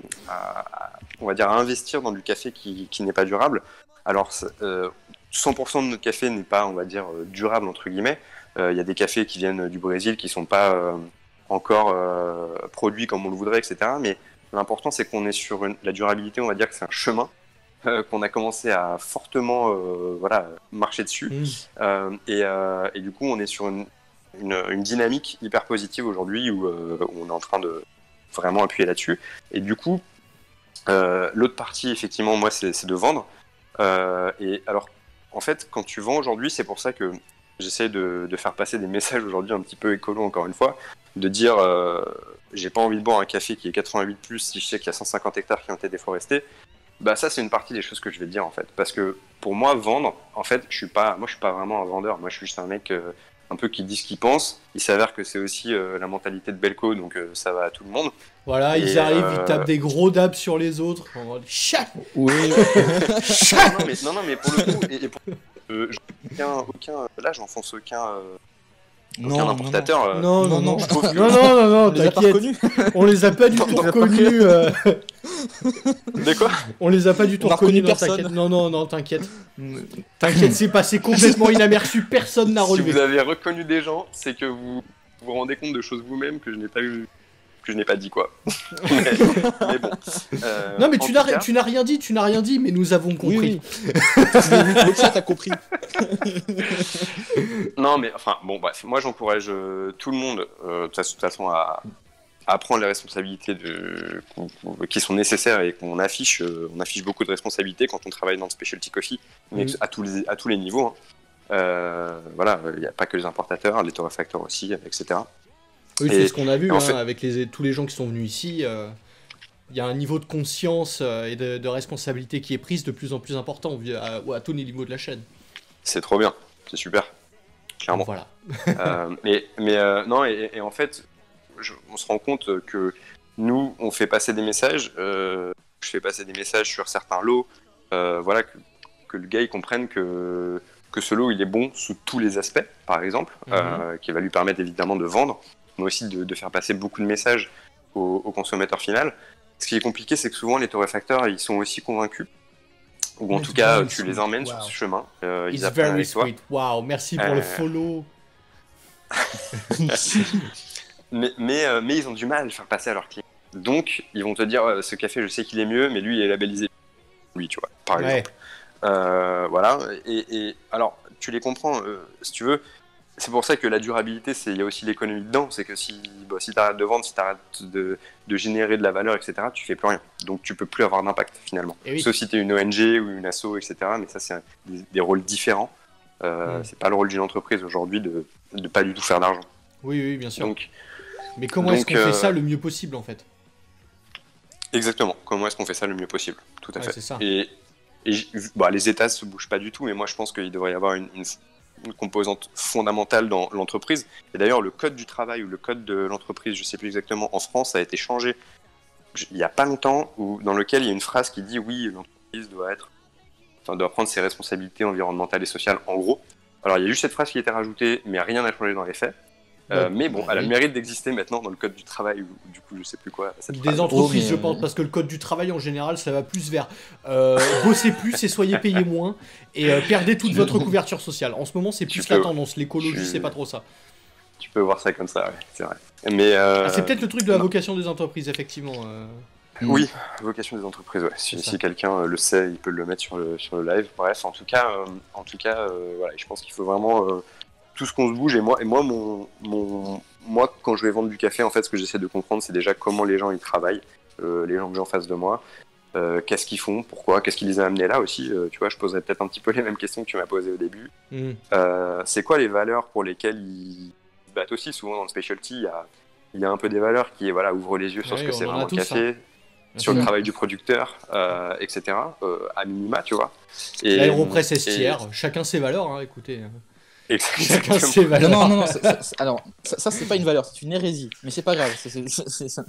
on va dire, à investir dans du café qui n'est pas durable. Alors, 100% de notre café n'est pas, on va dire, durable entre guillemets. Il y a des cafés qui viennent du Brésil qui sont pas encore produits comme on le voudrait, etc. Mais l'important, c'est qu'on est sur la durabilité. On va dire que c'est un chemin qu'on a commencé à fortement voilà, marcher dessus. Et du coup, on est sur une dynamique hyper positive aujourd'hui où on est en train de vraiment appuyer là-dessus. Et du coup, l'autre partie, effectivement, moi, c'est de vendre. Et alors, en fait, quand tu vends aujourd'hui, c'est pour ça que j'essaie de faire passer des messages aujourd'hui un petit peu écolo, encore une fois, de dire j'ai pas envie de boire un café qui est 88+, si je sais qu'il y a 150 hectares qui ont été déforestés. Bah ça, c'est une partie des choses que je vais te dire, en fait. Parce que pour moi, vendre, en fait, je suis pas vraiment un vendeur. Moi, je suis juste un mec un peu qui dit ce qu'il pense. Il s'avère que c'est aussi la mentalité de Belco, donc ça va à tout le monde. Voilà, ils arrivent, ils tapent des gros dabs sur les autres. Chat. Oui. non, mais pour le coup, là, j'enfonce aucun importateur. Non, je trouve que- non, On les a pas t'inquiète. reconnus. On les a pas du tout reconnus. De quoi? On les a pas du tout On a reconnus, reconnu non, personne. t'inquiète. Non, t'inquiète. T'inquiète, c'est passé complètement inaperçu, personne n'a Si relevé. vous avez reconnu des gens, c'est que vous vous rendez compte de choses vous-même que je n'ai pas eu, que je n'ai pas dit, quoi. mais bon. Non, mais en tu tout cas, n'as rien dit, mais nous avons compris. Le chat a compris. Non, mais enfin, bon, bref, moi j'encourage tout le monde, de toute façon, à prendre les responsabilités qui sont nécessaires et qu'on affiche. On affiche beaucoup de responsabilités quand on travaille dans le specialty coffee, mais à tous les niveaux. Voilà, il n'y a pas que les importateurs, les torréfacteurs aussi, etc. Oui, c'est ce qu'on a vu en fait- avec tous les gens qui sont venus ici. Il y a un niveau de conscience et de responsabilité qui est prise de plus en plus important à tous les niveaux de la chaîne. C'est trop bien, c'est super, clairement. Voilà. Non, et en fait, on se rend compte que nous, on fait passer des messages. Je fais passer des messages sur certains lots, voilà, que le gars il comprenne que ce lot il est bon sous tous les aspects, par exemple, qui va lui permettre évidemment de vendre, mais aussi de faire passer beaucoup de messages au consommateur final. Ce qui est compliqué, c'est que souvent les torréfacteurs ils sont aussi convaincus, ou en tout cas tu les emmènes sur ce chemin. Ils It's apprennent very avec toi. sweet. Wow, merci pour le follow. Mais ils ont du mal à le faire passer à leurs clients. Donc, ils vont te dire, ce café, je sais qu'il est mieux, mais lui, il est labellisé. Lui, tu vois, par exemple. Voilà. Et alors, tu les comprends, si tu veux. C'est pour ça que la durabilité, il y a aussi l'économie dedans. C'est que si tu arrêtes de vendre, si tu arrêtes de générer de la valeur, etc., tu fais plus rien. Donc, tu peux plus avoir d'impact, finalement. Et oui. Sauf si tu es une ONG ou une asso, etc. Mais ça, c'est des rôles différents. C'est pas le rôle d'une entreprise aujourd'hui de pas du tout faire d'argent. Oui, bien sûr. Donc, mais comment est-ce qu'on fait ça le mieux possible, en fait? Exactement. Comment est-ce qu'on fait ça le mieux possible? Tout à fait. C'est ça. Et les États se bougent pas du tout, mais moi je pense qu'il devrait y avoir une composante fondamentale dans l'entreprise. Et d'ailleurs, le code du travail ou le code de l'entreprise, je sais plus exactement, en France, a été changé il y a pas longtemps, dans lequel il y a une phrase qui dit oui, l'entreprise doit prendre ses responsabilités environnementales et sociales, en gros. Alors, il y a juste cette phrase qui a été rajoutée, mais rien n'a changé dans les faits. Mais bon, elle a le mérite d'exister maintenant dans le code du travail, ou du coup, je sais plus quoi. Des entreprises, je pense, parce que le code du travail en général, ça va plus vers bossez plus et soyez payés moins et perdez toute votre couverture sociale. En ce moment, c'est plus la tendance. L'écologie, c'est pas trop ça. Tu peux voir ça comme ça, ouais, c'est vrai. Mais c'est peut-être le truc de la vocation des entreprises, effectivement. Oui, vocation des entreprises, ouais. Si quelqu'un le sait, il peut le mettre sur le live. Bref, en tout cas, voilà, je pense qu'il faut vraiment tout ce qu'on se bouge. Et moi, quand je vais vendre du café, en fait, ce que j'essaie de comprendre, c'est déjà comment les gens ils travaillent, les gens que j'ai en face de moi, qu'est-ce qu'ils font, pourquoi, qu'est-ce qui les a amenés là aussi. Tu vois, je poserais peut-être un petit peu les mêmes questions que tu m'as posées au début. C'est quoi les valeurs pour lesquelles ils se battent aussi? Souvent dans le specialty, il y a un peu des valeurs qui ouvrent les yeux sur ce que c'est vraiment le café. Sur le travail du producteur, etc. À minima, tu vois. L'Aéropress Estière, chacun ses valeurs, hein, écoutez. Chacun ses valeurs. Non, alors, ça c'est pas une valeur, c'est une hérésie, mais c'est pas grave. C'est...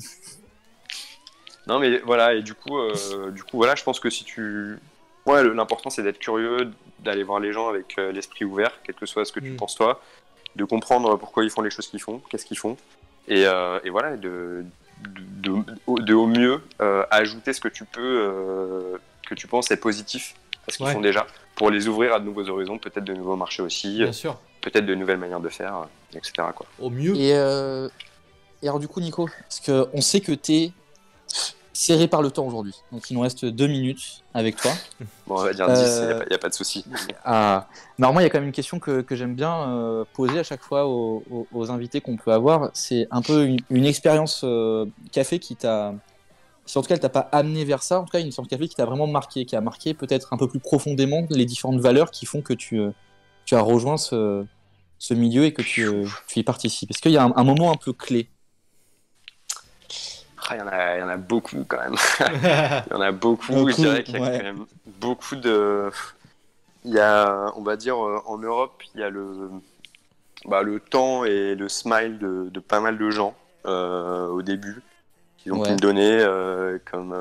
Non, mais voilà, et du coup, voilà, je pense que si tu... Ouais, l'important c'est d'être curieux, d'aller voir les gens avec l'esprit ouvert, quel que soit ce que tu penses toi, de comprendre pourquoi ils font les choses qu'ils font, qu'est-ce qu'ils font, et voilà, de au mieux ajouter ce que tu peux, que tu penses est positif à ce qu'ils font déjà, pour les ouvrir à de nouveaux horizons, peut-être de nouveaux marchés aussi, peut-être de nouvelles manières de faire, etc. quoi. Au mieux. Et alors du coup, Nico, parce qu'on sait que t'es serré par le temps aujourd'hui, donc il nous reste 2 minutes avec toi. Bon, on va dire 10, il n'y a pas de souci. Alors moi, il y a quand même une question que j'aime bien poser à chaque fois aux invités qu'on peut avoir. C'est un peu une expérience café qui t'a... Si en tout cas elle t'a pas amené vers ça, en tout cas une expérience café qui t'a vraiment marqué, qui a marqué peut-être un peu plus profondément les différentes valeurs qui font que tu as rejoint ce milieu et que tu y participes. Est-ce qu'il y a un moment un peu clé? Il y en a beaucoup quand même. Il y en a beaucoup. Je dirais qu'il y a quand même beaucoup de... Il y a, on va dire, en Europe, il y a le temps et le smile de pas mal de gens au début qui ont pu me donner, comme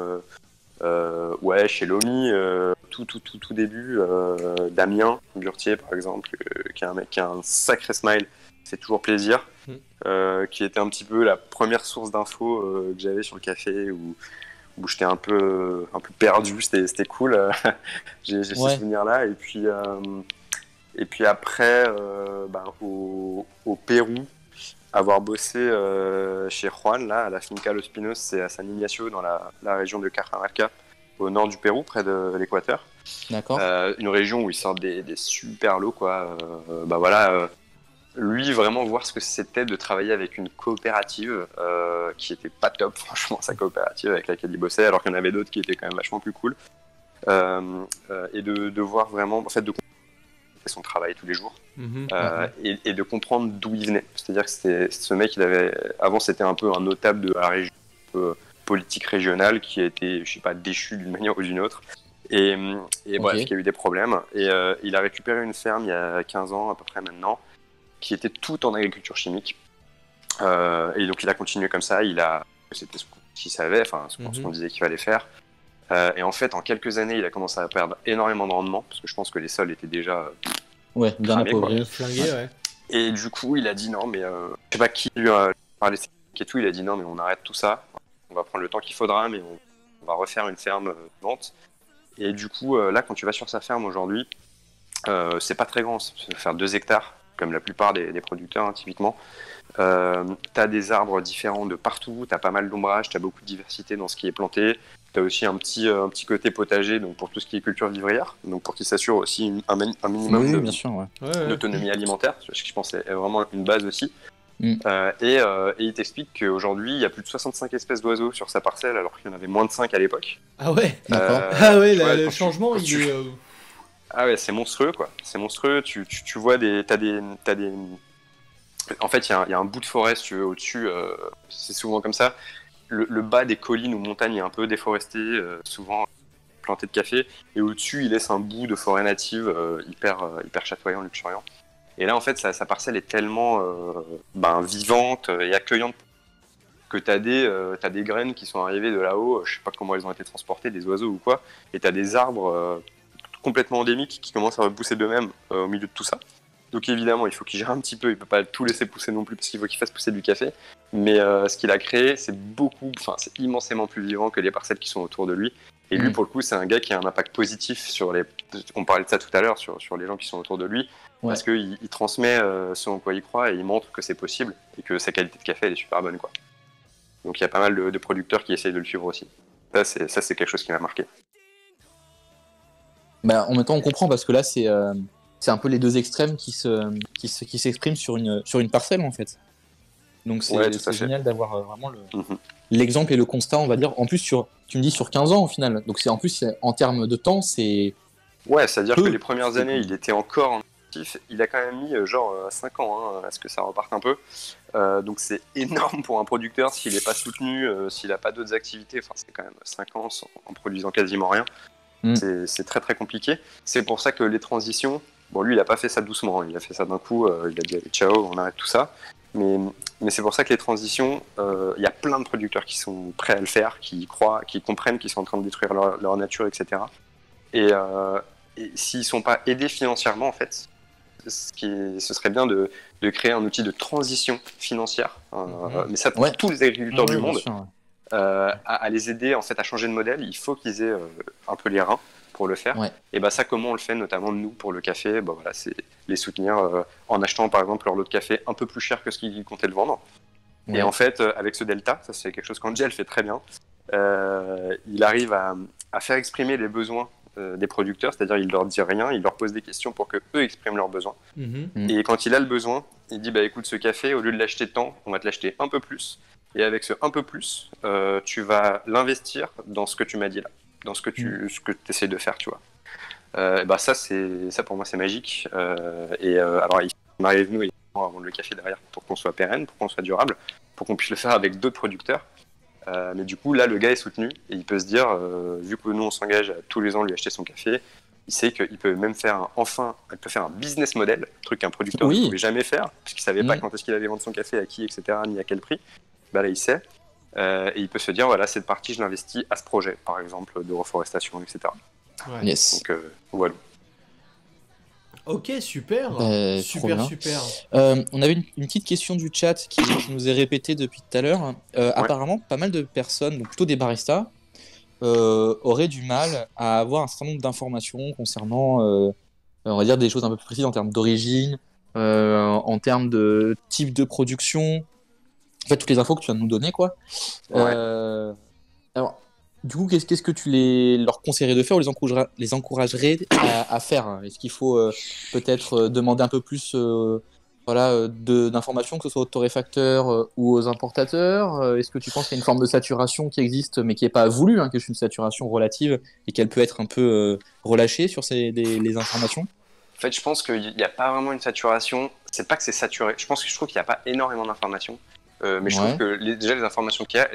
chez Lomi, tout début, Damien Burtier par exemple, qui est un mec qui a un sacré smile, c'est toujours plaisir. Qui était un petit peu la première source d'infos que j'avais sur le café, où j'étais un peu perdu, c'était cool. J'ai ce souvenir-là. Et puis après, au Pérou, avoir bossé chez Juan, là, à la Finca Los Pinos, c'est à San Ignacio, dans la région de Cajamarca, au nord du Pérou, près de l'équateur. D'accord. Une région où ils sortent des super lots, quoi. Lui, vraiment voir ce que c'était de travailler avec une coopérative qui était pas top, franchement, sa coopérative avec laquelle il bossait, alors qu'il y en avait d'autres qui étaient quand même vachement plus cool. Et de voir vraiment, en fait, de comprendre son travail tous les jours, et de comprendre d'où il venait. C'est-à-dire que ce mec, avant, c'était un peu un notable de la région politique régionale qui a été, je sais pas, déchu d'une manière ou d'une autre. Et bref, il y a eu des problèmes. Et il a récupéré une ferme il y a 15 ans à peu près maintenant, qui était tout en agriculture chimique. Et donc il a continué comme ça, c'était ce qu'il savait, enfin ce qu'on disait qu'il fallait faire. Et en fait, en quelques années, il a commencé à perdre énormément de rendement, parce que je pense que les sols étaient déjà bien appauvris, flingués. Et du coup, il a dit non, mais je sais pas qui lui a parlé et tout, il a dit non, mais on arrête tout ça, on va prendre le temps qu'il faudra, mais on va refaire une ferme vente. Et du coup, là, quand tu vas sur sa ferme aujourd'hui, c'est pas très grand, ça peut faire 2 hectares. Comme la plupart des producteurs, hein, typiquement. T'as des arbres différents de partout, t'as pas mal d'ombrage, t'as beaucoup de diversité dans ce qui est planté. T'as aussi un petit côté potager, donc pour tout ce qui est culture vivrière, donc pour qu'il s'assure aussi un minimum d'autonomie alimentaire, ce que je pense est vraiment une base aussi. Et il t'explique qu'aujourd'hui, il y a plus de 65 espèces d'oiseaux sur sa parcelle, alors qu'il y en avait moins de 5 à l'époque. Ah ouais, le changement, il est... Ah ouais, c'est monstrueux, quoi. C'est monstrueux. Tu vois t'as des... En fait, il y a un bout de forêt, si tu veux, au-dessus. C'est souvent comme ça. Le bas des collines ou montagnes est un peu déforesté. Souvent, planté de café, et au-dessus il laisse un bout de forêt native hyper chatoyant, luxuriant. Et là en fait sa parcelle est tellement vivante et accueillante que t'as des graines qui sont arrivées de là-haut, je sais pas comment elles ont été transportées, des oiseaux ou quoi, et t'as des arbres complètement endémiques qui commencent à repousser d'eux-mêmes au milieu de tout ça. Donc évidemment, il faut qu'il gère un petit peu, il peut pas tout laisser pousser non plus parce qu'il faut qu'il fasse pousser du café. Mais ce qu'il a créé, c'est immensément plus vivant que les parcelles qui sont autour de lui. Et lui, pour le coup, c'est un gars qui a un impact positif sur les. On parlait de ça tout à l'heure, sur les gens qui sont autour de lui, parce qu'il transmet ce en quoi il croit et il montre que c'est possible et que sa qualité de café elle est super bonne, quoi. Donc il y a pas mal de producteurs qui essayent de le suivre aussi. Ça, c'est quelque chose qui m'a marqué. Bah, en même temps, on comprend parce que là, c'est un peu les deux extrêmes qui s'expriment sur une parcelle, en fait. Donc c'est génial d'avoir vraiment l'exemple et le constat, on va dire. En plus, tu me dis sur 15 ans au final. Donc en plus, en termes de temps, c'est. Ouais, c'est-à-dire que les premières années, il était encore en actif. Il a quand même mis 5 ans à ce que ça reparte un peu. Donc c'est énorme pour un producteur s'il n'est pas soutenu, s'il n'a pas d'autres activités. Enfin, c'est quand même 5 ans en produisant quasiment rien. C'est très très compliqué. C'est pour ça que les transitions, bon lui il a pas fait ça doucement, il a fait ça d'un coup, il a dit allez, ciao, on arrête tout ça. Mais c'est pour ça que les transitions, il y a plein de producteurs qui sont prêts à le faire, qui y croient, qui comprennent qu'ils sont en train de détruire leur nature, etc. Et s'ils sont pas aidés financièrement en fait, ce serait bien de créer un outil de transition financière, mais ça pour tous les agriculteurs du monde. À les aider en fait à changer de modèle, il faut qu'ils aient un peu les reins pour le faire. Et ça, comment on le fait notamment nous pour le café, c'est les soutenir en achetant par exemple leur lot de café un peu plus cher que ce qu'ils comptaient le vendre. Et en fait, avec ce delta, ça c'est quelque chose qu'Angel fait très bien. Il arrive à faire exprimer les besoins des producteurs, c'est-à-dire il leur dit rien, il leur pose des questions pour que eux expriment leurs besoins. Et quand il a le besoin, il dit écoute, ce café, au lieu de l'acheter tant, on va te l'acheter un peu plus. Et avec ce un peu plus, tu vas l'investir dans ce que tu m'as dit là, dans ce que tu essaies de faire, tu vois. Ça pour moi c'est magique. Alors il m'arrive nous à vendre le café derrière pour qu'on soit pérenne, pour qu'on soit durable, pour qu'on puisse le faire avec d'autres producteurs. Mais du coup là le gars est soutenu et il peut se dire, vu que nous on s'engage à tous les ans lui acheter son café, il sait qu'il peut même faire il peut faire un business model, truc qu'un producteur ne pouvait jamais faire, parce qu'il savait pas quand est-ce qu'il allait vendre son café, à qui, etc., ni à quel prix. Là il sait. Et il peut se dire, voilà, cette partie, je l'investis à ce projet, par exemple, de reforestation, etc. Yes. Donc, voilà. Ok, super. Super. On avait une petite question du chat qui nous est répétée depuis tout à l'heure. Apparemment, pas mal de personnes, donc plutôt des baristas, auraient du mal à avoir un certain nombre d'informations concernant, on va dire, des choses un peu plus précises en termes d'origine, en termes de type de production. En fait, toutes les infos que tu viens de nous donner, quoi. Alors, du coup, qu'est-ce que tu leur conseillerais de faire ou les encouragerais à faire? Est-ce qu'il faut peut-être demander un peu plus d'informations, que ce soit aux torréfacteurs ou aux importateurs? Est-ce que tu penses qu'il y a une forme de saturation qui existe, mais qui n'est pas voulue, que c'est une saturation relative et qu'elle peut être un peu relâchée sur les informations? En fait, je pense qu'il n'y a pas vraiment une saturation. C'est pas que c'est saturé. Je trouve qu'il n'y a pas énormément d'informations. Mais je trouve que déjà les informations qu'il y a,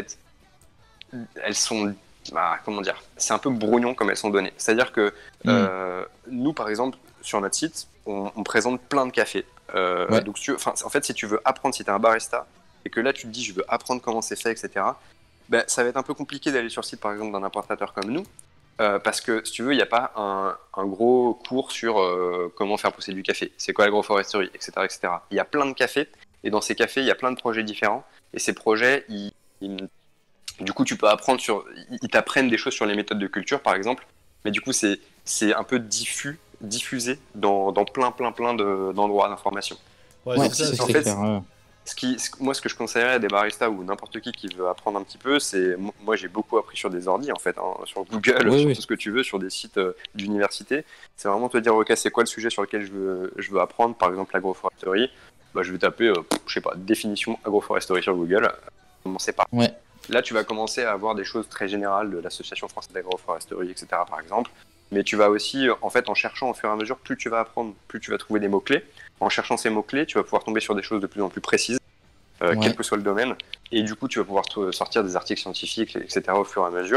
comment dire, c'est un peu brouillon comme elles sont données. C'est-à-dire que nous, par exemple, sur notre site, on présente plein de cafés. Donc, en fait, si tu veux apprendre, si tu es un barista, et que là tu te dis je veux apprendre comment c'est fait, etc., ça va être un peu compliqué d'aller sur le site, par exemple, d'un importateur comme nous. Parce que si tu veux, il n'y a pas un gros cours sur comment faire pousser du café, c'est quoi l'agroforesterie, etc., etc. Il y a plein de cafés. Et dans ces cafés, il y a plein de projets différents. Et ces projets, du coup, tu peux apprendre ils t'apprennent des choses sur les méthodes de culture, par exemple. Mais du coup, c'est un peu diffusé dans plein d'endroits d'information. Ouais, c'est ça. En fait, moi, ce que je conseillerais à des baristas ou n'importe qui veut apprendre un petit peu, c'est... Moi, j'ai beaucoup appris sur des ordi, en fait, sur Google, sur tout ce que tu veux, sur des sites d'université. C'est vraiment te dire, ok, c'est quoi le sujet sur lequel je veux apprendre, par exemple, l'agroforesterie. Je vais taper, je sais pas, définition agroforesterie sur Google. Commencer par. Là, tu vas commencer à avoir des choses très générales de l'Association française d'agroforesterie, etc., par exemple. Mais tu vas aussi, en fait, en cherchant au fur et à mesure, plus tu vas apprendre, plus tu vas trouver des mots-clés. En cherchant ces mots-clés, tu vas pouvoir tomber sur des choses de plus en plus précises, quel que soit le domaine. Et du coup, tu vas pouvoir sortir des articles scientifiques, etc., au fur et à mesure.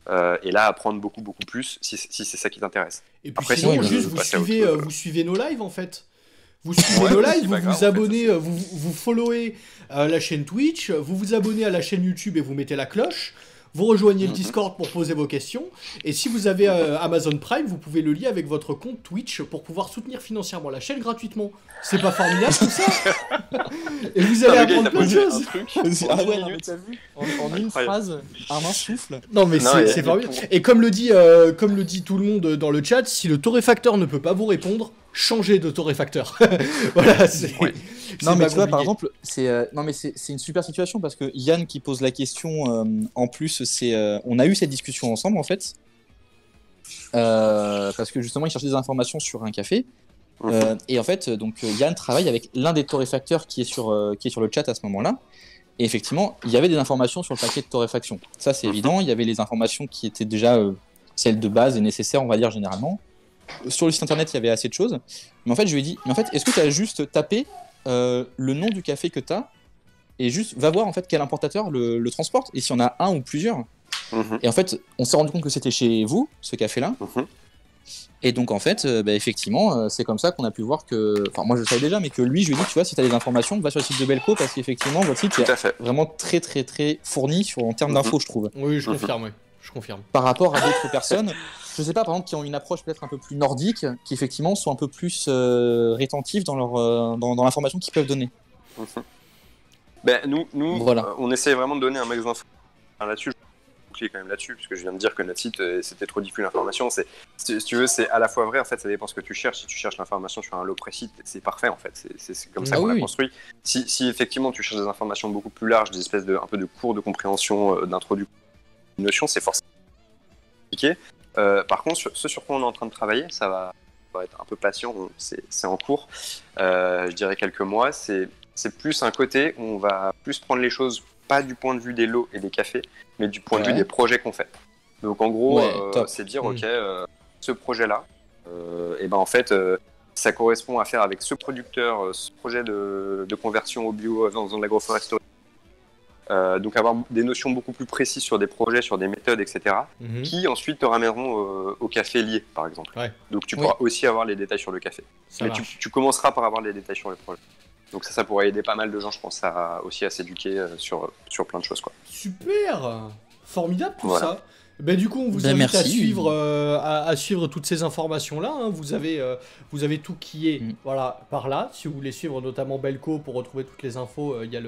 et là apprendre beaucoup plus si c'est ça qui t'intéresse. Et puis Après, sinon, sinon, juste je vous passe à autre suivez, chose. vous suivez nos lives en fait. Vous suivez Ouais, nos c'est lives, pas vous grave, vous en abonnez, vous followez la chaîne Twitch, vous vous abonnez à la chaîne YouTube et vous mettez la cloche. Vous rejoignez le Discord pour poser vos questions. Et si vous avez Amazon Prime, vous pouvez le lier avec votre compte Twitch pour pouvoir soutenir financièrement la chaîne gratuitement. C'est pas formidable tout ça? Et vous allez Putain, le gars, il apprendre t'a plein de posé un choses. truc Ah en 10 ouais, non, mais minutes. t'as vu en une Incroyable. phrase, un souffle. Non mais Non, c'est et- formidable. Et comme le dit tout le monde dans le chat, si le torréfacteur ne peut pas vous répondre, changez de torréfacteur. Voilà, c'est... Ouais. c'est Non mais pas tu vois par compliqué. exemple c'est une super situation parce que Yann qui pose la question en plus on a eu cette discussion ensemble en fait parce que justement il cherchait des informations sur un café et en fait donc Yann travaille avec l'un des torréfacteurs qui est sur le chat à ce moment-là et effectivement il y avait des informations sur le paquet de torréfaction, ça c'est évident, il y avait les informations qui étaient déjà celles de base et nécessaires on va dire généralement. Sur le site internet il y avait assez de choses mais en fait je lui ai dit mais en fait est-ce que tu as juste tapé le nom du café que tu as et juste va voir en fait quel importateur le transporte et s'il y en a un ou plusieurs. Et en fait, on s'est rendu compte que c'était chez vous, ce café-là. Et donc en fait, effectivement, c'est comme ça qu'on a pu voir que, enfin moi je le savais déjà, mais que lui, je lui ai dit, tu vois, si tu as des informations, va sur le site de Belco parce qu'effectivement, votre site Tout à est fait. vraiment très très très fourni en termes d'infos, je trouve. Oui, je confirme, oui. Je confirme. Par rapport à d'autres personnes, je sais pas, par exemple, qui ont une approche peut-être un peu plus nordique, qui effectivement sont un peu plus rétentifs dans dans l'information qu'ils peuvent donner. Ben, nous Voilà. on essaie vraiment de donner un max d'infos là-dessus. Je vais boucler quand même là-dessus, parce que je viens de dire que notre site, c'était trop diffus l'information. Si tu veux, c'est à la fois vrai, en fait, ça dépend ce que tu cherches. Si tu cherches l'information sur un lot précis, c'est parfait, en fait. C'est comme ça qu'on l'a construit. Si effectivement tu cherches des informations beaucoup plus larges, des espèces un peu de cours de compréhension, d'introduction, une notion, c'est forcément compliqué. Par contre, ce sur quoi on est en train de travailler, ça va être un peu patient, c'est en cours. Je dirais quelques mois, c'est plus un côté où on va plus prendre les choses, pas du point de vue des lots et des cafés, mais du point de vue des projets qu'on fait. Donc en gros, c'est dire, ok, ce projet-là, et ben en fait, ça correspond à faire avec ce producteur, ce projet de conversion au bio dans l'agroforesterie. Donc avoir des notions beaucoup plus précises sur des projets, sur des méthodes, etc. Qui ensuite te ramèneront au café lié, par exemple. Ouais. Donc tu pourras aussi avoir les détails sur le café. Ça Mais marche. tu commenceras par avoir les détails sur le projet. Donc ça pourrait aider pas mal de gens, je pense, aussi à s'éduquer sur plein de choses, quoi. Super, formidable tout Voilà. ça. Ben, du coup, on vous Ben, invite à merci. suivre, à suivre toutes ces informations-là. Hein. Vous avez tout qui est voilà, par là. Si vous voulez suivre notamment Belco pour retrouver toutes les infos, il y a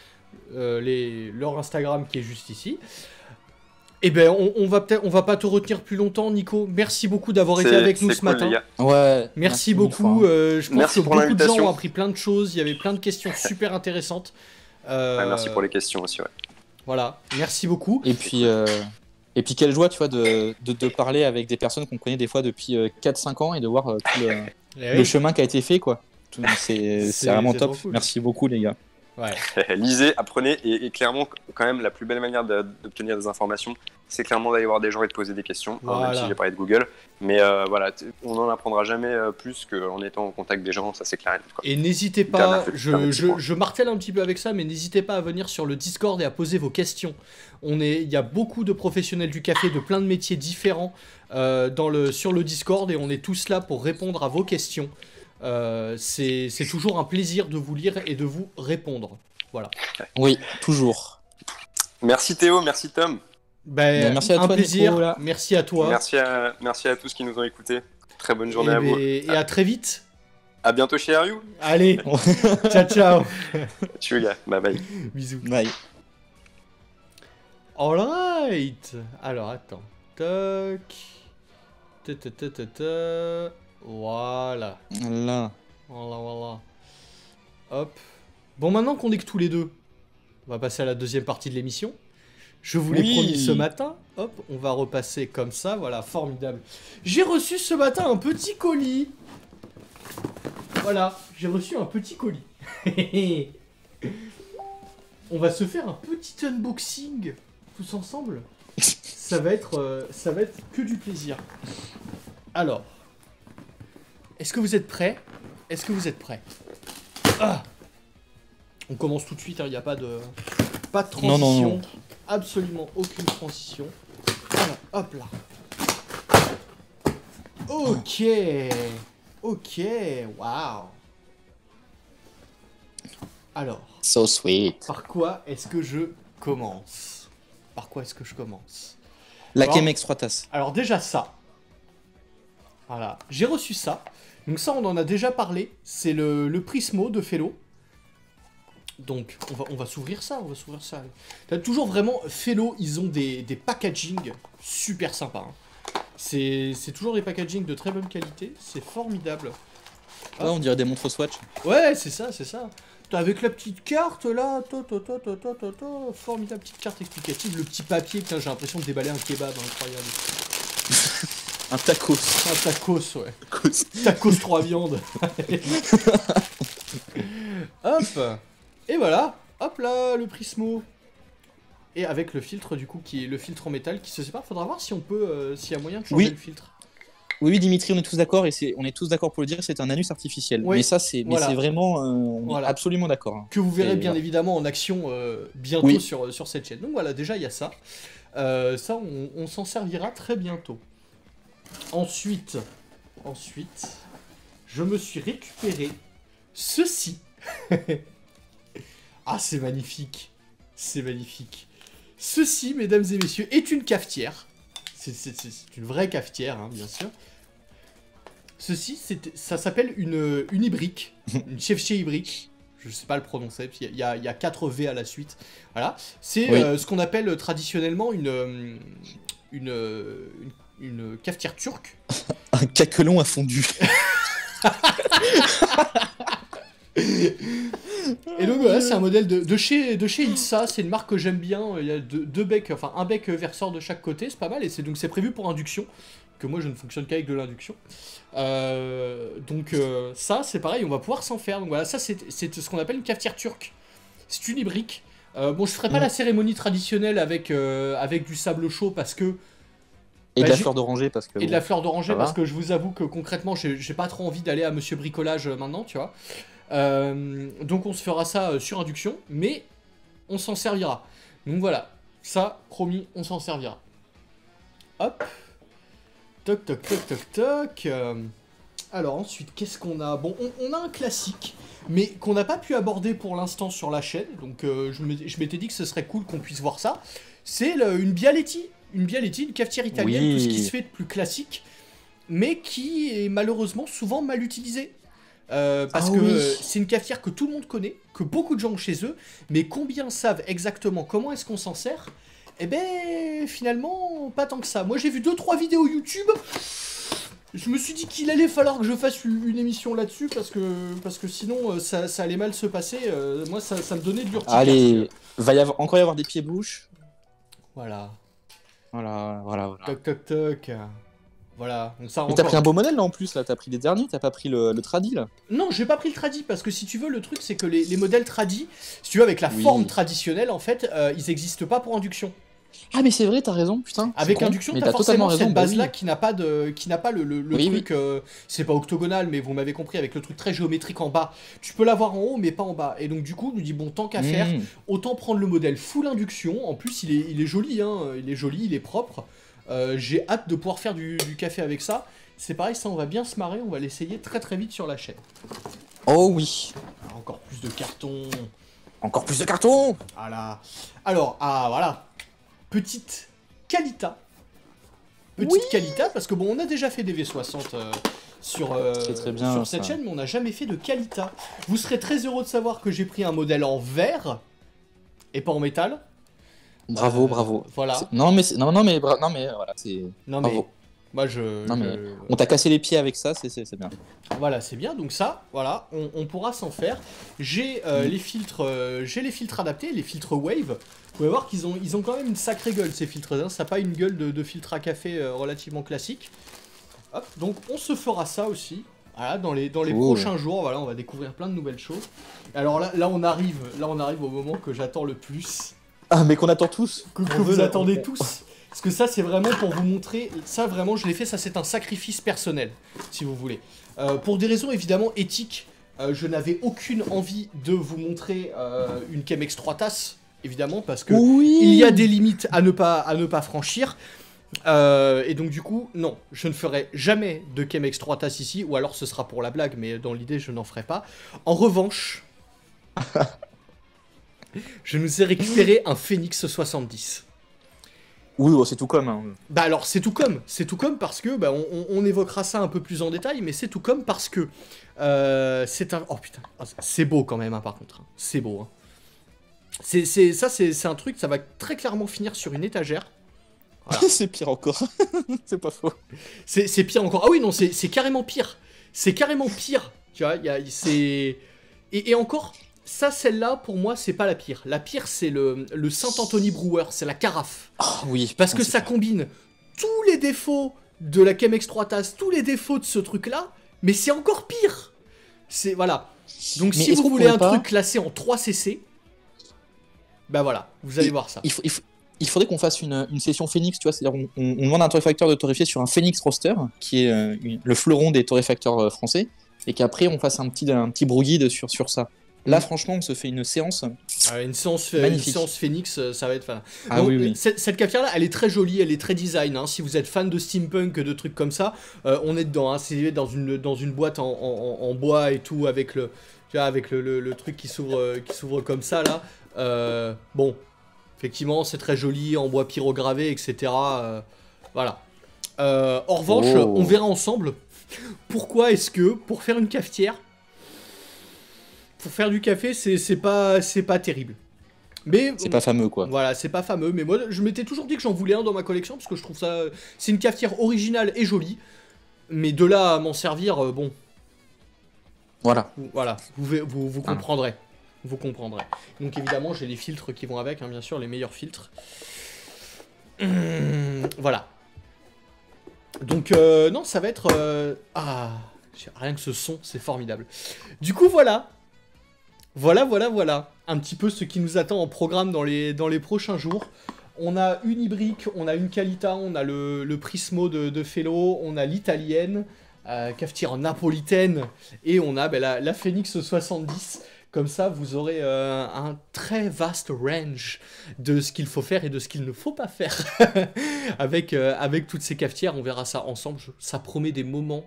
leur Instagram qui est juste ici. Et ben, on va pas te retenir plus longtemps, Nico. Merci beaucoup d'avoir été avec nous ce cool, matin. les gars. Ouais. Merci mille beaucoup. fois. Je pense Merci que pour beaucoup de gens l'invitation. ont appris plein de choses. Il y avait plein de questions super intéressantes. Ouais, merci pour les questions aussi. Ouais. Voilà, merci beaucoup. Et puis quelle joie, tu vois, de parler avec des personnes qu'on connaît des fois depuis 4-5 ans et de voir tout le chemin qui a été fait, quoi. C'est vraiment top. trop cool. Merci beaucoup, les gars. Ouais. Lisez, apprenez, et clairement, quand même, la plus belle manière d'obtenir des informations, c'est clairement d'aller voir des gens et de poser des questions, Voilà. même si j'ai parlé de Google. Mais voilà, on n'en apprendra jamais plus qu'en étant en contact des gens, ça c'est clair et net, quoi. Et n'hésitez Dernière pas, petite point. je martèle un petit peu avec ça, mais n'hésitez pas à venir sur le Discord et à poser vos questions. Il y a beaucoup de professionnels du café de plein de métiers différents sur le Discord et on est tous là pour répondre à vos questions. C'est toujours un plaisir de vous lire et de vous répondre. Voilà. Oui, toujours. Merci Théo, merci Tom. Merci à un toi, plaisir. Nico, là. Merci à toi. Merci à tous qui nous ont écoutés. Très bonne journée à vous. Et à très vite. À bientôt chez Ariou. Allez, ciao ciao. Ciao gars, bye bye. Bisous. Bye. Alright. Alors attends. Toc. Voilà. Là. Voilà. Hop. Bon, maintenant qu'on est que tous les deux, on va passer à la deuxième partie de l'émission. Je vous l'ai promis ce matin. Hop, on va repasser comme ça. Voilà, formidable. J'ai reçu ce matin un petit colis. Voilà, j'ai reçu un petit colis. On va se faire un petit unboxing tous ensemble. Ça va être que du plaisir. Alors, est-ce que vous êtes prêts? Est-ce que vous êtes prêts? On commence tout de suite, il n'y a pas de transition. Non. Absolument aucune transition. hop là. Ok. Ok, waouh. Alors, So sweet. par quoi est-ce que je commence? Par quoi est-ce que je commence? La Alors- Chemex 3 tasses. Alors déjà ça. Voilà, j'ai reçu ça. Donc ça, on en a déjà parlé. C'est le Prismo de Fellow. Donc, on va s'ouvrir ça, on va s'ouvrir ça. T'as toujours vraiment... Fellow, ils ont des packaging super sympas. Hein. C'est toujours des packaging de très bonne qualité. C'est formidable. Ah, on dirait des montres Swatch. Ouais, c'est ça, c'est ça. T'as avec la petite carte, là. Formidable petite carte explicative. Le petit papier, putain, j'ai l'impression de déballer un kebab, incroyable. Un tacos. Un tacos, ouais. Tacos. Tacos 3 viandes. Hop. Et voilà. Hop là, le Prismo. Et avec le filtre, du coup, qui est le filtre en métal qui se sépare. Faudra voir si on peut, s'il y a moyen de changer Oui. le filtre. Oui, Dimitri, on est tous d'accord, et on est tous d'accord pour le dire, c'est un anus artificiel. Oui, Mais ça, c'est voilà. vraiment, on Voilà. est absolument d'accord. Hein. Que vous verrez Et bien voilà. évidemment en action bientôt Oui. sur cette chaîne. Donc voilà, déjà il y a ça. Ça, on s'en servira très bientôt. Ensuite, je me suis récupéré ceci. Ah, c'est magnifique. C'est magnifique. Ceci, mesdames et messieurs, est une cafetière. C'est une vraie cafetière, hein, bien sûr. Ceci, ça s'appelle une ibrique. Une chefché ibrique. Je sais pas le prononcer, parce qu'il y a 4 V à la suite. Voilà. C'est Oui. ce qu'on appelle traditionnellement une cafetière turque. Un caquelon a fondu. Et donc voilà, c'est un modèle de chez Ilsa, c'est une marque que j'aime bien. Il y a deux becs, enfin un bec verseur de chaque côté, c'est pas mal. Et c'est prévu pour induction, que moi je ne fonctionne qu'avec de l'induction. Ça c'est pareil, on va pouvoir s'en faire. Donc voilà, ça c'est ce qu'on appelle une cafetière turque. C'est une ibrique. Bon, je ferai pas la cérémonie traditionnelle avec du sable chaud parce que Et Bah, de la j'ai- fleur d'oranger, parce que. et de la fleur d'oranger ça va. parce que je vous avoue que concrètement j'ai pas trop envie d'aller à Monsieur Bricolage maintenant, tu vois. Donc on se fera ça sur induction, mais on s'en servira. Donc voilà, ça promis, on s'en servira. Hop. Toc toc toc toc toc. Alors ensuite, qu'est-ce qu'on a? Bon, on a un classique, mais qu'on n'a pas pu aborder pour l'instant sur la chaîne. Donc je m'étais dit que ce serait cool qu'on puisse voir ça. C'est une Bialetti. Une Bialetti, une cafetière italienne, Oui. tout ce qui se fait de plus classique, mais qui est malheureusement souvent mal utilisé. Parce Ah que oui. c'est une cafetière que tout le monde connaît, que beaucoup de gens ont chez eux, mais combien savent exactement comment est-ce qu'on s'en sert? Eh ben, finalement, pas tant que ça. Moi, j'ai vu 2-3 vidéos YouTube. Je me suis dit qu'il allait falloir que je fasse une émission là-dessus, parce que sinon, ça allait mal se passer. Moi, ça me donnait de l'urticaire. Allez, encore y avoir des pieds-bouches. Voilà. Voilà. Toc, toc, toc. Voilà. Donc ça, Mais t'as encore- pris un beau modèle là en plus, là. T'as pris les derniers, t'as pas pris le tradi là. Non, j'ai pas pris le tradi parce que si tu veux, le truc c'est que les modèles tradi, si tu veux, avec la Oui. forme traditionnelle, en fait, ils existent pas pour induction. Ah, mais c'est vrai, t'as raison, putain. Avec c'est con, induction, mais t'as forcément totalement cette raison, bah base-là oui. qui n'a pas le Oui, truc. C'est pas octogonal, mais vous m'avez compris, avec le truc très géométrique en bas. Tu peux l'avoir en haut, mais pas en bas. Et donc du coup, je me dis bon, tant qu'à faire, Mmh. autant prendre le modèle full induction. En plus, il est joli, hein. Il est joli, il est propre. J'ai hâte de pouvoir faire du café avec ça. C'est pareil, ça, on va bien se marrer. On va l'essayer très très vite sur la chaîne. Oh oui. Encore plus de carton. Encore plus de carton. Voilà. Alors, voilà. Petite Calita. Petite Oui. Calita, parce que bon, on a déjà fait des V60 sur Très bien, sur cette ça. chaîne, mais on n'a jamais fait de Calita. Vous serez très heureux de savoir que j'ai pris un modèle en verre et pas en métal. Bravo, bravo. Voilà. Non mais voilà, c'est. Non mais Bravo. moi je. Non, mais on t'a cassé les pieds avec ça, c'est bien. Voilà, c'est bien. Donc ça, voilà, on pourra s'en faire. J'ai les filtres adaptés, les filtres Wave. Vous pouvez voir qu'ils ont quand même une sacrée gueule ces filtres. Hein. Ça n'a pas une gueule de filtre à café relativement classique. Hop, donc on se fera ça aussi. Voilà, dans les Cool. prochains jours, voilà, on va découvrir plein de nouvelles choses. Alors là on arrive au moment que j'attends le plus, Ah, mais qu'on attend tous. que On vous veut- attendez tous. Parce que ça, c'est vraiment pour vous montrer. Ça, vraiment, je l'ai fait. Ça, c'est un sacrifice personnel, si vous voulez. Pour des raisons évidemment éthiques, je n'avais aucune envie de vous montrer une Chemex 3 tasses, évidemment, parce que Oui. il y a des limites à ne pas franchir. Et donc du coup, non, je ne ferai jamais de Chemex 3 tasses ici, ou alors ce sera pour la blague, mais dans l'idée, je n'en ferai pas. En revanche, je nous ai récupéré un Phoenix 70. Oui, oh, c'est tout comme. Hein. Bah alors c'est tout comme parce que bah, on évoquera ça un peu plus en détail, mais c'est tout comme parce que c'est un, oh putain, c'est beau quand même hein, par contre, hein. C'est beau. Hein. C'est un truc, ça va très clairement finir sur une étagère. Voilà. C'est pire encore, c'est pas faux. C'est pire encore. Ah oui non, c'est carrément pire. C'est carrément pire. Tu vois, et encore. Ça, celle-là, pour moi, c'est pas la pire. La pire, c'est le Saint-Anthony Brewer, c'est la carafe. Oh, oui. Parce que ça combine tous les défauts de la Chemex 3 tasses, tous les défauts de ce truc-là, mais c'est encore pire. C'est voilà. Donc mais si vous voulez un truc classé en 3cc, bah voilà, vous allez voir ça. Il faudrait qu'on fasse une session Phoenix, tu vois, c'est-à-dire on demande à un torréfacteur de torréfier sur un Phoenix Roster, qui est le fleuron des torréfacteurs français, et qu'après on fasse un petit brouillide sur ça. Là, franchement, on se fait une séance. Une séance Phoenix, ça va être fan. Ah, donc, oui. Cette cafetière-là, elle est très jolie, elle est très design. Hein. Si vous êtes fan de steampunk, de trucs comme ça, on est dedans. Hein. C'est dans une boîte en bois et tout, avec le truc qui s'ouvre comme ça, là. Bon, effectivement, c'est très joli, en bois pyrogravé, etc. Voilà. En revanche, on verra ensemble pourquoi est-ce que, pour faire une cafetière, pour faire du café, c'est pas terrible. Mais c'est pas fameux quoi. Voilà, c'est pas fameux. Mais moi, je m'étais toujours dit que j'en voulais un dans ma collection parce que je trouve ça, c'est une cafetière originale et jolie. Mais de là à m'en servir, bon. Voilà. Voilà, vous comprendrez. Vous comprendrez. Donc évidemment, j'ai les filtres qui vont avec, hein, bien sûr, les meilleurs filtres. Voilà. Donc non, ça va être rien que ce son, c'est formidable. Du coup, voilà. Voilà. Un petit peu ce qui nous attend en programme dans les prochains jours. On a une Ibrick, on a une Kalita, on a le Prismo de Fellow, on a l'italienne, cafetière napolitaine, et on a la Phoenix 70. Comme ça, vous aurez un très vaste range de ce qu'il faut faire et de ce qu'il ne faut pas faire. avec toutes ces cafetières, on verra ça ensemble. Ça promet des moments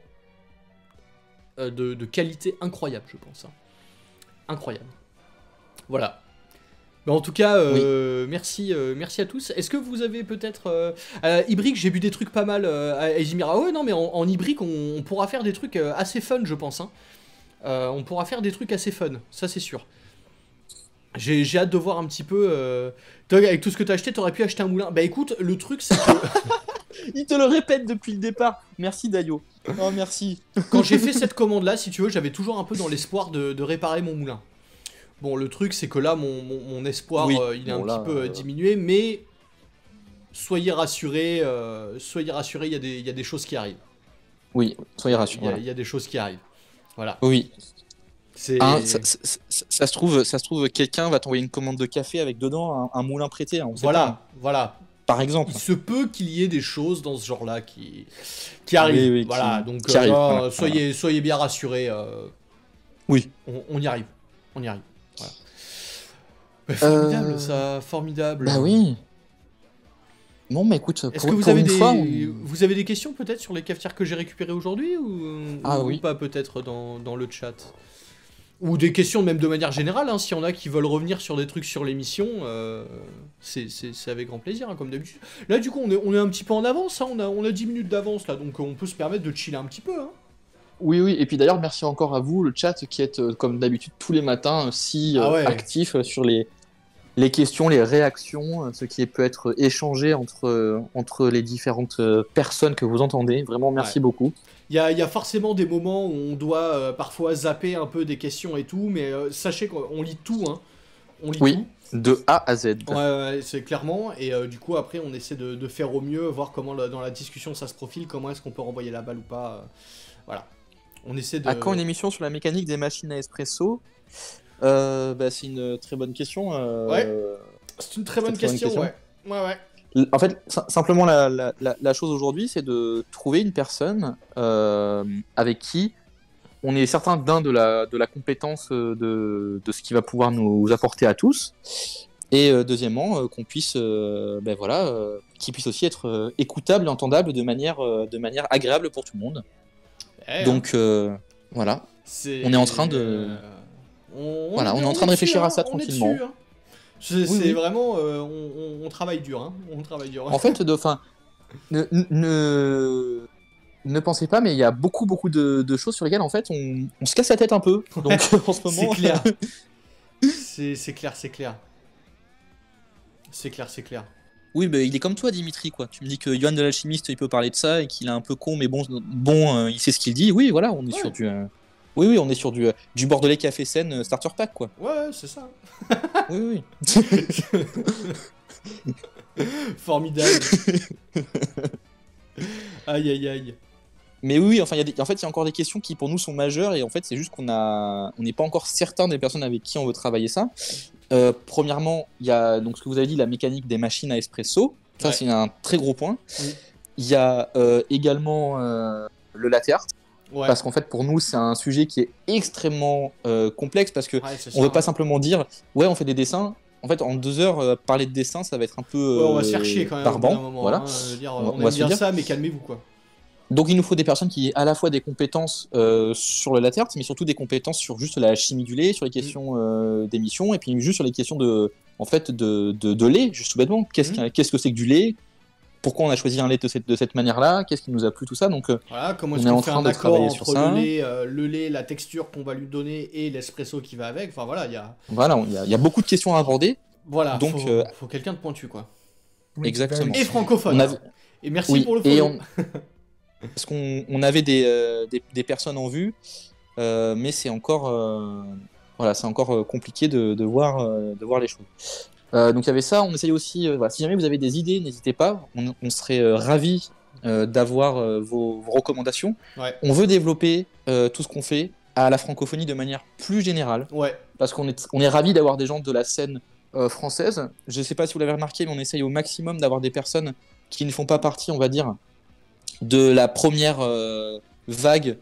de qualité incroyable, je pense. Hein. Incroyable. Voilà. Mais en tout cas, merci à tous. Est-ce que vous avez peut-être... Ibrick, j'ai bu des trucs pas mal à Ejimir. Ah ouais, non, mais en Ibrick, on pourra faire des trucs assez fun, je pense. Hein. On pourra faire des trucs assez fun, ça c'est sûr. J'ai hâte de voir un petit peu... Toi, avec tout ce que t'as acheté, t'aurais pu acheter un moulin. Bah écoute, le truc c'est que... Il te le répète depuis le départ. Merci Dayo. Oh merci. Quand j'ai fait cette commande là, si tu veux, j'avais toujours un peu dans l'espoir de réparer mon moulin. Bon, le truc c'est que là, mon espoir, il est un petit peu diminué, mais soyez rassurés, il y a des choses qui arrivent. Oui, soyez rassurés. Il y a des choses qui arrivent. Voilà. Oui. Ça se trouve, quelqu'un va t'envoyer une commande de café avec dedans un moulin prêté. Hein, voilà. Par exemple. Il se peut qu'il y ait des choses dans ce genre-là qui arrivent. Oui, voilà, donc soyez bien rassurés. Oui. On y arrive. Voilà. Formidable, ça, formidable. Bah oui. Bon, mais écoute, est-ce que vous avez des questions peut-être sur les cafetières que j'ai récupérées aujourd'hui ou pas peut-être dans le chat? Ou des questions même de manière générale, hein, s'il y en a qui veulent revenir sur des trucs sur l'émission, c'est avec grand plaisir, hein, comme d'habitude. Là, du coup, on est un petit peu en avance, hein, on a 10 minutes d'avance, là, donc on peut se permettre de chiller un petit peu. Hein. Oui, et puis d'ailleurs, merci encore à vous, le chat, qui est, comme d'habitude, tous les matins, actif sur les questions, les réactions, ce qui peut être échangé entre les différentes personnes que vous entendez. Vraiment, merci beaucoup. Il y a forcément des moments où on doit parfois zapper un peu des questions et tout, mais sachez qu'on lit tout. Hein. On lit tout. De A à Z. Ouais, c'est clairement. Et du coup, après, on essaie de faire au mieux, voir comment dans la discussion ça se profile, comment est-ce qu'on peut renvoyer la balle ou pas. Voilà. On essaie de... À quand une émission sur la mécanique des machines à espresso? C'est une très bonne question. C'est une très bonne question, ouais. En fait, simplement, la chose aujourd'hui, c'est de trouver une personne avec qui on est certain de la compétence de ce qui va pouvoir nous apporter à tous, Et deuxièmement, qu'on puisse, qu'il puisse aussi être écoutable et entendable de manière agréable pour tout le monde. Donc voilà, on est en train de, on est en train de réfléchir à ça tranquillement. Dessus, hein. C'est vraiment, on travaille dur, hein. On travaille dur. En fait, ne pensez pas, mais il y a beaucoup de choses sur lesquelles en fait on se casse la tête un peu. Donc en ce moment, c'est clair. C'est clair. C'est clair. Oui, bah, il est comme toi, Dimitri, quoi. Tu me dis que Yohan de l'Alchimiste, il peut parler de ça et qu'il est un peu con, mais bon, il sait ce qu'il dit. Oui, voilà, on est sur du. Oui, on est sur du Bordelais Café Scène Starter Pack, quoi. Ouais, c'est ça. Oui. Formidable. Aïe. Mais oui, enfin, il y a encore des questions qui pour nous sont majeures et en fait, c'est juste on n'est pas encore certain des personnes avec qui on veut travailler ça. Premièrement, il y a donc ce que vous avez dit, la mécanique des machines à espresso. Ça, c'est un très gros point. Il y a également le latte art. Parce qu'en fait, pour nous, c'est un sujet qui est extrêmement complexe parce que on veut pas simplement dire on fait des dessins. En fait, en 2 heures, parler de dessin, ça va être un peu on va se faire chier quand même. Barbant, moment, voilà. On aime bien ça, mais calmez-vous, quoi. Donc il nous faut des personnes qui aient à la fois des compétences sur le latte art, mais surtout des compétences sur juste la chimie du lait, sur les questions d'émission, et puis juste sur les questions de lait, juste tout bêtement. Qu'est-ce que c'est que du lait? Pourquoi on a choisi un lait de cette manière-là? Qu'est-ce qui nous a plu, tout ça? Donc comment est-ce qu'on fait un accord entre le lait, la texture qu'on va lui donner et l'espresso qui va avec? Enfin voilà, il y a beaucoup de questions à aborder. Voilà, donc faut quelqu'un de pointu, quoi. Exactement. Et francophone. Et merci pour le follow. Parce qu'on avait des personnes en vue, mais c'est encore, c'est encore compliqué de voir les choses. Donc il y avait ça, on essayait aussi, si jamais vous avez des idées, n'hésitez pas, on serait ravis d'avoir vos recommandations. On veut développer tout ce qu'on fait à la francophonie de manière plus générale, parce qu'on est ravis d'avoir des gens de la scène française. Je ne sais pas si vous l'avez remarqué, mais on essaye au maximum d'avoir des personnes qui ne font pas partie, on va dire, de la première vague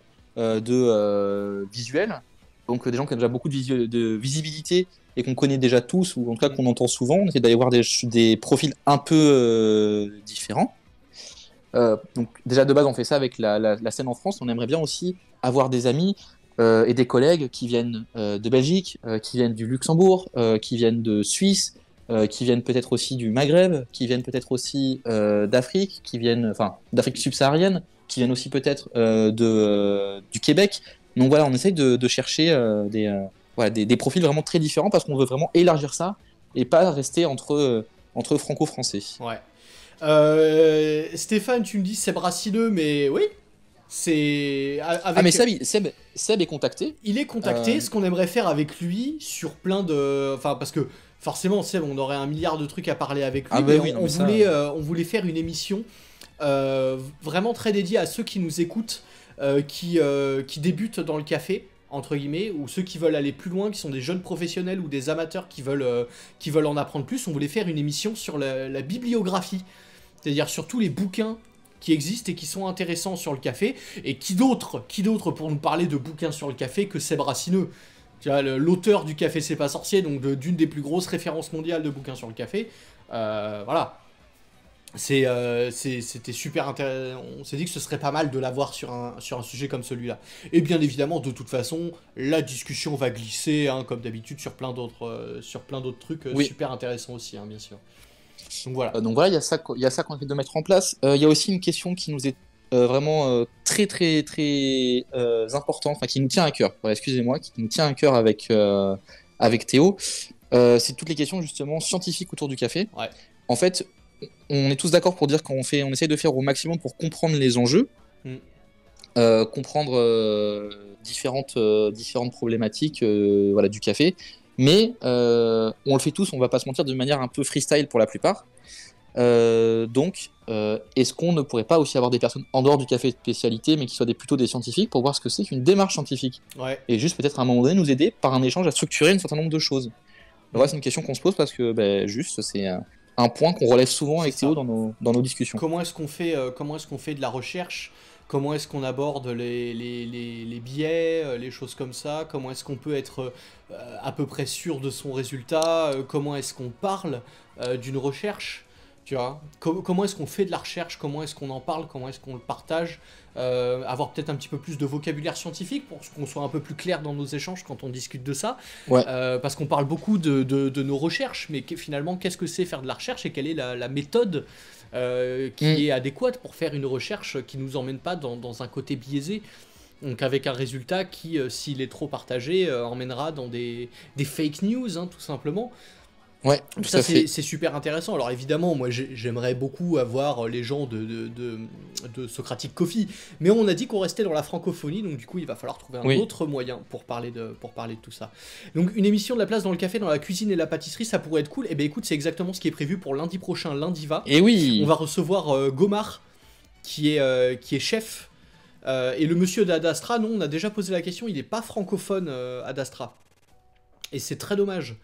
de visuels, donc des gens qui ont déjà beaucoup de visibilité et qu'on connaît déjà tous, ou en tout cas qu'on entend souvent. On essaie d'aller voir des profils un peu différents. Donc déjà de base on fait ça avec la scène en France. On aimerait bien aussi avoir des amis et des collègues qui viennent de Belgique, qui viennent du Luxembourg, qui viennent de Suisse, qui viennent peut-être aussi du Maghreb, qui viennent peut-être aussi d'Afrique, d'Afrique subsaharienne, qui viennent aussi peut-être du Québec. Donc voilà, on essaye de chercher des profils vraiment très différents parce qu'on veut vraiment élargir ça et pas rester entre franco-français. Stéphane, tu me dis c'est brassilleux, mais oui. C'est mais Seb est contacté. Il est contacté. Ce qu'on aimerait faire avec lui sur plein de, parce que forcément, Seb, on aurait un milliard de trucs à parler avec lui. On voulait faire une émission vraiment très dédiée à ceux qui nous écoutent, qui débutent dans le café, entre guillemets, ou ceux qui veulent aller plus loin, qui sont des jeunes professionnels ou des amateurs qui veulent en apprendre plus. On voulait faire une émission sur la bibliographie, c'est-à-dire sur tous les bouquins qui existent et qui sont intéressants sur le café. Et qui d'autre pour nous parler de bouquins sur le café que Seb Raccineux, l'auteur du Café C'est pas sorcier, donc d'une des plus grosses références mondiales de bouquins sur le café. Voilà. C'était super intéressant. On s'est dit que ce serait pas mal de l'avoir sur un sujet comme celui-là. Et bien évidemment, de toute façon, la discussion va glisser, comme d'habitude, sur plein d'autres trucs super intéressants aussi, bien sûr. Donc voilà, il y a ça qu'on essaie de mettre en place. Il y a aussi une question qui nous est vraiment très très très importante, qui nous tient à cœur. Excusez-moi, qui nous tient à cœur avec Théo. C'est toutes les questions justement scientifiques autour du café. En fait, on est tous d'accord pour dire qu'on essaie de faire au maximum pour comprendre les enjeux, comprendre différentes problématiques du café. Mais on le fait tous, on va pas se mentir, de manière un peu freestyle pour la plupart. Donc, est-ce qu'on ne pourrait pas aussi avoir des personnes en dehors du café de spécialité, mais qui soient plutôt des scientifiques, pour voir ce que c'est qu'une démarche scientifique, et juste peut-être à un moment donné nous aider par un échange à structurer un certain nombre de choses. Donc, c'est une question qu'on se pose parce que c'est un point qu'on relève souvent avec Théo dans nos discussions. Comment est-ce qu'on fait de la recherche comment est-ce qu'on aborde les biais, les choses comme ça, comment est-ce qu'on peut être à peu près sûr de son résultat, comment est-ce qu'on parle d'une recherche, tu vois, comment est-ce qu'on fait de la recherche, comment est-ce qu'on en parle, comment est-ce qu'on le partage, avoir peut-être un petit peu plus de vocabulaire scientifique pour qu'on soit un peu plus clair dans nos échanges quand on discute de ça, parce qu'on parle beaucoup de nos recherches, mais finalement qu'est-ce que c'est faire de la recherche et quelle est la méthode qui est adéquate pour faire une recherche qui nous emmène pas dans un côté biaisé, donc avec un résultat qui, s'il est trop partagé, emmènera dans des fake news, hein, tout simplement. Ouais, Donc tout ça à fait. c'est super intéressant. Alors évidemment, moi j'aimerais beaucoup avoir les gens de Socratic Coffee, mais on a dit qu'on restait dans la francophonie, donc du coup il va falloir trouver un autre moyen pour parler de tout ça. Donc une émission de la place dans le café, dans la cuisine et la pâtisserie, ça pourrait être cool. Et ben écoute, c'est exactement ce qui est prévu pour lundi prochain, lundi va. Et oui. On va recevoir Gomar, qui est chef, et le monsieur d'Adastra, non, on a déjà posé la question, il n'est pas francophone Adastra. Et c'est très dommage.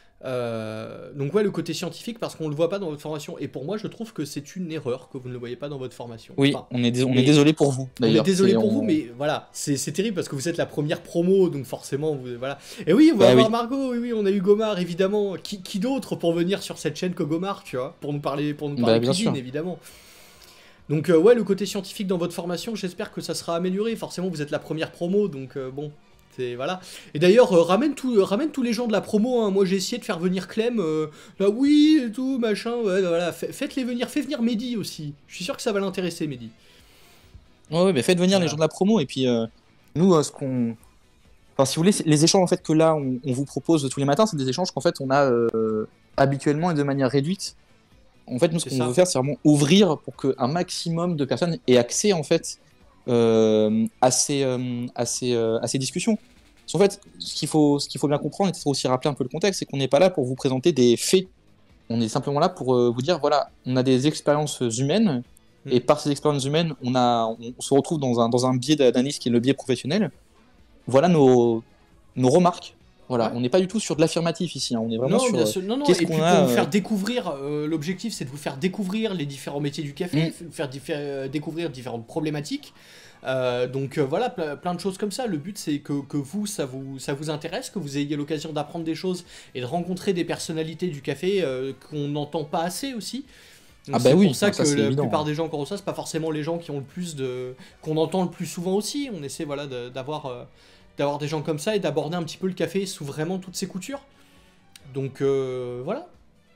Donc ouais, le côté scientifique, parce qu'on le voit pas dans votre formation, et pour moi je trouve que c'est une erreur que vous ne le voyez pas dans votre formation. Oui, enfin, on est désolé pour vous. On est désolé pour vous, mais voilà, c'est terrible parce que vous êtes la première promo, donc forcément voilà. Et oui, on va avoir Margot, oui, on a eu Gomar évidemment. Qui d'autre pour venir sur cette chaîne que Gomar, tu vois, pour nous parler cuisine évidemment. Donc ouais, le côté scientifique dans votre formation, j'espère que ça sera amélioré. Forcément, vous êtes la première promo, donc bon. Voilà. Et d'ailleurs, ramène tous les gens de la promo, hein. Moi j'ai essayé de faire venir Clem, là oui, et tout, machin, ouais, voilà. Faites-les venir, fais venir Mehdi aussi. Je suis sûr que ça va l'intéresser, Mehdi. Ouais, mais faites venir les gens de la promo, et puis nous, ce qu'on... Enfin, si vous voulez, les échanges en fait, que là, on vous propose tous les matins, c'est des échanges qu'en fait, on a habituellement et de manière réduite. En fait, nous, ce qu'on veut faire, c'est vraiment ouvrir pour qu'un maximum de personnes aient accès, en fait, à ces discussions. En fait, ce qu'il faut bien comprendre, et aussi rappeler un peu le contexte, c'est qu'on n'est pas là pour vous présenter des faits. On est simplement là pour vous dire, voilà, on a des expériences humaines, et par ces expériences humaines, on se retrouve dans un biais d'analyse qui est le biais professionnel. Voilà nos remarques. Voilà, on n'est pas du tout sur de l'affirmatif ici, hein. On est vraiment sur qu'est-ce qu'on a. Pour vous faire découvrir, l'objectif c'est de vous faire découvrir les différents métiers du café, vous faire découvrir différentes problématiques. Donc voilà, plein de choses comme ça. Le but c'est que vous, ça vous intéresse, que vous ayez l'occasion d'apprendre des choses et de rencontrer des personnalités du café qu'on n'entend pas assez aussi. Donc c'est pour ça que la plupart des gens qu'on reçoit, c'est pas forcément les gens qui ont qu'on entend le plus souvent aussi. On essaie voilà d'avoir des gens comme ça et d'aborder un petit peu le café sous vraiment toutes ses coutures. Donc voilà.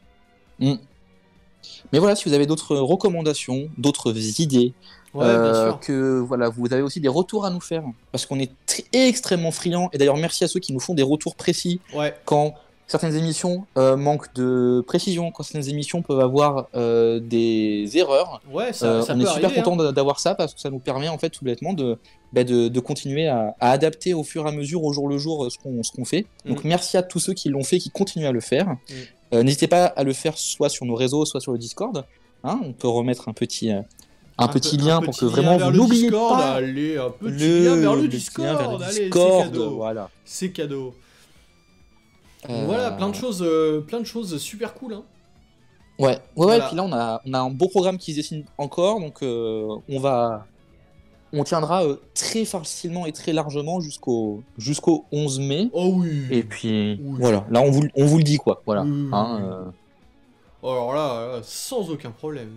Mais voilà, si vous avez d'autres recommandations, d'autres idées, que voilà, vous avez aussi des retours à nous faire, parce qu'on est extrêmement friands, et d'ailleurs merci à ceux qui nous font des retours précis quand certaines émissions manquent de précision, quand certaines émissions peuvent avoir des erreurs. Ça on est super content d'avoir ça, parce que ça nous permet en fait tout bêtement de continuer à adapter au fur et à mesure, au jour le jour, ce qu'on fait. Donc merci à tous ceux qui l'ont fait, qui continuent à le faire. N'hésitez pas à le faire soit sur nos réseaux, soit sur le Discord. Hein, on peut remettre un petit lien pour que vraiment vous n'oubliez pas. Allez, un petit lien vers le Discord. Allez, c'est cadeau. Voilà. C'est cadeau. Voilà, plein de choses super cool. Hein. Ouais. Et puis là, on a un beau programme qui se dessine encore, donc on tiendra très facilement et très largement jusqu'au 11 mai. Oh oui. Et puis voilà, là on vous le dit quoi. Voilà. Alors là, sans aucun problème.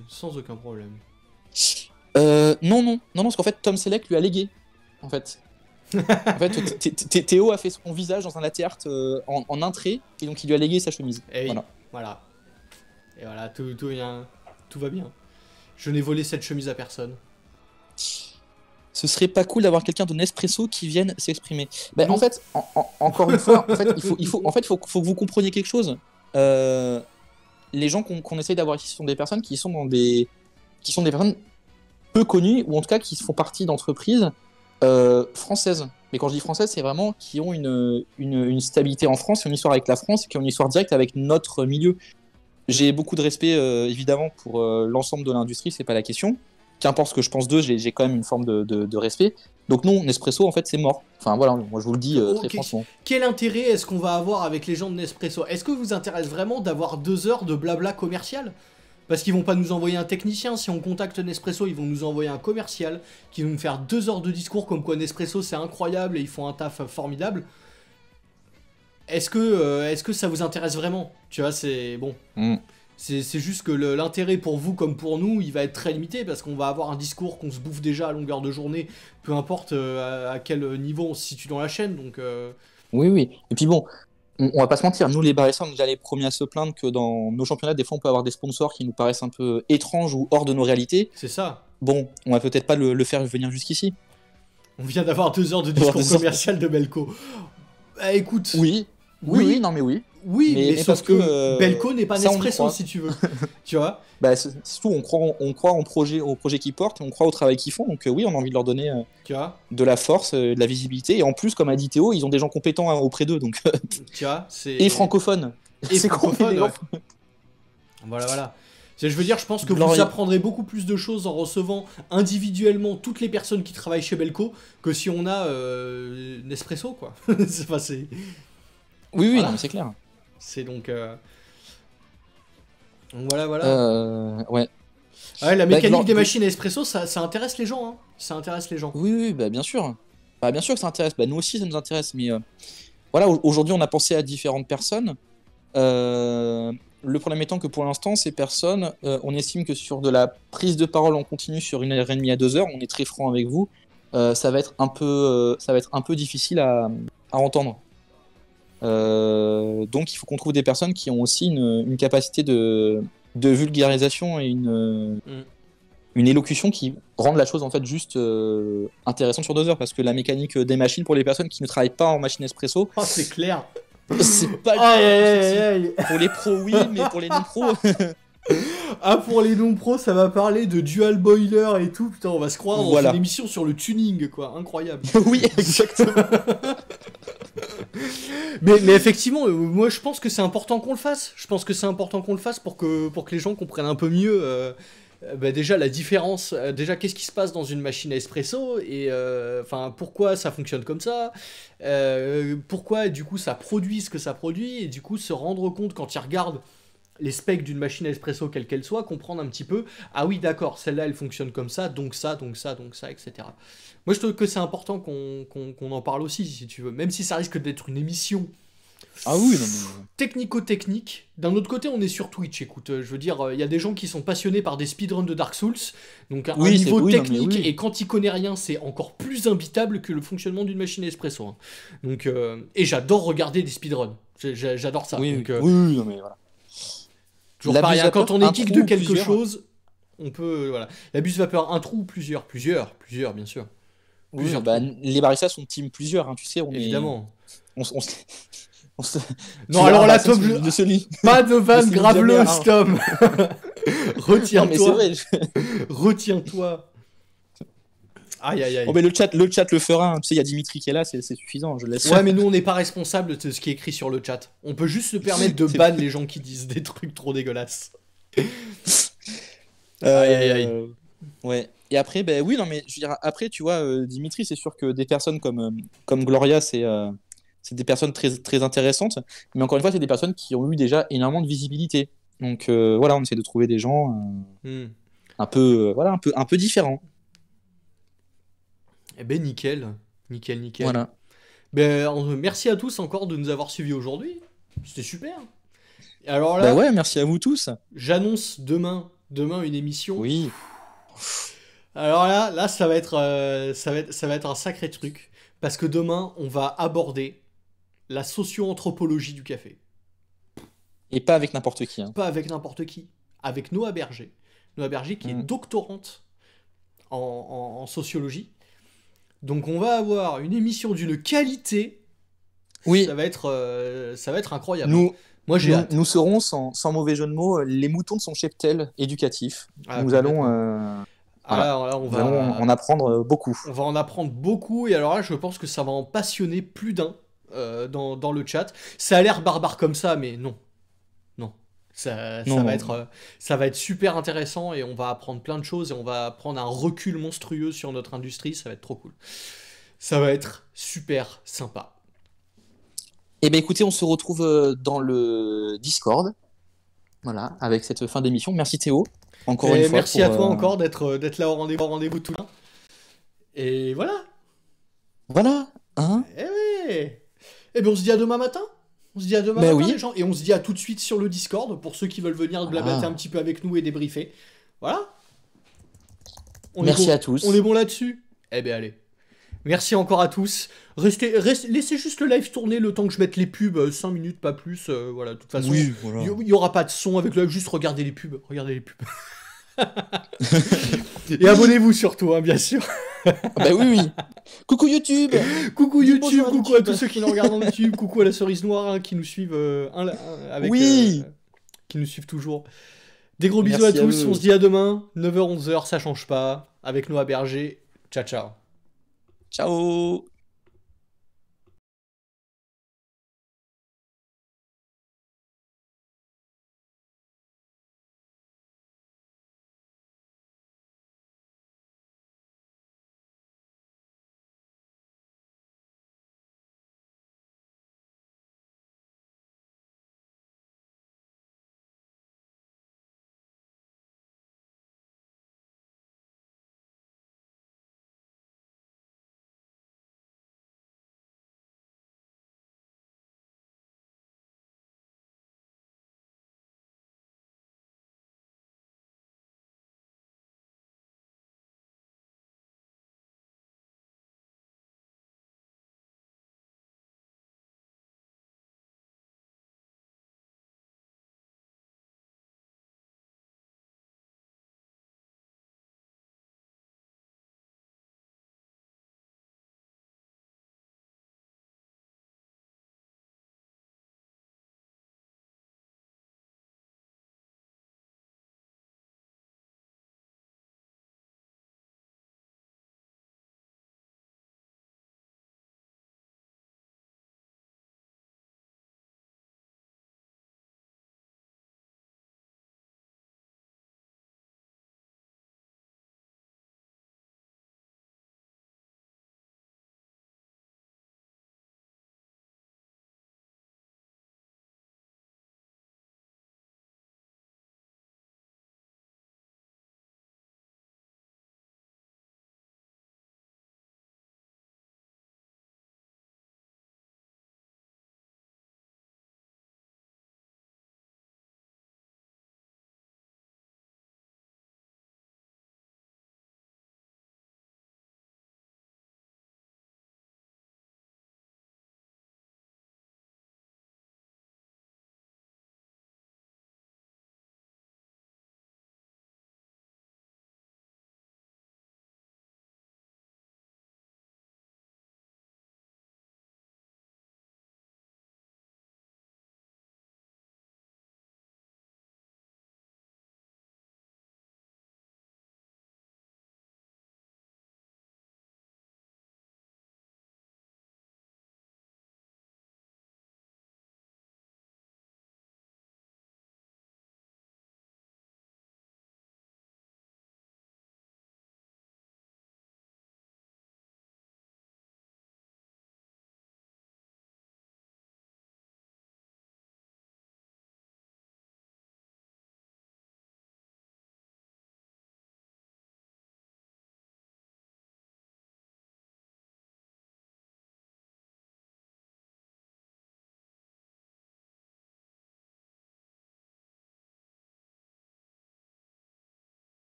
Non, parce qu'en fait Tom Selleck lui a légué. En fait, Théo a fait son visage dans un latte art en un trait, et donc il lui a légué sa chemise. Et voilà. Et voilà, tout va bien. Je n'ai volé cette chemise à personne. Ce serait pas cool d'avoir quelqu'un de Nespresso qui vienne s'exprimer. En fait, encore une fois, il faut que vous compreniez quelque chose. Les gens qu'on essaye d'avoir ici sont des personnes qui sont des personnes peu connues, ou en tout cas qui font partie d'entreprises françaises. Mais quand je dis françaises, c'est vraiment qui ont une stabilité en France, une histoire avec la France, qui ont une histoire directe avec notre milieu. J'ai beaucoup de respect évidemment pour l'ensemble de l'industrie, c'est pas la question. Qu'importe ce que je pense d'eux, j'ai quand même une forme de respect. Donc non, Nespresso, en fait, c'est mort. Enfin voilà, moi je vous le dis très franchement. Quel intérêt est-ce qu'on va avoir avec les gens de Nespresso ? Est-ce que vous intéresse vraiment d'avoir 2 heures de blabla commercial ? Parce qu'ils vont pas nous envoyer un technicien. Si on contacte Nespresso, ils vont nous envoyer un commercial qui va nous faire 2 heures de discours comme quoi Nespresso c'est incroyable et ils font un taf formidable. Est-ce que ça vous intéresse vraiment? Tu vois, c'est bon. C'est juste que l'intérêt pour vous comme pour nous, il va être très limité parce qu'on va avoir un discours qu'on se bouffe déjà à longueur de journée, peu importe à quel niveau on se situe dans la chaîne. Donc, Oui. Et puis bon, on va pas se mentir, nous les baristas, on est déjà les premiers à se plaindre que dans nos championnats, des fois, on peut avoir des sponsors qui nous paraissent un peu étranges ou hors de nos réalités. c'est ça. Bon, on va peut-être pas le faire venir jusqu'ici. On vient d'avoir 2 heures de discours commercial de Belco. Bah, écoute. Oui, non mais oui. Oui, mais parce sauf que Belco n'est pas ça, on y Nespresso croit. si tu veux. Tu vois? Bah, c'est tout, on croit au projet qu'ils portent, et on croit au travail qu'ils font, donc oui, on a envie de leur donner Tu vois? de la force, de la visibilité, et en plus, comme a dit Théo, ils ont des gens compétents auprès d'eux, donc Tu vois? et francophones. Et C'est francophone, quoi, ouais. Voilà. Je veux dire, je pense que vous Glorieux. apprendrez beaucoup plus de choses en recevant individuellement toutes les personnes qui travaillent chez Belco que si on a Nespresso, quoi. Enfin, Oui, Voilà. non, mais c'est clair. c'est donc voilà. Ouais. Ouais, la mécanique Glor- des machines à espresso, ça intéresse les gens, hein. Ça intéresse les gens. Oui, bah, bien sûr. Bah, bien sûr que ça intéresse. Bah, nous aussi, ça nous intéresse. Mais voilà, aujourd'hui, on a pensé à différentes personnes. Le problème étant que pour l'instant, ces personnes, on estime que sur de la prise de parole en continu sur 1h30 à 2 heures, on est très franc avec vous, ça va être un peu difficile à entendre. Donc, il faut qu'on trouve des personnes qui ont aussi une capacité de vulgarisation et une élocution qui rendent la chose en fait juste intéressante sur 2 heures, parce que la mécanique des machines pour les personnes qui ne travaillent pas en machine espresso, Oh, c'est clair. c'est pas Aïe. pour les pros oui, mais pour les non pros Ah, pour les non-pros, ça va parler de dual boiler et tout. Putain, on va se croire dans Voilà. une émission sur le tuning, quoi. Incroyable. oui, exactement. Mais effectivement, moi je pense que c'est important qu'on le fasse. Je pense que c'est important qu'on le fasse pour que les gens comprennent un peu mieux déjà la différence. Déjà, qu'est-ce qui se passe dans une machine à espresso et enfin pourquoi ça fonctionne comme ça. Pourquoi du coup ça produit ce que ça produit et du coup se rendre compte quand ils regardent les specs d'une machine à espresso quelle qu'elle soit, comprendre un petit peu, ah oui d'accord, celle-là elle fonctionne comme ça, donc ça, etc. Moi je trouve que c'est important qu'on en parle aussi, si tu veux, même si ça risque d'être une émission Ah oui, non, mais... technico-technique. D'un autre côté, on est sur Twitch, écoute, je veux dire, il y a des gens qui sont passionnés par des speedruns de Dark Souls, donc un Oui, niveau oui, non, mais technique, oui. et quand il connaît rien, c'est encore plus imbitable que le fonctionnement d'une machine à espresso. Hein. Donc, et j'adore regarder des speedruns, j'adore ça. oui, Donc, oui, non, mais voilà. toujours pareil, hein, quand on est un geek trou de ou quelque plusieurs. chose, on peut, voilà. La buse vapeur, un trou ou plusieurs, bien sûr. Oui, Plusieurs bah, trous. les baristas sont team plusieurs, hein, tu sais, on Évidemment. est... on se- Non, tu alors as là, un Tom, sens de celui. pas de vanne C'est graveleux, jamais un- Tom. Non, mais c'est Retiens-toi. vrai. Retiens-toi. Aïe. Oh, mais le chat le fera, hein. Tu sais, il y a Dimitri qui est là, c'est suffisant, je le laisse. Ouais, mais nous, on n'est pas responsable de ce qui est écrit sur le chat. On peut juste se permettre de C'est ban les gens qui disent des trucs trop dégueulasses. Euh, Aïe. Ouais. Et après, ben oui, non, mais je veux dire, après, tu vois, Dimitri, c'est sûr que des personnes comme Gloria, c'est des personnes très, très intéressantes. Mais encore une fois, c'est des personnes qui ont eu déjà énormément de visibilité. Donc voilà, on essaie de trouver des gens un peu, voilà, un peu différents. Eh ben, nickel. Voilà. Ben, merci à tous encore de nous avoir suivis aujourd'hui. C'était super. Et alors là, Bah ouais, merci à vous tous. j'annonce demain une émission. Oui. Alors là, ça va être un sacré truc. Parce que demain, on va aborder la socio-anthropologie du café. Et pas avec n'importe qui. Hein. Pas avec n'importe qui. Avec Noah Berger. Noah Berger qui est doctorante en sociologie. Donc on va avoir une émission d'une qualité. Oui. Ça va être incroyable. Moi, j'ai hâte. Nous serons, sans mauvais jeu de mots, les moutons de son cheptel éducatif. Ah, nous allons, alors là, on nous va allons en apprendre beaucoup. On va en apprendre beaucoup et alors là, je pense que ça va en passionner plus d'un dans le chat. Ça a l'air barbare comme ça, mais non. Ça va être super intéressant et on va apprendre plein de choses et on va prendre un recul monstrueux sur notre industrie. Ça va être trop cool. Ça va être super sympa. Eh bien, écoutez, on se retrouve dans le Discord. Voilà, avec cette fin d'émission. Merci Théo, encore Et une fois. merci à toi encore d'être là au rendez-vous tout le temps. Et voilà. Voilà, hein. Eh ouais. Eh bien, on se dit à demain matin. On se dit à demain Ben matin, oui. les gens. Et on se dit à tout de suite sur le Discord pour ceux qui veulent venir blablater un petit peu avec nous et débriefer. Voilà. Merci à tous. On est bon là-dessus. Eh bien, allez. Merci encore à tous. Laissez juste le live tourner le temps que je mette les pubs, 5 minutes, pas plus. Voilà, de toute façon, Oui, voilà. il n'y aura pas de son avec le live, juste regardez les pubs. Regardez les pubs. Et abonnez-vous surtout, hein, bien sûr. Bah oui, oui. Coucou YouTube. Coucou Dis YouTube, bonjour à coucou à YouTube. tous ceux qui nous regardent en YouTube, coucou à la cerise noire hein, qui nous suivent avec, Oui. qui nous suivent toujours. Des gros bisous Merci à à tous, eux. on se dit à demain, 9h-11h, ça change pas, avec Noah Berger. Ciao ciao. Ciao.